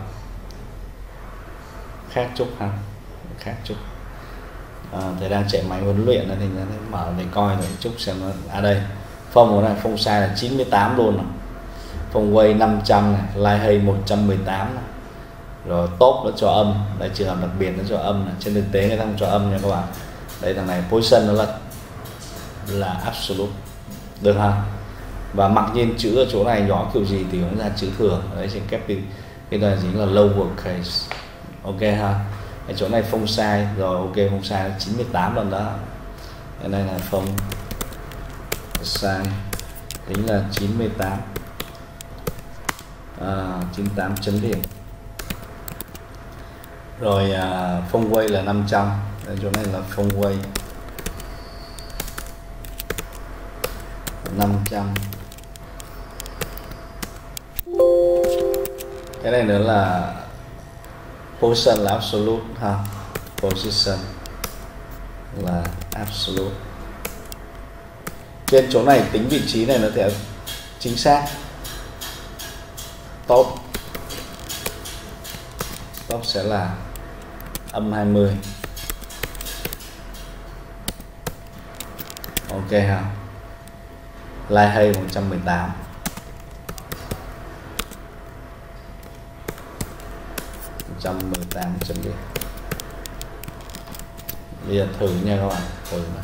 khác chút ha, khác chút. À, thầy đang chạy máy huấn luyện nên thành ra mở để coi để chút xem nó. À đây, phông của này, phông size là chín mươi tám luôn này. Phông quay năm trăm này, light hay một trăm mười tám này. Rồi top nó cho âm, đây trường hợp đặc biệt nó cho âm này. Trên thực tế người ta không cho âm nha các bạn. Đây thằng này position nó là là absolute, được ha. Và mặc nhiên chữ ở chỗ này nhỏ kiểu gì thì cũng ra chữ thường. Đấy trên kép đi, cái này chính là lower case. Ok ha. Ở chỗ này phông size rồi, ok, phông size là chín mươi tám lần đó. Cái này là phông size tính là chín mươi tám, à, chín mươi tám chấm điểm. Rồi à, phông quay là năm trăm. Ở chỗ này là phông quay năm trăm. Cái này nữa là position là absolute ha, position là absolute. Trên chỗ này tính vị trí này nó sẽ chính xác. Top top sẽ là âm hai mươi. Ok ha. Light hay một trăm mười tám. một trăm mười tám chấm điểm. Bây giờ thử nha các bạn, thử nào.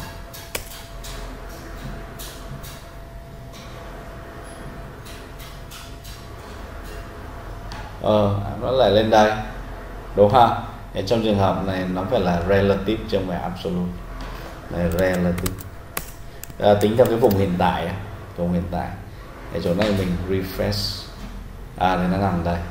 Ờ, nó lại lên đây, đúng không? Ở trong trường hợp này nó phải là relative chứ không phải absolute. Này relative. À, tính theo cái vùng hiện tại, vùng hiện tại. Ở chỗ này mình refresh. À, thì nó nằm đây.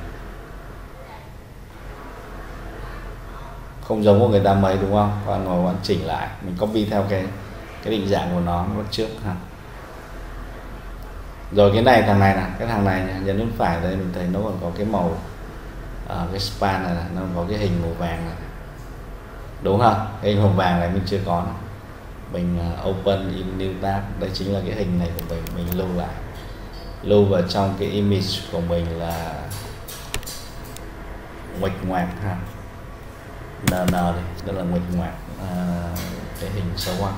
Không giống của người ta mấy đúng không? Bạn ngồi bạn chỉnh lại, mình copy theo cái cái định dạng của nó bắt trước ha. Rồi cái này, thằng này nè, cái thằng này nhấn nút phải đây mình thấy nó còn có cái màu ở uh, cái span này, này nó có cái hình màu vàng này, đúng không? Cái hình màu vàng này mình chưa có này. Mình uh, open in new tab, đây chính là cái hình này của mình, mình lưu lại, lưu vào trong cái image của mình là nguệch ngoạc ha, n n đây, đó là nguệch ngoạc, uh, cái hình xấu quá.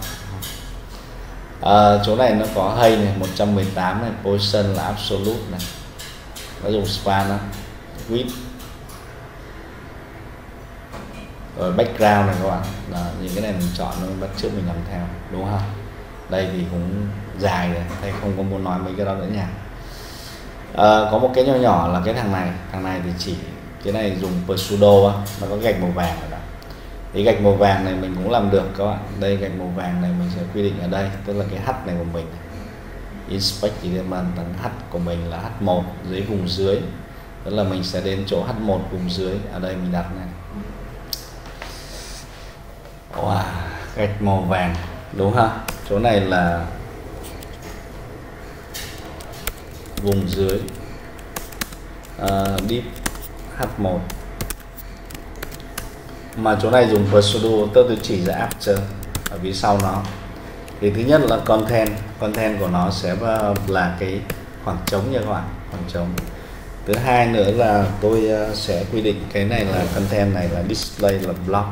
À, chỗ này nó có hay này, một trăm mười tám này, position là absolute này, nó dùng span đó, width, rồi background này các bạn, đó, những cái này mình chọn nó bắt trước mình làm theo, đúng không? Đây thì cũng dài rồi, thầy không có muốn nói mấy cái đó nữa nha. À, có một cái nhỏ nhỏ là cái thằng này, thằng này thì chỉ cái này dùng pseudo á, nó có gạch màu vàng ở đó. Thì gạch màu vàng này mình cũng làm được các bạn. Đây gạch màu vàng này mình sẽ quy định ở đây, tức là cái h này của mình, inspect element tầng h của mình là h một dưới vùng dưới, tức là mình sẽ đến chỗ h một vùng dưới, ở đây mình đặt này. Wow, gạch màu vàng đúng ha. Chỗ này là vùng dưới, uh, deep h một. Mà chỗ này dùng pseudo, tức tôi chỉ ra after ở phía sau nó. Thì thứ nhất là content, content của nó sẽ là cái khoảng trống nha các bạn, khoảng trống. Thứ hai nữa là tôi sẽ quy định cái này là content này là display là block.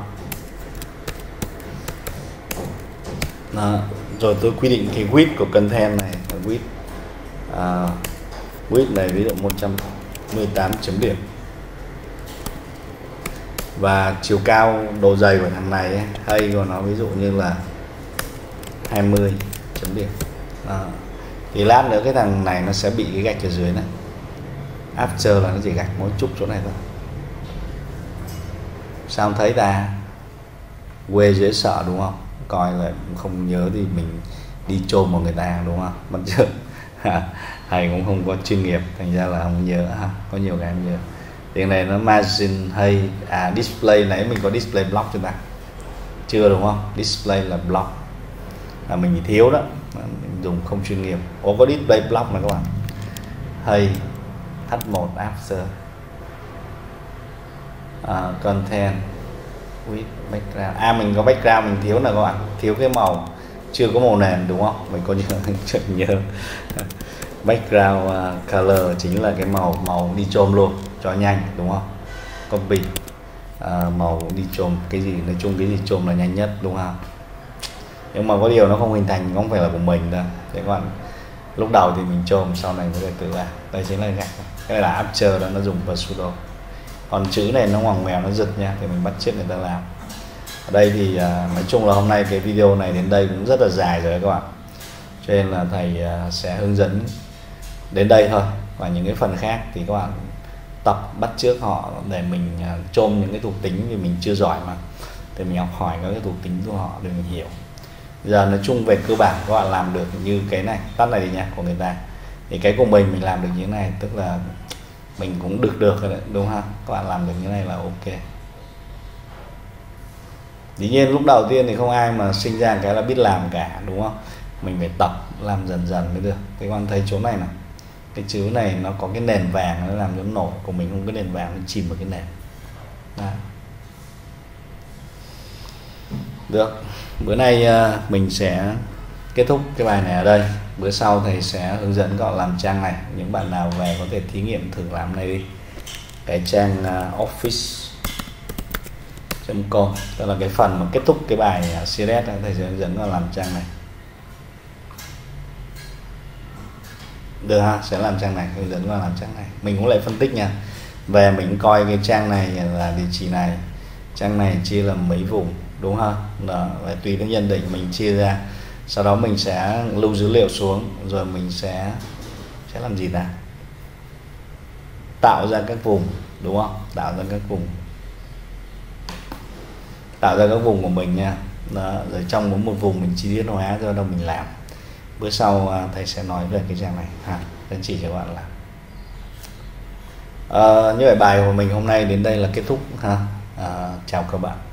Đó. Rồi tôi quy định cái width của content này là width, uh, width này ví dụ một trăm mười tám chấm điểm. Và chiều cao độ dày của thằng này ấy, hay của nó ví dụ như là hai mươi chấm điểm. Đó. Thì lát nữa cái thằng này nó sẽ bị cái gạch ở dưới này. After là nó chỉ gạch mỗi chút chỗ này thôi. Sao không thấy ta? Quê dễ sợ đúng không? Coi lại không nhớ thì mình đi chôm vào người ta đúng không? Mất chưa? Thầy cũng không có chuyên nghiệp, thành ra là không nhớ ha. Có nhiều cái không nhớ. Tiếng này nó margin hay à display, nãy mình có display block cho ta chưa đúng không? Display là block là mình thiếu đó, mình dùng không chuyên nghiệp. Ồ, có display block này các bạn. Hay h một after, uh, content with background. À mình có background mình thiếu là các bạn, thiếu cái màu, chưa có màu nền đúng không? Mình có nhớ nhớ background uh, color chính là cái màu màu đi chôm luôn cho nhanh, đúng không? Copy uh, màu đi chôm cái gì, nói chung cái gì chôm là nhanh nhất, đúng không? Nhưng mà có điều nó không hình thành, không phải là của mình đâu. Thế còn lúc đầu thì mình chôm, sau này mới tự làm. Đây chính là gạch, cái này là after đó, nó dùng vào pseudo. Còn chữ này nó ngoằn ngoèo, nó giật nha, thì mình bắt chước người ta làm. Ở đây thì uh, nói chung là hôm nay cái video này đến đây cũng rất là dài rồi các bạn, cho nên là thầy uh, sẽ hướng dẫn đến đây thôi, và những cái phần khác thì các bạn tập bắt chước họ để mình uh, chôm những cái thuộc tính, vì mình chưa giỏi mà, thì mình học hỏi các cái thuộc tính của họ để mình hiểu. Giờ nói chung về cơ bản các bạn làm được như cái này, tắt này đi nha, của người ta, thì cái của mình mình làm được như thế này, tức là mình cũng được được rồi đấy, đúng không? Các bạn làm được như thế này là ok. Dĩ nhiên lúc đầu tiên thì không ai mà sinh ra cái là biết làm cả, đúng không? Mình phải tập làm dần dần mới được. Thế các bạn thấy chỗ này này, cái chữ này nó có cái nền vàng, nó làm cho nổi, của mình không có nền vàng, nó chìm vào cái nền. Đó. Được, bữa nay mình sẽ kết thúc cái bài này ở đây. Bữa sau thầy sẽ hướng dẫn các bạn làm trang này. Những bạn nào về có thể thí nghiệm thử làm này đi. Cái trang office chấm com, đó là cái phần mà kết thúc cái bài series, thầy sẽ hướng dẫn các bạn làm trang này. Được ha, sẽ làm trang này, hướng dẫn các bạn làm trang này. Mình cũng lại phân tích nha. Về mình coi cái trang này là địa chỉ này, trang này chia làm mấy vùng, đúng không? Đó, và tùy theo nhận định mình chia ra. Sau đó mình sẽ lưu dữ liệu xuống, rồi mình sẽ sẽ làm gì ta? Tạo ra các vùng, đúng không? Tạo ra các vùng. Tạo ra các vùng của mình nha. Đó, rồi trong mỗi một vùng mình chi tiết hóa do đâu mình làm. Bữa sau thầy sẽ nói về cái trang này ha, để chỉ cho các bạn làm. À, như vậy bài của mình hôm nay đến đây là kết thúc ha. À, chào các bạn.